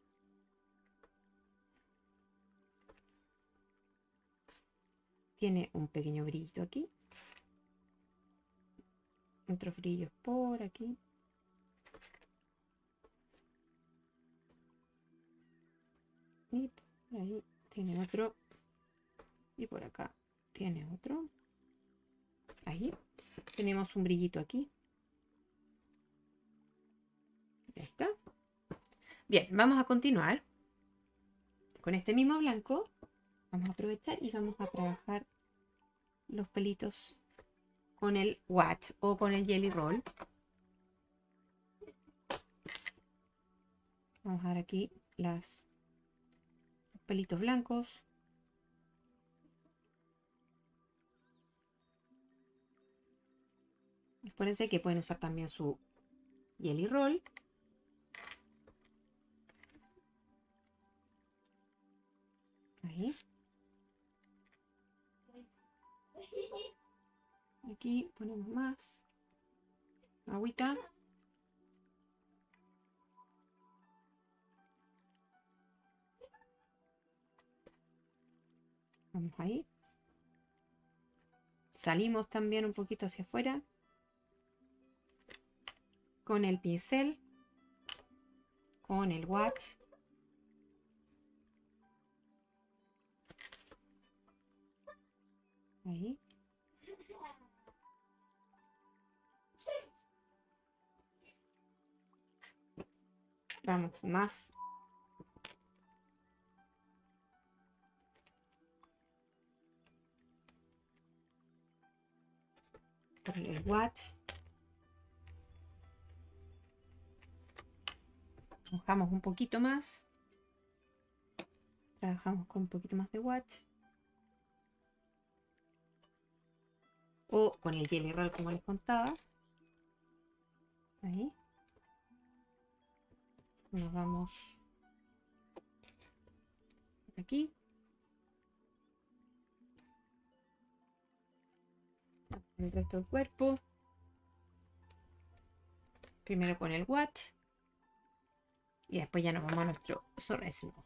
A: Tiene un pequeño brillito aquí. Otros brillos por aquí. Y por ahí tiene otro. Y por acá tiene otro. Ahí. Tenemos un brillito aquí. Ahí está. Bien, vamos a continuar. Con este mismo blanco vamos a aprovechar y vamos a trabajar los pelitos con el Watch o con el Jelly Roll. Vamos a dar aquí las, los pelitos blancos. Acuérdense que pueden usar también su Jelly Roll. Ahí. Aquí ponemos más agüita. Vamos ahí. Salimos también un poquito hacia afuera con el pincel, con el Watch. Ahí. Vamos más. Por el Watch. Mojamos un poquito más. Trabajamos con un poquito más de Watch. O con el Jelly Roll, como les contaba. Ahí. Nos vamos por aquí. El resto del cuerpo. Primero con el Watch. Y después ya nos vamos a nuestro zorresmo.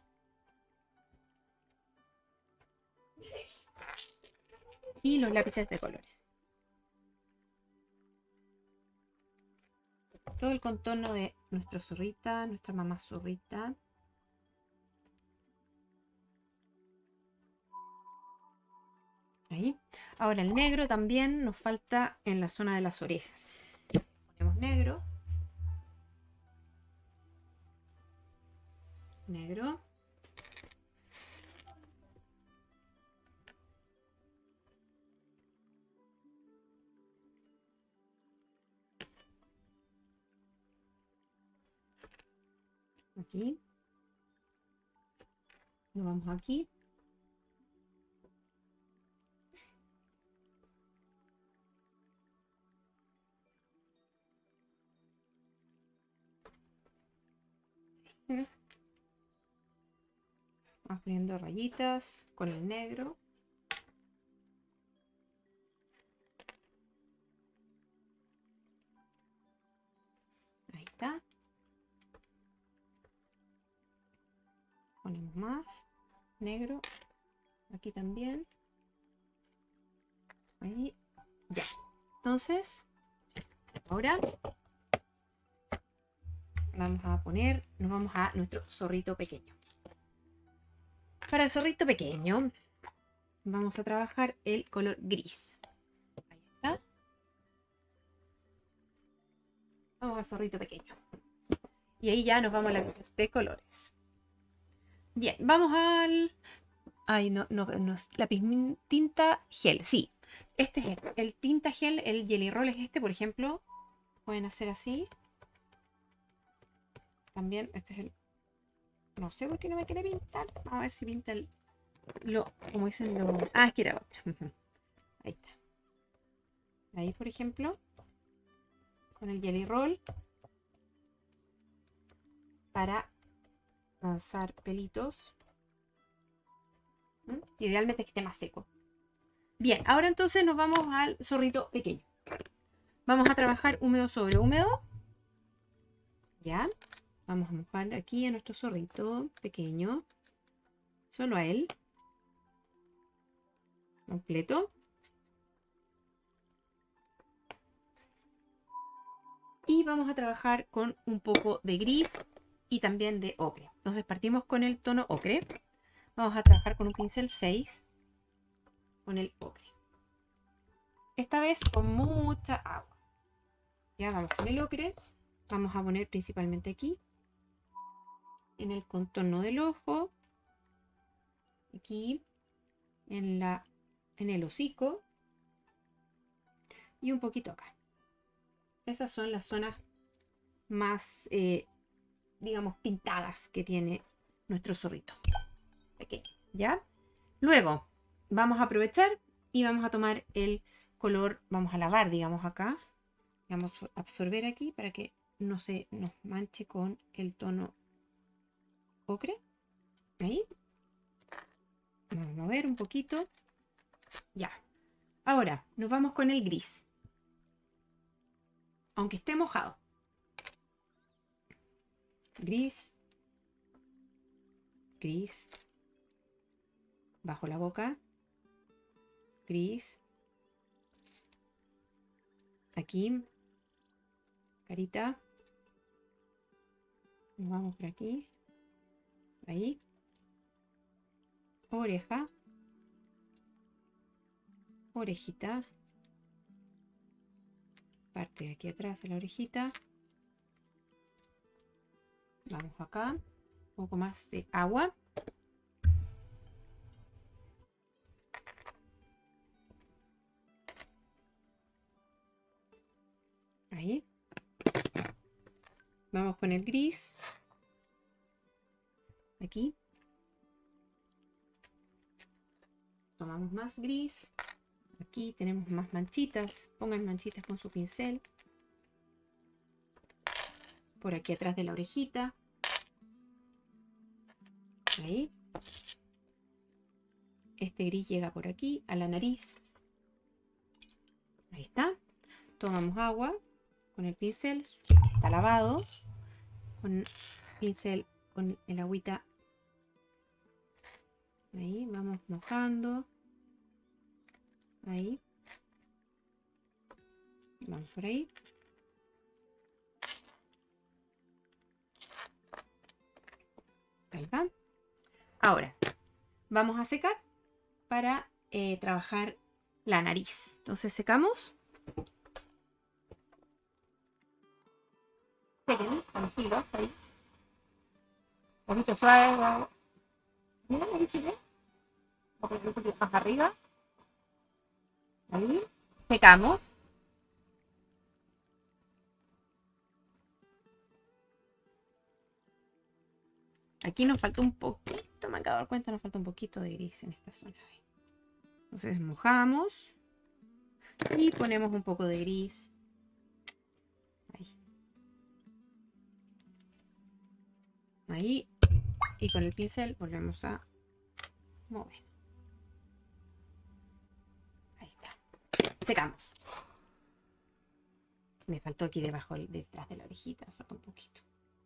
A: Y los lápices de colores. Todo el contorno de nuestra zorrita, nuestra mamá zorrita. Ahí. Ahora el negro también nos falta en la zona de las orejas. Ponemos negro. Negro. Aquí. Nos vamos aquí. Vamos poniendo rayitas con el negro. Ahí está. Ponemos más negro. Aquí también. Ahí. Ya. Entonces, ahora vamos a poner, nos vamos a nuestro zorrito pequeño. Para el zorrito pequeño vamos a trabajar el color gris. Ahí está. Vamos al zorrito pequeño. Y ahí ya nos vamos a las de colores. Bien, vamos al... Ay, no, no, no, la tinta gel, sí. Este es el, el tinta gel, el Jelly Roll es este, por ejemplo. Pueden hacer así. También, este es el... No sé por qué no me quiere pintar. Vamos a ver si pinta el... Lo, como dicen los... Ah, es que era otra. Ahí está. Ahí, por ejemplo. con el Jelly Roll para lanzar pelitos. ¿Mm? Idealmente que esté más seco. Bien, ahora entonces nos vamos al zorrito pequeño. Vamos a trabajar húmedo sobre húmedo. Ya. Vamos a mojar aquí a nuestro zorrito pequeño. Solo a él. Completo. Y vamos a trabajar con un poco de gris y también de ocre. Entonces partimos con el tono ocre. Vamos a trabajar con un pincel seis. Con el ocre. Esta vez con mucha agua. Ya vamos con el ocre. Vamos a poner principalmente aquí. En el contorno del ojo. Aquí. En, la, en el hocico. Y un poquito acá. Esas son las zonas más, eh, digamos, pintadas que tiene nuestro zorrito pequeño, ¿ya? Luego, vamos a aprovechar y vamos a tomar el color, vamos a lavar, digamos, acá. Vamos a absorber aquí para que no se nos manche con el tono ocre. Ahí. Vamos a mover un poquito. Ya. Ahora, nos vamos con el gris. Aunque esté mojado. Gris. Gris. Bajo la boca. Gris. Aquí. Carita. Nos vamos por aquí. Ahí. Oreja. Orejita. Parte de aquí atrás de la orejita. Vamos acá. Un poco más de agua. Ahí. Vamos con el gris. Aquí. Tomamos más gris. Aquí tenemos más manchitas. Pongan manchitas con su pincel. Por aquí atrás de la orejita. Ahí. Este gris llega por aquí a la nariz. Ahí está. Tomamos agua con el pincel. Está lavado. Con el pincel, con el agüita. Ahí vamos mojando. Ahí. Vamos por ahí. Ahí va. Ahora, vamos a secar para eh, trabajar la nariz. Entonces secamos. Sequen, tranquilos, ahí. Un poquito suave. Mira, ahí sigue. Un poquito más arriba. Ahí. Secamos. Aquí nos falta un poquito, me acabo de dar cuenta, nos falta un poquito de gris en esta zona. Entonces mojamos y ponemos un poco de gris. Ahí. Ahí. Y con el pincel volvemos a mover. Ahí está. Secamos. Me faltó aquí debajo, detrás de la orejita, me falta un poquito.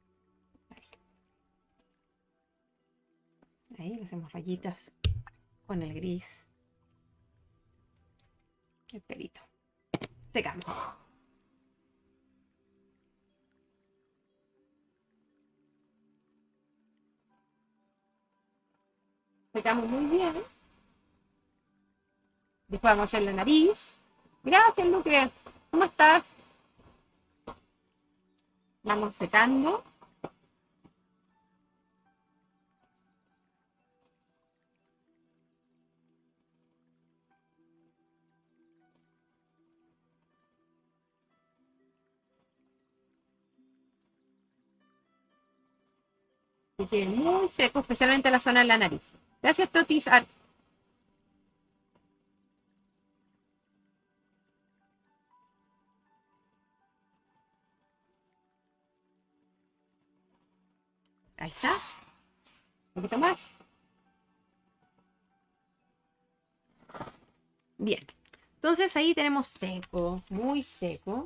A: Ahí le hacemos rayitas con el gris. El pelito. Secamos. Secamos muy bien. Después vamos a hacer la nariz. Gracias, Lucre. ¿Cómo estás? Vamos secando. Que quede muy seco, especialmente la zona de la nariz. Gracias, Totis. Ahí está. Un poquito más. Bien. Entonces ahí tenemos seco, muy seco.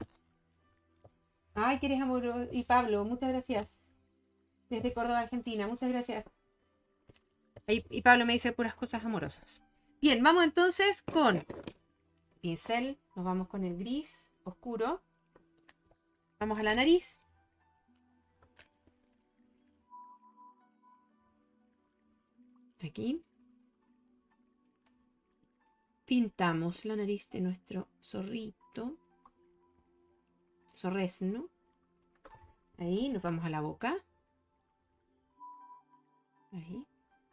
A: Ay, que eres amoroso. Y Pablo, muchas gracias. Desde Córdoba, Argentina, muchas gracias. Y, y Pablo me dice puras cosas amorosas. Bien, vamos entonces con pincel. Nos vamos con el gris oscuro. Vamos a la nariz. Aquí. Pintamos la nariz de nuestro zorrito. Zorresno. Ahí, nos vamos a la boca. Ahí.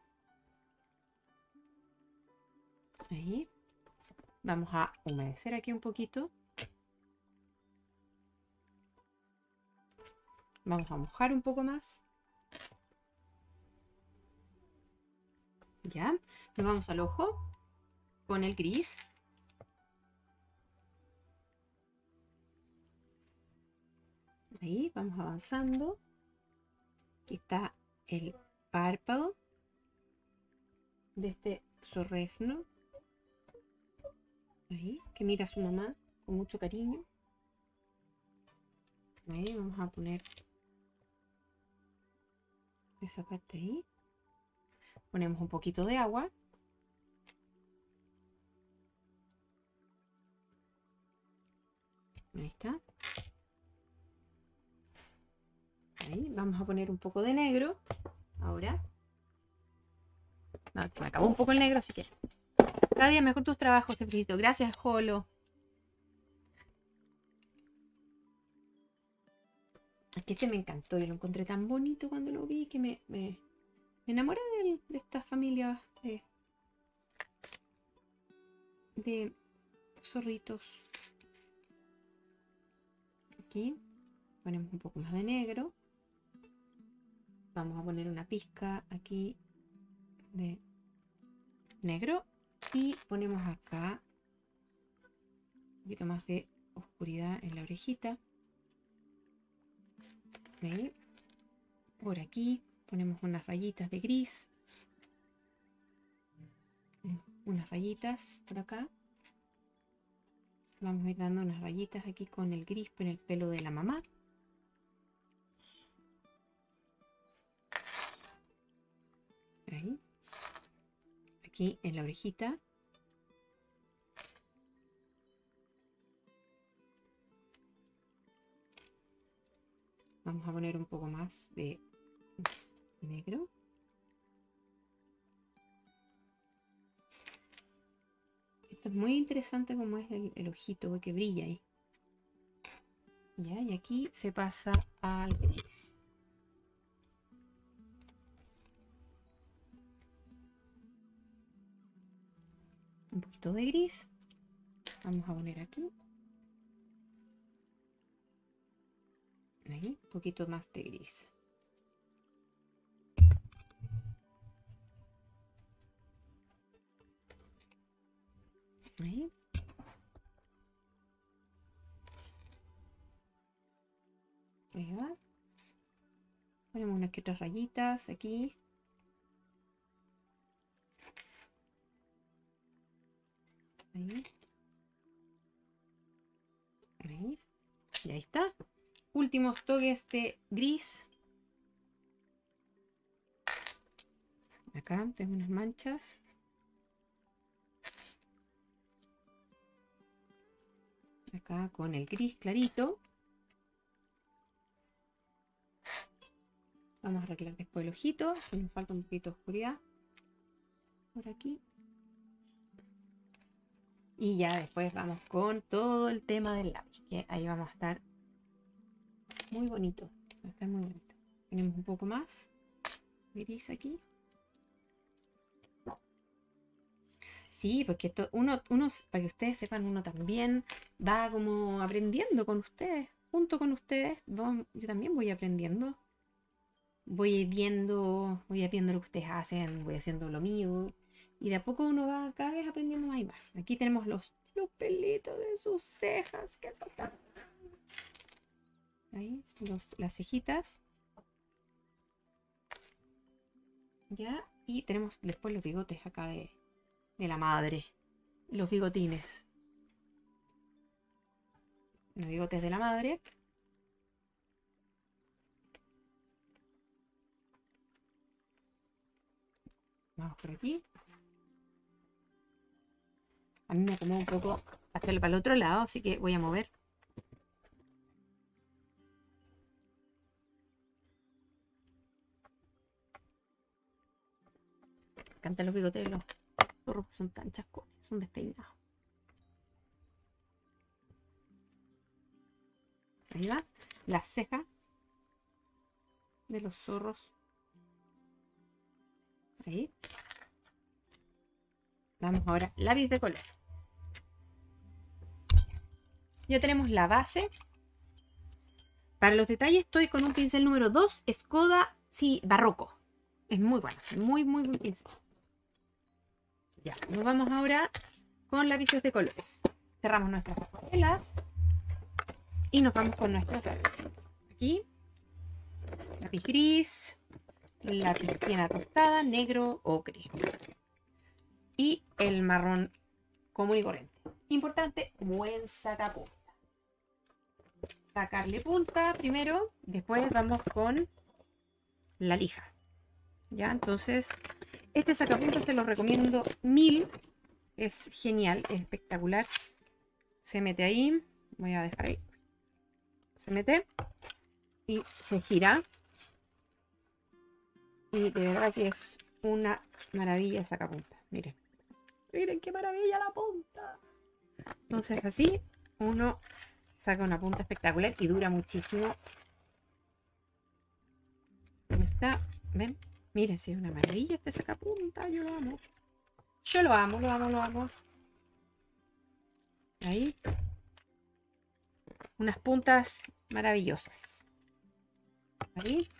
A: Ahí. Vamos a humedecer aquí un poquito. Vamos a mojar un poco más. Ya. Nos vamos al ojo con el gris. Ahí, vamos avanzando. Aquí está el párpado de este zorresno. Ahí, que mira a su mamá con mucho cariño. Ahí vamos a poner esa parte ahí. Ponemos un poquito de agua. Ahí está. Ahí vamos a poner un poco de negro. Ahora. No, se me acabó un poco el negro, así que. Cada día mejor tus trabajos, te felicito. Gracias, Jolo. Es que este me encantó. Yo lo encontré tan bonito cuando lo vi que me, me, me enamoré de, de esta familia de, de zorritos. Aquí ponemos un poco más de negro. Vamos a poner una pizca aquí de negro. Y ponemos acá un poquito más de oscuridad en la orejita. Ahí. Por aquí ponemos unas rayitas de gris. Unas rayitas por acá. Vamos a ir dando unas rayitas aquí con el gris en el pelo de la mamá. Ahí. Aquí en la orejita. Vamos a poner un poco más de negro. Esto es muy interesante como es el, el ojito que brilla ahí. Ya, y aquí se pasa al gris. Un poquito de gris. Vamos a poner aquí. Ahí, un poquito más de gris. Ahí. Ahí va. Ponemos unas que otras rayitas aquí. Ahí. Ahí. Y ahí está. Últimos toques de gris. Acá tengo unas manchas. Acá con el gris clarito. Vamos a arreglar después el ojito. Si nos falta un poquito de oscuridad. Por aquí. Y ya después vamos con todo el tema del lápiz. Que ahí vamos a estar muy bonito. Va a estar muy bonito. Tenemos un poco más gris aquí. Sí, porque esto, uno, uno, para que ustedes sepan, uno también va como aprendiendo con ustedes. Junto con ustedes, vamos, yo también voy aprendiendo. Voy viendo, voy viendo lo que ustedes hacen, voy haciendo lo mío. Y de a poco uno va cada vez aprendiendo más y más. Aquí tenemos los, los pelitos de sus cejas. Que faltan. Ahí, los, las cejitas. Ya, y tenemos después los bigotes acá de, de la madre. Los bigotines. Los bigotes de la madre. Vamos por aquí. A mí me acomoda un poco hacerlo para el otro lado, así que voy a mover. Me encantan los bigotes de los zorros, son tan chascones, son despeinados. Ahí va. La ceja de los zorros. Ahí. Vamos ahora, lápiz de color. Ya tenemos la base. Para los detalles estoy con un pincel número dos, Escoda, sí, barroco. Es muy bueno, muy, muy buen pincel. Ya, nos vamos ahora con lápices de colores. Cerramos nuestras acuarelas y nos vamos con nuestros lápices. Aquí, lápiz gris, lápiz siena tostada, negro, ocre. Y el marrón común y corriente. Importante, buen sacapunta. Sacarle punta primero, después vamos con la lija. Ya, entonces, este sacapuntas te lo recomiendo mil. Es genial, es espectacular. Se mete ahí, voy a dejar ahí. Se mete y se gira. Y de verdad que es una maravilla el sacapuntas. Miren, miren qué maravilla la punta. Entonces así uno saca una punta espectacular y dura muchísimo. Ahí está, ven, miren, si es una maravilla este sacapunta, yo lo amo. Yo lo amo, lo amo, lo amo. Ahí. Unas puntas maravillosas. Ahí.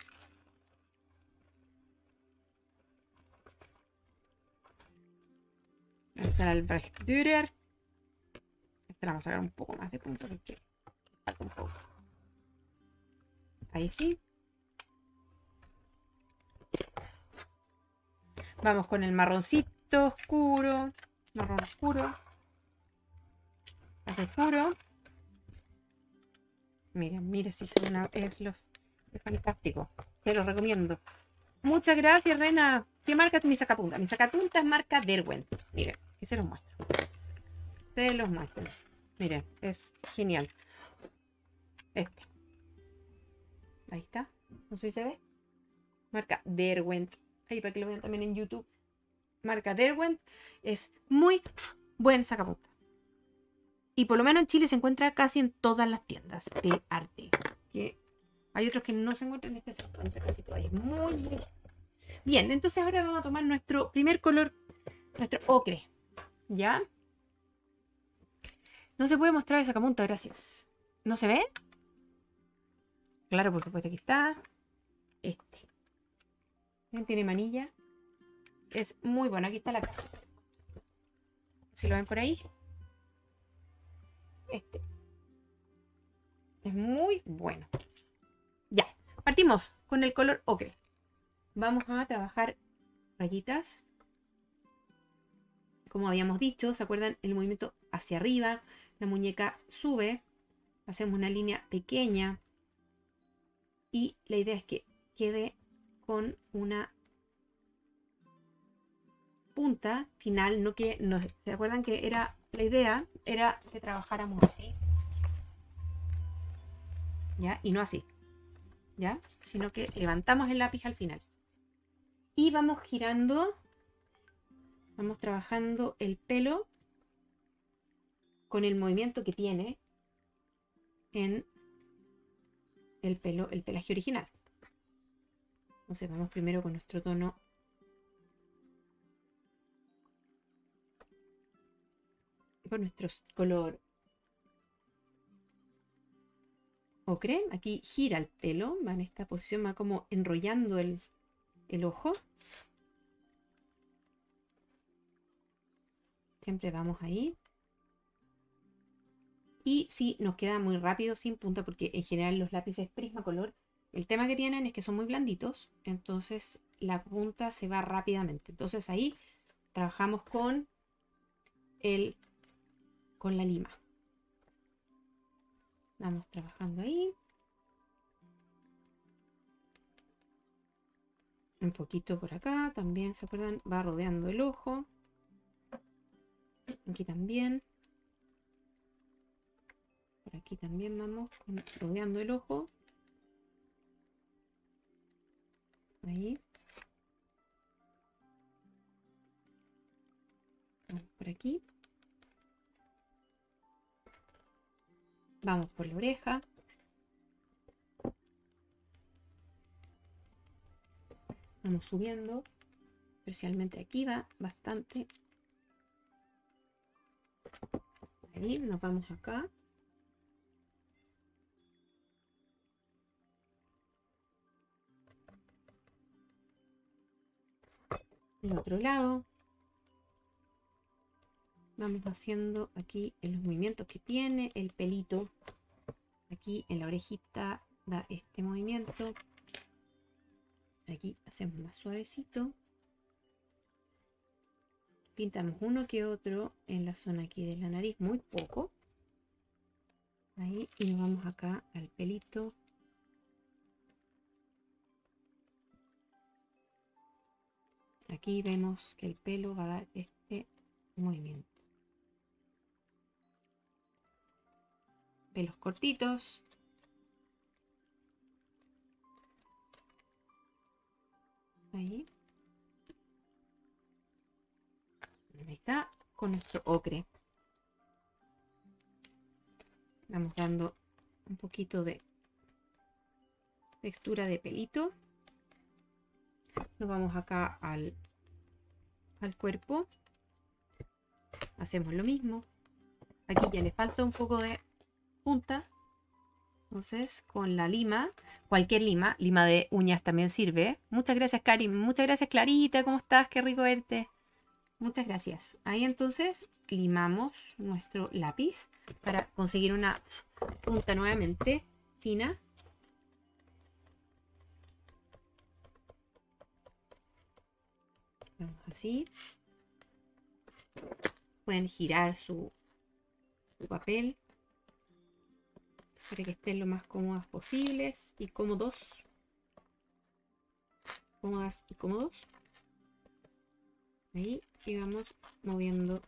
A: Ahí está el Albrecht Dürer. Este le vamos a sacar un poco más de punta porque falta un poco. Ahí sí. Vamos con el marroncito oscuro. Marrón oscuro. Más oscuro. Miren, miren si son una. Es, lo, es fantástico. Se lo recomiendo. Muchas gracias, Rena. ¿Qué marca es mi sacapunta? Mi sacapunta es marca Derwent. Miren, que se los muestro. Se los muestro. Miren, es genial. Este. Ahí está. No sé si se ve. Marca Derwent. Ahí para que lo vean también en YouTube. Marca Derwent. Es muy buen sacapunta. Y por lo menos en Chile se encuentra casi en todas las tiendas de arte. Que hay otros que no se encuentran, este se encuentra casi todavía. Muy bien. Bien, entonces ahora vamos a tomar nuestro primer color, nuestro ocre. ¿Ya? No se puede mostrar el sacapunta, gracias. ¿No se ve? Claro, por supuesto, aquí está. Este. ¿Ven? Tiene manilla. Es muy bueno. Aquí está la caja. Si lo ven por ahí. Este. Es muy bueno. Ya. Partimos con el color ocre. Vamos a trabajar rayitas. Como habíamos dicho, ¿se acuerdan? El movimiento hacia arriba. La muñeca sube. Hacemos una línea pequeña. Y la idea es que quede con una punta final. No que, no, ¿se acuerdan que era la idea? Era que trabajáramos así. ¿Ya? Y no así. ¿Ya? Sino que levantamos el lápiz al final. Y vamos girando. Vamos trabajando el pelo con el movimiento que tiene en el pelo, el pelaje original. Entonces vamos primero con nuestro tono con nuestro color ocre. Aquí gira el pelo, va en esta posición, va como enrollando el, el ojo. Siempre vamos ahí. Y si nos queda muy rápido sin punta, porque en general los lápices Prismacolor, el tema que tienen es que son muy blanditos, entonces la punta se va rápidamente. Entonces ahí trabajamos con el con la lima. Vamos trabajando ahí. Un poquito por acá, también, ¿se acuerdan? Va rodeando el ojo. Aquí también. Por aquí también vamos rodeando el ojo. Ahí. Vamos por aquí. Vamos por la oreja. Vamos subiendo. Especialmente aquí va bastante. Ahí nos vamos acá. El otro lado. Vamos haciendo aquí en los movimientos que tiene el pelito. Aquí en la orejita da este movimiento. Aquí hacemos más suavecito. Pintamos uno que otro en la zona aquí de la nariz, muy poco. Ahí, y nos vamos acá al pelito. Aquí vemos que el pelo va a dar este movimiento. Pelos cortitos. Ahí. Ahí está, con nuestro ocre. Vamos dando un poquito de textura de pelito. Nos vamos acá al, al cuerpo. Hacemos lo mismo. Aquí ya le falta un poco de punta. Entonces, con la lima, cualquier lima, lima de uñas también sirve. Muchas gracias, Karim. Muchas gracias, Clarita. ¿Cómo estás? Qué rico verte. Muchas gracias. Ahí entonces limamos nuestro lápiz para conseguir una punta nuevamente fina. Vamos así. Pueden girar su, su papel para que estén lo más cómodas posibles y cómodos. Cómodas y cómodos. Ahí, y vamos moviendo.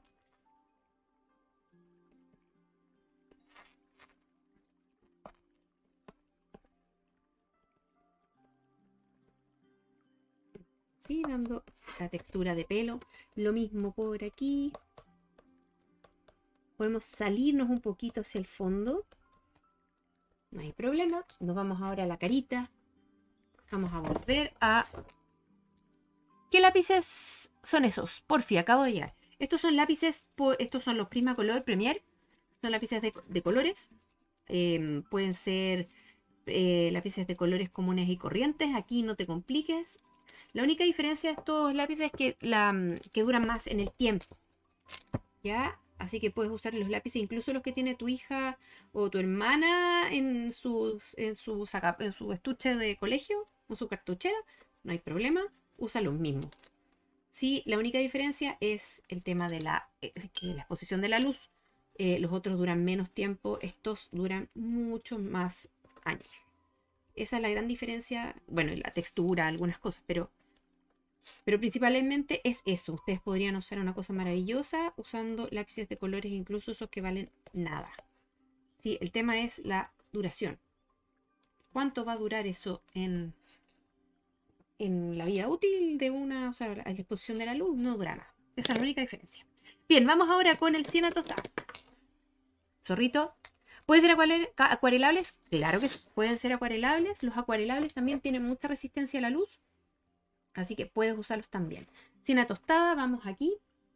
A: Sí, dando la textura de pelo. Lo mismo por aquí. Podemos salirnos un poquito hacia el fondo. No hay problema. Nos vamos ahora a la carita. Vamos a volver a... ¿Qué lápices son esos? Porfi, acabo de llegar. Estos son lápices, por... estos son los Prismacolor Premier. Son lápices de, de colores. Eh, pueden ser eh, lápices de colores comunes y corrientes. Aquí no te compliques. La única diferencia de estos lápices es que, la, que duran más en el tiempo. ¿Ya? Así que puedes usar los lápices, incluso los que tiene tu hija o tu hermana en, sus, en, su, saca, en su estuche de colegio o su cartuchera. No hay problema, usa los mismos. Sí, la única diferencia es el tema de la, eh, que la exposición de la luz. Eh, los otros duran menos tiempo, estos duran mucho más años. Esa es la gran diferencia. Bueno, la textura, algunas cosas, pero... Pero principalmente es eso. Ustedes podrían usar una cosa maravillosa usando lápices de colores, incluso esos que valen nada. Sí, el tema es la duración. ¿Cuánto va a durar eso en, en la vida útil de una, o sea, la exposición de la luz? No dura nada. Esa es la única diferencia. Bien, vamos ahora con el siena tostado. Zorrito. ¿Pueden ser acuarelables? Claro que sí, pueden ser acuarelables. Los acuarelables también tienen mucha resistencia a la luz. Así que puedes usarlos también. Siena tostada, vamos aquí.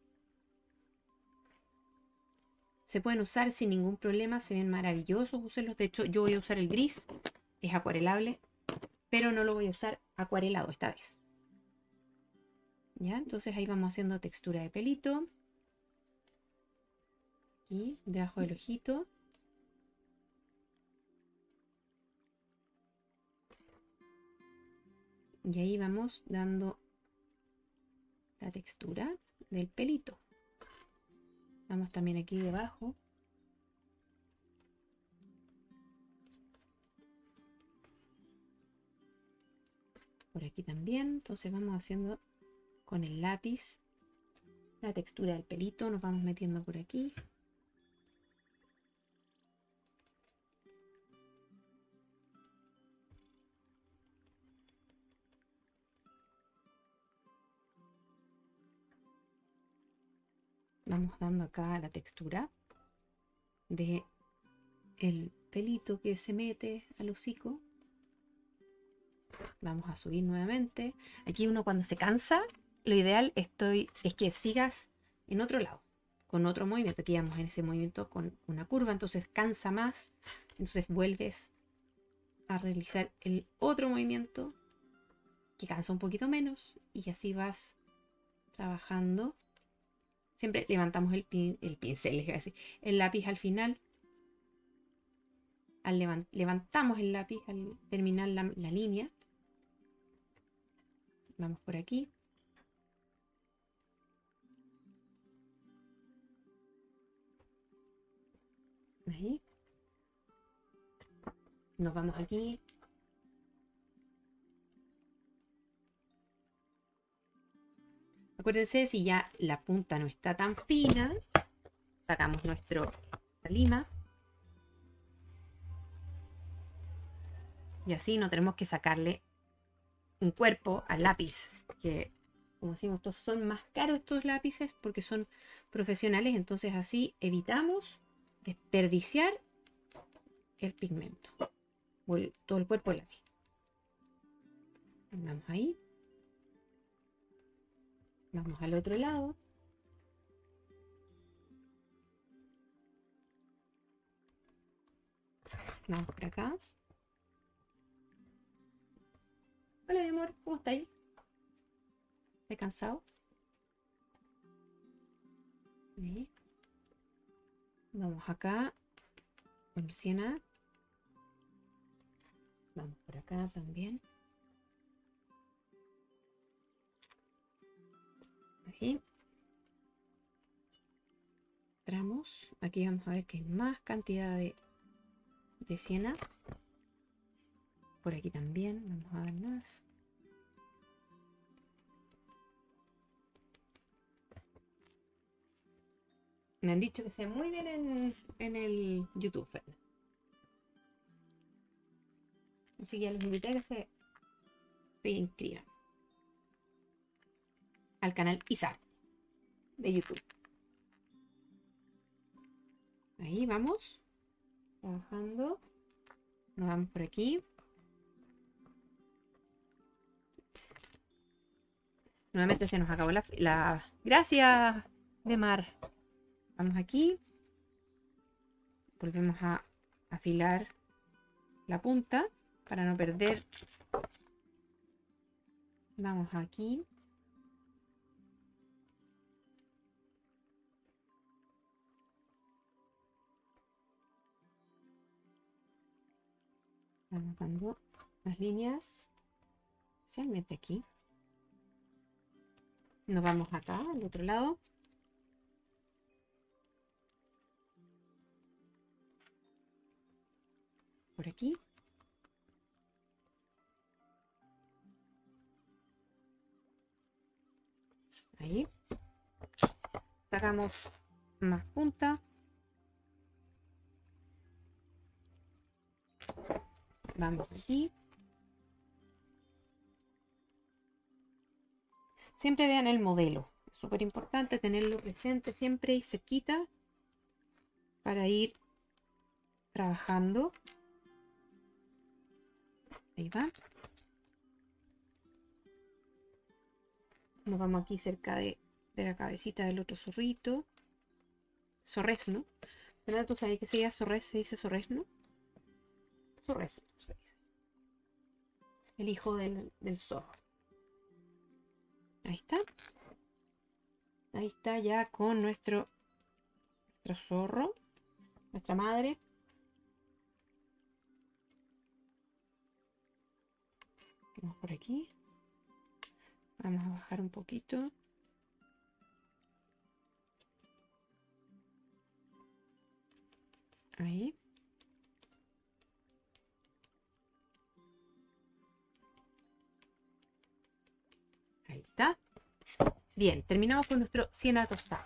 A: Se pueden usar sin ningún problema, se ven maravillosos, úsenlos. De hecho, yo voy a usar el gris, es acuarelable, pero no lo voy a usar acuarelado esta vez. Ya, entonces ahí vamos haciendo textura de pelito. Aquí, debajo del ojito. Y ahí vamos dando la textura del pelito. Vamos también aquí debajo. Por aquí también. Entonces vamos haciendo con el lápiz la textura del pelito. Nos vamos metiendo por aquí. Vamos dando acá la textura de el pelito que se mete al hocico. Vamos a subir nuevamente. Aquí uno cuando se cansa, lo ideal estoy, es que sigas en otro lado, con otro movimiento. Aquí vamos en ese movimiento con una curva, entonces cansa más. Entonces vuelves a realizar el otro movimiento que cansa un poquito menos y así vas trabajando. Siempre levantamos el, pin, el pincel, es decir, el lápiz al final. Al levant, levantamos el lápiz al terminar la, la línea. Vamos por aquí. Ahí. Nos vamos aquí. Acuérdense, si ya la punta no está tan fina, sacamos nuestra lima. Y así no tenemos que sacarle un cuerpo al lápiz. Que, como decimos, estos son más caros estos lápices porque son profesionales. Entonces así evitamos desperdiciar el pigmento. O el, todo el cuerpo del lápiz. Vamos ahí. Vamos al otro lado. Vamos por acá. Hola, mi amor, ¿cómo estáis? ¿Estás cansado? ¿Sí? Vamos acá. Con siena. Vamos por acá también. Ahí. Tramos. Aquí vamos a ver que hay más cantidad de, de siena. Por aquí también. Vamos a dar más. Me han dicho que se ve muy bien en, en el YouTube. Así que ya los invité a que se, se inscriban al canal Isar de YouTube. Ahí vamos. Trabajando. Nos vamos por aquí. Nuevamente se nos acabó la... la... Gracias, Demar. Vamos aquí. Volvemos a afilar la punta para no perder. Vamos aquí. Vamos dando las líneas, especialmente aquí. Nos vamos acá, al otro lado. Por aquí. Ahí. Sacamos más punta. Vamos aquí. Siempre vean el modelo. Es súper importante tenerlo presente siempre y cerquita para ir trabajando. Ahí va. Nos vamos aquí cerca de, de la cabecita del otro zorrito. Zorresno. ¿Verdad? ¿Tú sabes que se llama zorres? ¿Se dice zorresno? Zorresno se dice. El hijo del, del zorro. Ahí está. Ahí está ya con nuestro, nuestro zorro. Nuestra madre. Vamos por aquí. Vamos a bajar un poquito. Ahí. Ahí está. Bien, terminamos con nuestro siena tostado.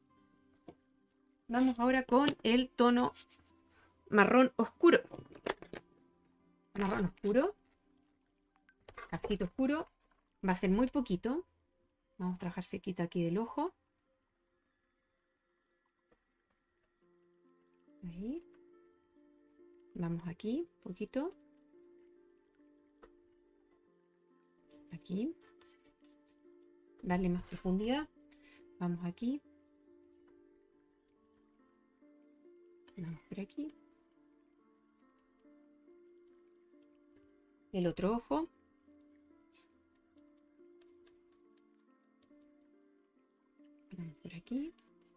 A: Vamos ahora con el tono marrón oscuro. Marrón oscuro. Cafecito oscuro. Va a ser muy poquito. Vamos a trabajar cerquita aquí del ojo. Ahí. Vamos aquí, poquito. Aquí. Darle más profundidad. Vamos aquí. Vamos por aquí. El otro ojo. Vamos por aquí.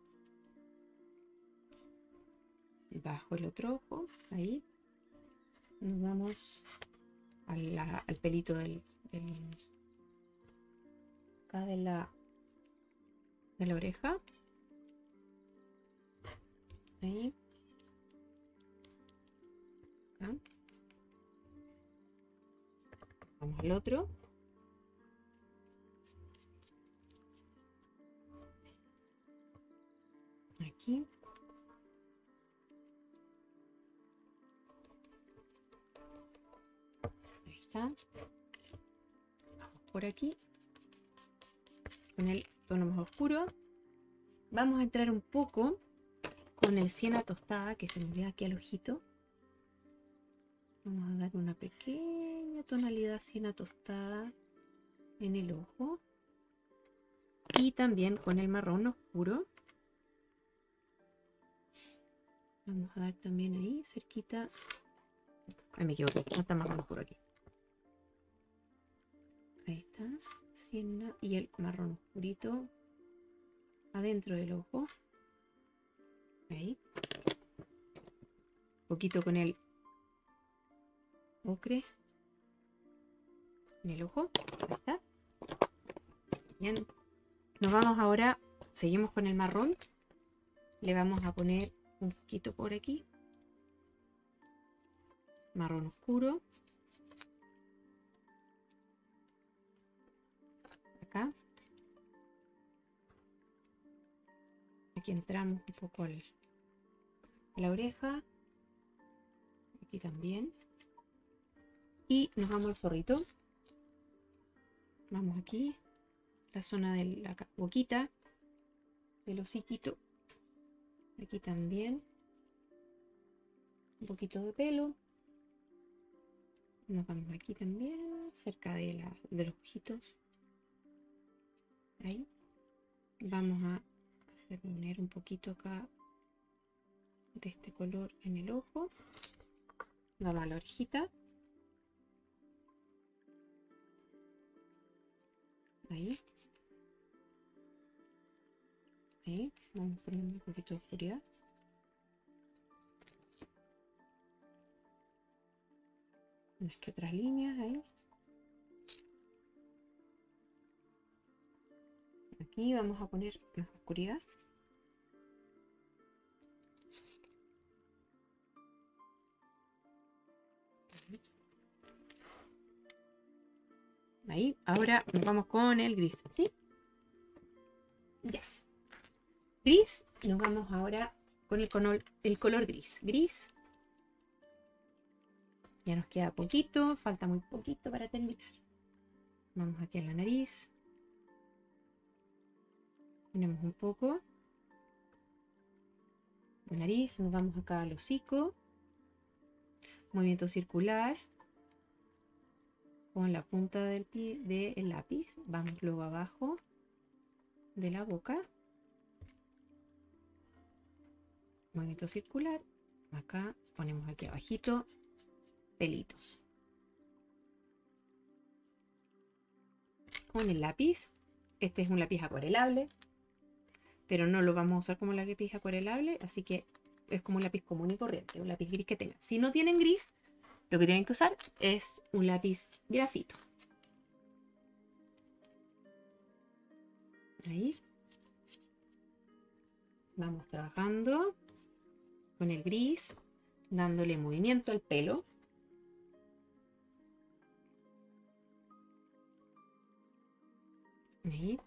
A: Bajo el otro ojo. Ahí. Nos vamos a la, al pelito del, del acá de la de la oreja. Ahí. Acá. Vamos al otro. Aquí. Ahí está. Vamos por aquí. Con el tono más oscuro. Vamos a entrar un poco con el siena tostada que se nos ve aquí al ojito. Vamos a dar una pequeña tonalidad siena tostada en el ojo. Y también con el marrón oscuro. Vamos a dar también ahí, cerquita. Ay, me equivoqué, no está marrón oscuro aquí. Ahí está, siena y el marrón oscurito adentro del ojo. Ahí. Un poquito con el ocre en el ojo. Ahí está. Bien. Nos vamos ahora, seguimos con el marrón. Le vamos a poner un poquito por aquí. Marrón oscuro. Acá. Aquí entramos un poco al, a la oreja. Aquí también. Y nos vamos al zorrito. Vamos aquí. La zona de la boquita. Del hociquito. Aquí también. Un poquito de pelo. Nos vamos aquí también. Cerca de, la, de los ojitos. Ahí. Vamos a hacer poner un poquito acá de este color en el ojo. Vamos a la orejita. Ahí. Ahí. Vamos poniendo un poquito de oscuridad. Unas que otras líneas ahí. Aquí vamos a poner más oscuridad. Ahí, ahora nos vamos con el gris, ¿sí? Ya. Gris, nos vamos ahora con el color, el color gris. Gris. Ya nos queda poquito, falta muy poquito para terminar. Vamos aquí a la nariz. Ponemos un poco de nariz, nos vamos acá al hocico. Movimiento circular. Con la punta del, pie, del lápiz. Vamos luego abajo de la boca. Movimiento circular. Acá ponemos aquí abajito pelitos. Con el lápiz. Este es un lápiz acuarelable, pero no lo vamos a usar como lápiz acuarelable, así que es como un lápiz común y corriente, un lápiz gris que tengan. Si no tienen gris, lo que tienen que usar es un lápiz grafito. Ahí. Vamos trabajando con el gris, dándole movimiento al pelo. Ahí.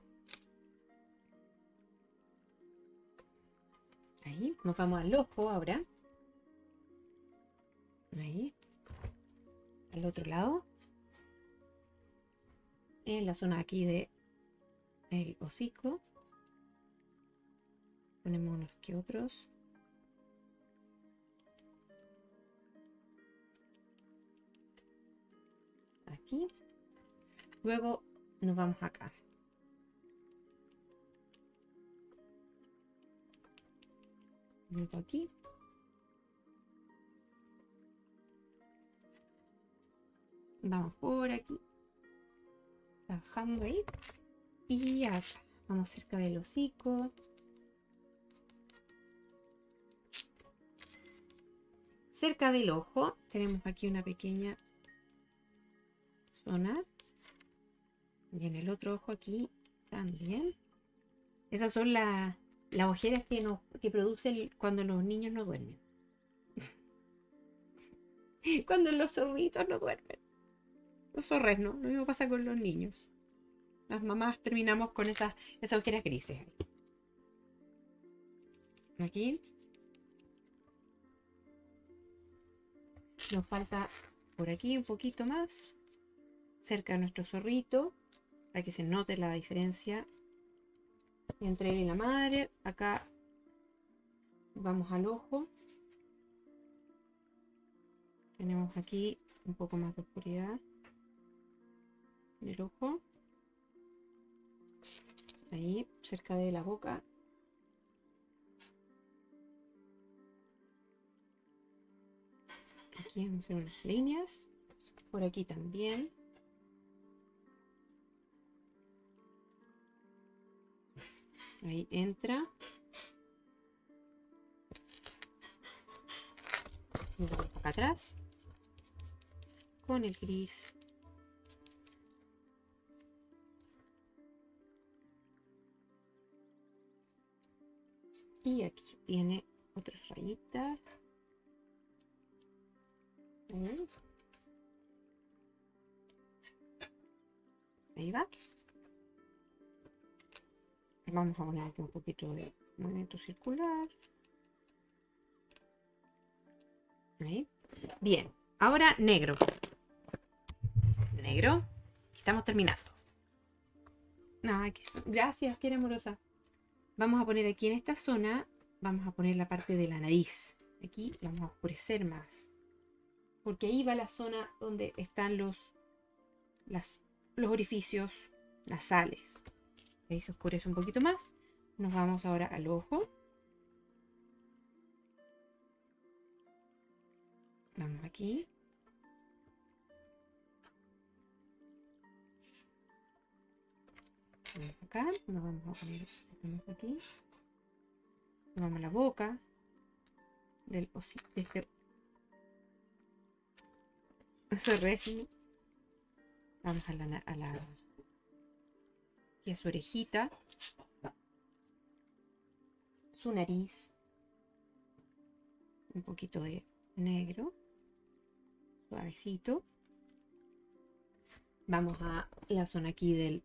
A: Ahí. Nos vamos al ojo ahora. Ahí. Al otro lado. En la zona aquí de el hocico. Ponemos unos que otros. Aquí. Luego nos vamos acá. Luego aquí. Vamos por aquí. Trabajando ahí. Y acá. Vamos cerca del hocico. Cerca del ojo tenemos aquí una pequeña zona. Y en el otro ojo aquí también. Esas son la, las ojeras que, nos, que produce el, cuando los niños no duermen. Cuando los zorritos no duermen. Los zorres no. Lo mismo pasa con los niños. Las mamás terminamos con esas, esas ojeras grises. Aquí. Nos falta por aquí un poquito más. Cerca de nuestro zorrito. Para que se note la diferencia entre él y la madre. Acá vamos al ojo. Tenemos aquí un poco más de oscuridad en el ojo. Ahí, cerca de la boca. Aquí vamos a hacer unas líneas. Por aquí también. Ahí entra. Y vamos acá atrás. Con el gris. Y aquí tiene otras rayitas. Ahí, Ahí va. Vamos a poner aquí un poquito de movimiento circular. Ahí. Bien. Ahora negro. Negro. Estamos terminando. Ay, qué so- Gracias, qué amorosa. Vamos a poner aquí en esta zona, vamos a poner la parte de la nariz. Aquí la vamos a oscurecer más. Porque ahí va la zona donde están los, las, los orificios nasales. Ahí se oscurece un poquito más. Nos vamos ahora al ojo. Vamos aquí. Vamos acá. Nos vamos a poner un poquito más aquí. Nos vamos a la boca. Del hocico. De este. Eso es régimen. Vamos a la, a la. Aquí a su orejita. Su nariz. Un poquito de negro. Suavecito. Vamos a la zona aquí del,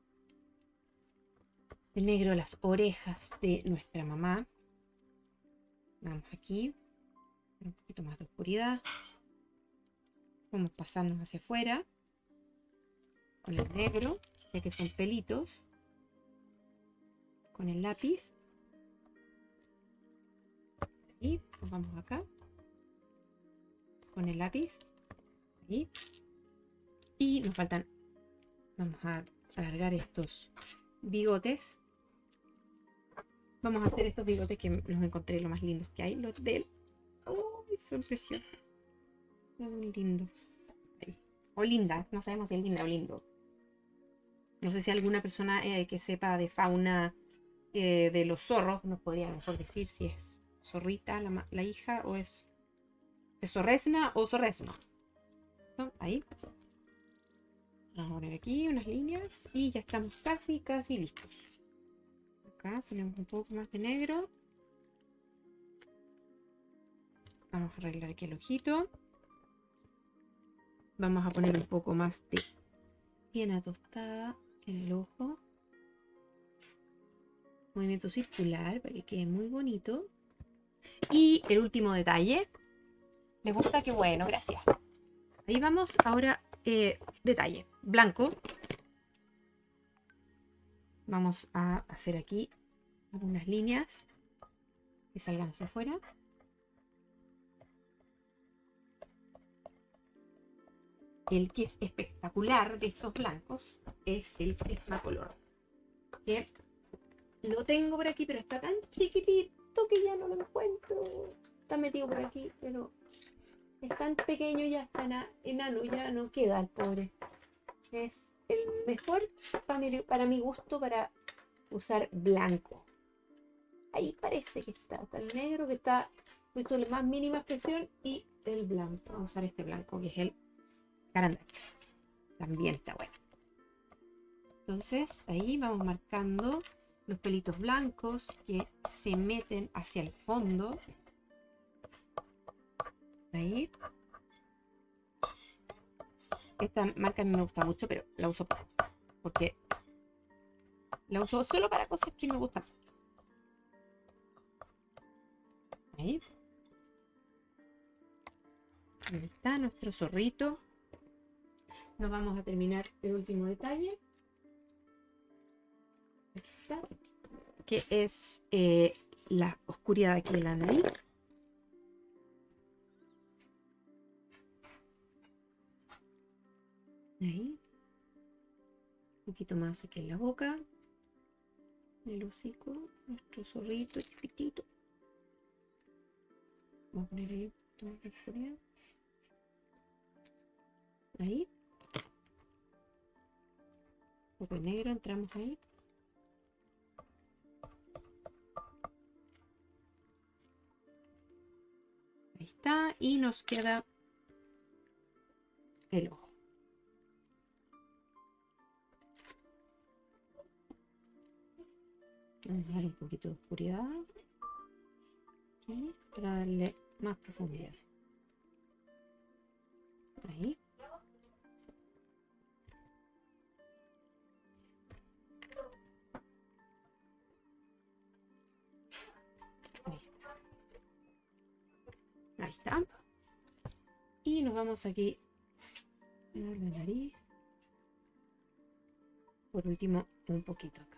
A: del negro, las orejas de nuestra mamá. Vamos aquí. Un poquito más de oscuridad. Vamos a pasarnos hacia afuera. Con el negro, ya que son pelitos. Con el lápiz. Y nos vamos acá. Con el lápiz. Ahí. Y nos faltan. Vamos a alargar estos bigotes. Vamos a hacer estos bigotes que los encontré lo más lindos que hay. Los de él. ¡Oh! Son preciosos. Son lindos. Ahí. O linda. No sabemos si es linda o lindo. No sé si alguna persona eh, que sepa de fauna eh, de los zorros nos podría mejor decir si es zorrita la, la hija o es, es zorresna o zorresno. ¿No? Ahí. Vamos a poner aquí unas líneas y ya estamos casi, casi listos. acá ponemos un poco más de negro. Vamos a arreglar aquí el ojito. Vamos a poner un poco más de siena tostada en el ojo. Movimiento circular para que quede muy bonito. Y el último detalle. ¿Les gusta? Qué bueno, gracias. Ahí vamos. Ahora, eh, detalle. Blanco. Vamos a hacer aquí algunas líneas que salgan hacia afuera. El que es espectacular de estos blancos es el Prismacolor. Que lo tengo por aquí, pero está tan chiquitito que ya no lo encuentro. Está metido por aquí, pero es tan pequeño, ya está enano, ya no queda el pobre. Es el mejor para mi, para mi gusto para usar blanco. Ahí parece que está, está el negro que está puesto la más mínima expresión y el blanco. Vamos a usar este blanco que es el Caran d'Ache. También está bueno. Entonces ahí vamos marcando los pelitos blancos que se meten hacia el fondo. Ahí. Esta marca a mí me gusta mucho, pero la uso poco. Porque la uso solo para cosas que me gustan. Ahí. Ahí está nuestro zorrito. Nos vamos a terminar el último detalle. Está, que es eh, la oscuridad aquí de la nariz. Ahí. Un poquito más aquí en la boca. El hocico. Nuestro zorrito chiquitito. Vamos a poner ahí un poquito más de oscuridad. Ahí. Un poco de negro, entramos ahí. Ahí está. Y nos queda el ojo. Vamos a dar un poquito de oscuridad aquí para darle más profundidad. Ahí. Ahí está. Ahí está. Y nos vamos aquí a la nariz. Por último, un poquito acá.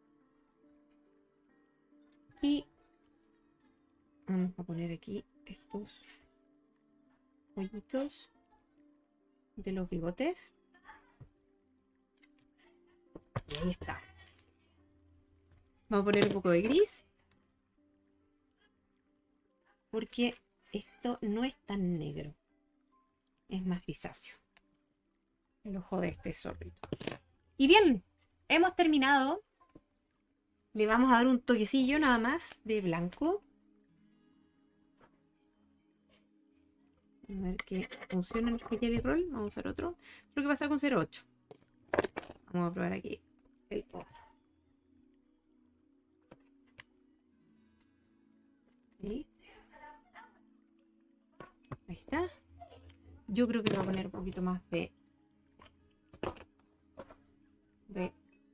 A: Y vamos a poner aquí estos hoyitos de los bigotes. Y ahí está. Vamos a poner un poco de gris. Porque esto no es tan negro. Es más grisáceo. El ojo de este zorrito. Y bien, hemos terminado. Le vamos a dar un toquecillo nada más de blanco. A ver que funciona nuestro Jelly Roll. Vamos a usar otro. Creo que pasa con cero ocho. Vamos a probar aquí el otro. Ahí. Ahí está. Yo creo que le voy a poner un poquito más de... de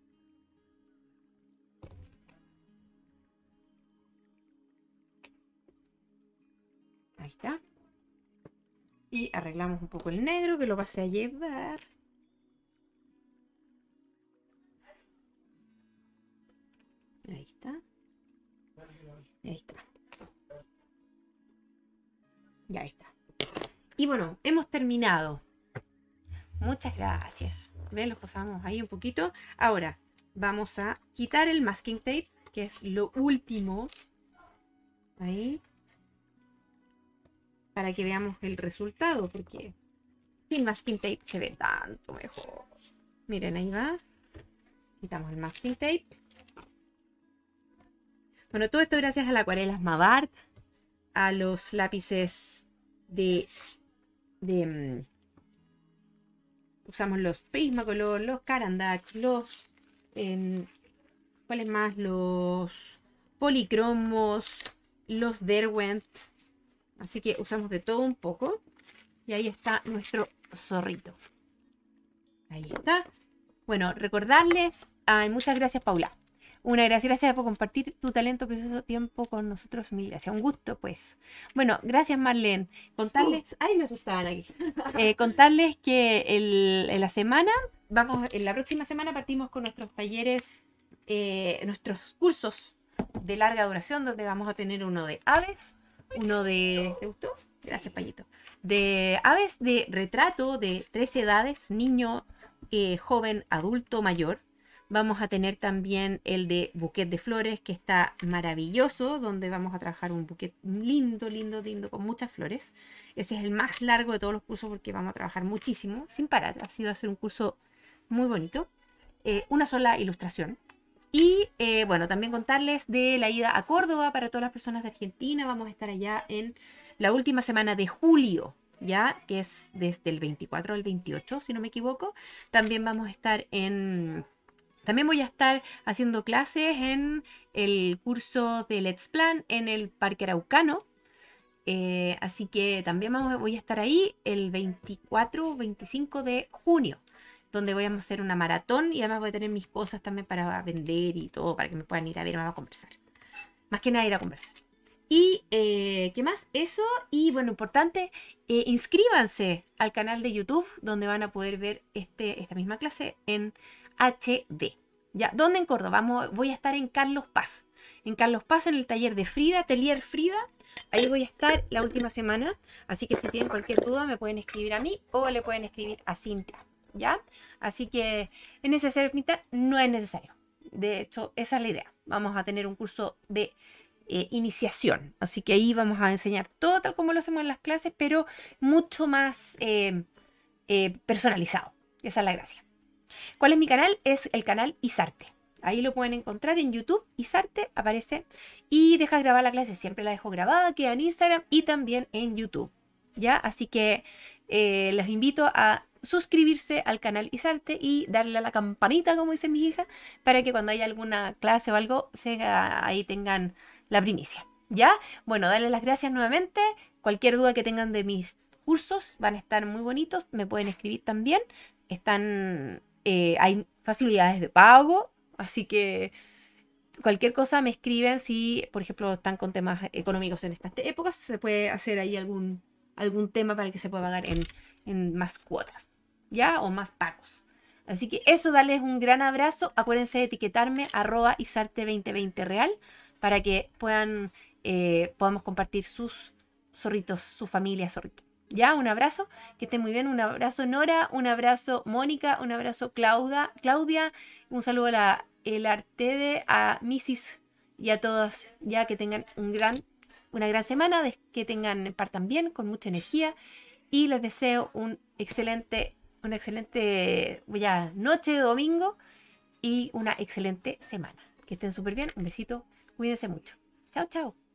A: ahí está. Y arreglamos un poco el negro que lo pasé a llevar. Ahí está. Ahí está. Ya está. Y bueno, hemos terminado. Muchas gracias. ¿Ven? Los posamos ahí un poquito. Ahora vamos a quitar el masking tape, que es lo último. Ahí. Para que veamos el resultado, porque sin masking tape se ve tanto mejor. Miren, ahí va. Quitamos el masking tape. Bueno, todo esto gracias a la acuarela Mavart, a los lápices de... de um, usamos los Prismacolor, los Caran d'Ache, los... Eh, ¿Cuáles más? Los policromos, los Derwent. Así que usamos de todo un poco. Y ahí está nuestro zorrito. Ahí está. Bueno, recordarles. Ay, muchas gracias, Paula. Una gracias, gracias por compartir tu talento, precioso tiempo con nosotros. Mil gracias. Un gusto, pues. Bueno, gracias, Marlene. Contarles. Ay, me asustaban aquí. Eh, contarles que el, en la semana, vamos, en la próxima semana partimos con nuestros talleres, eh, nuestros cursos de larga duración, donde vamos a tener uno de aves, uno de. ¿Te gustó? Gracias, Payito. De aves de retrato de tres edades, niño, eh, joven, adulto, mayor. Vamos a tener también el de buquet de flores, que está maravilloso, donde vamos a trabajar un buquet lindo, lindo, lindo, con muchas flores. Ese es el más largo de todos los cursos porque vamos a trabajar muchísimo, sin parar. Así va a ser un curso muy bonito. Eh, una sola ilustración. Y eh, bueno, también contarles de la ida a Córdoba para todas las personas de Argentina. Vamos a estar allá en la última semana de julio, ya, que es desde el veinticuatro al veintiocho, si no me equivoco. También vamos a estar en... También voy a estar haciendo clases en el curso de Let's Plan en el Parque Araucano. Eh, así que también vamos, voy a estar ahí el veinticuatro o veinticinco de junio, donde voy a hacer una maratón y además voy a tener mis cosas también para vender y todo, para que me puedan ir a ver, vamos a conversar. Más que nada ir a conversar. Y, eh, ¿qué más? Eso. Y bueno, importante, eh, inscríbanse al canal de YouTube, donde van a poder ver este, esta misma clase en H D. ¿Ya? ¿Dónde en Córdoba? Vamos, voy a estar en Carlos Paz. En Carlos Paz, en el taller de Frida, Atelier Frida. Ahí voy a estar la última semana. Así que si tienen cualquier duda, me pueden escribir a mí o le pueden escribir a Cintia. ¿Ya? Así que, ¿es necesario pintar? No es necesario. De hecho, esa es la idea. Vamos a tener un curso de eh, iniciación. Así que ahí vamos a enseñar todo tal como lo hacemos en las clases, pero mucho más eh, eh, personalizado. Esa es la gracia. ¿Cuál es mi canal? Es el canal Isarte. Ahí lo pueden encontrar en YouTube. Isarte aparece. Y deja grabar la clase. Siempre la dejo grabada. Queda en Instagram y también en YouTube. ¿Ya? Así que eh, los invito a suscribirse al canal Isarte y darle a la campanita, como dicen mis hijas, para que cuando haya alguna clase o algo, se, ahí tengan la primicia. ¿Ya? Bueno, darles las gracias nuevamente. Cualquier duda que tengan de mis cursos van a estar muy bonitos. Me pueden escribir también. Están... Eh, hay facilidades de pago, así que cualquier cosa me escriben. Si, por ejemplo, están con temas económicos en estas épocas, se puede hacer ahí algún, algún tema para que se pueda pagar en, en más cuotas, ¿ya? O más pagos. Así que eso, darles un gran abrazo. Acuérdense de etiquetarme arroba isarte veinte veinte real para que puedan, eh, podamos compartir sus zorritos, su familia zorrito. Ya, un abrazo, que estén muy bien, un abrazo Nora, un abrazo Mónica, un abrazo Claudia, Claudia, un saludo a la el Artede, a Missis y a todas, ya que tengan un gran, una gran semana, que tengan, partan bien, con mucha energía, y les deseo un excelente, una excelente ya, noche de domingo y una excelente semana. Que estén súper bien, un besito, cuídense mucho. Chao, chao.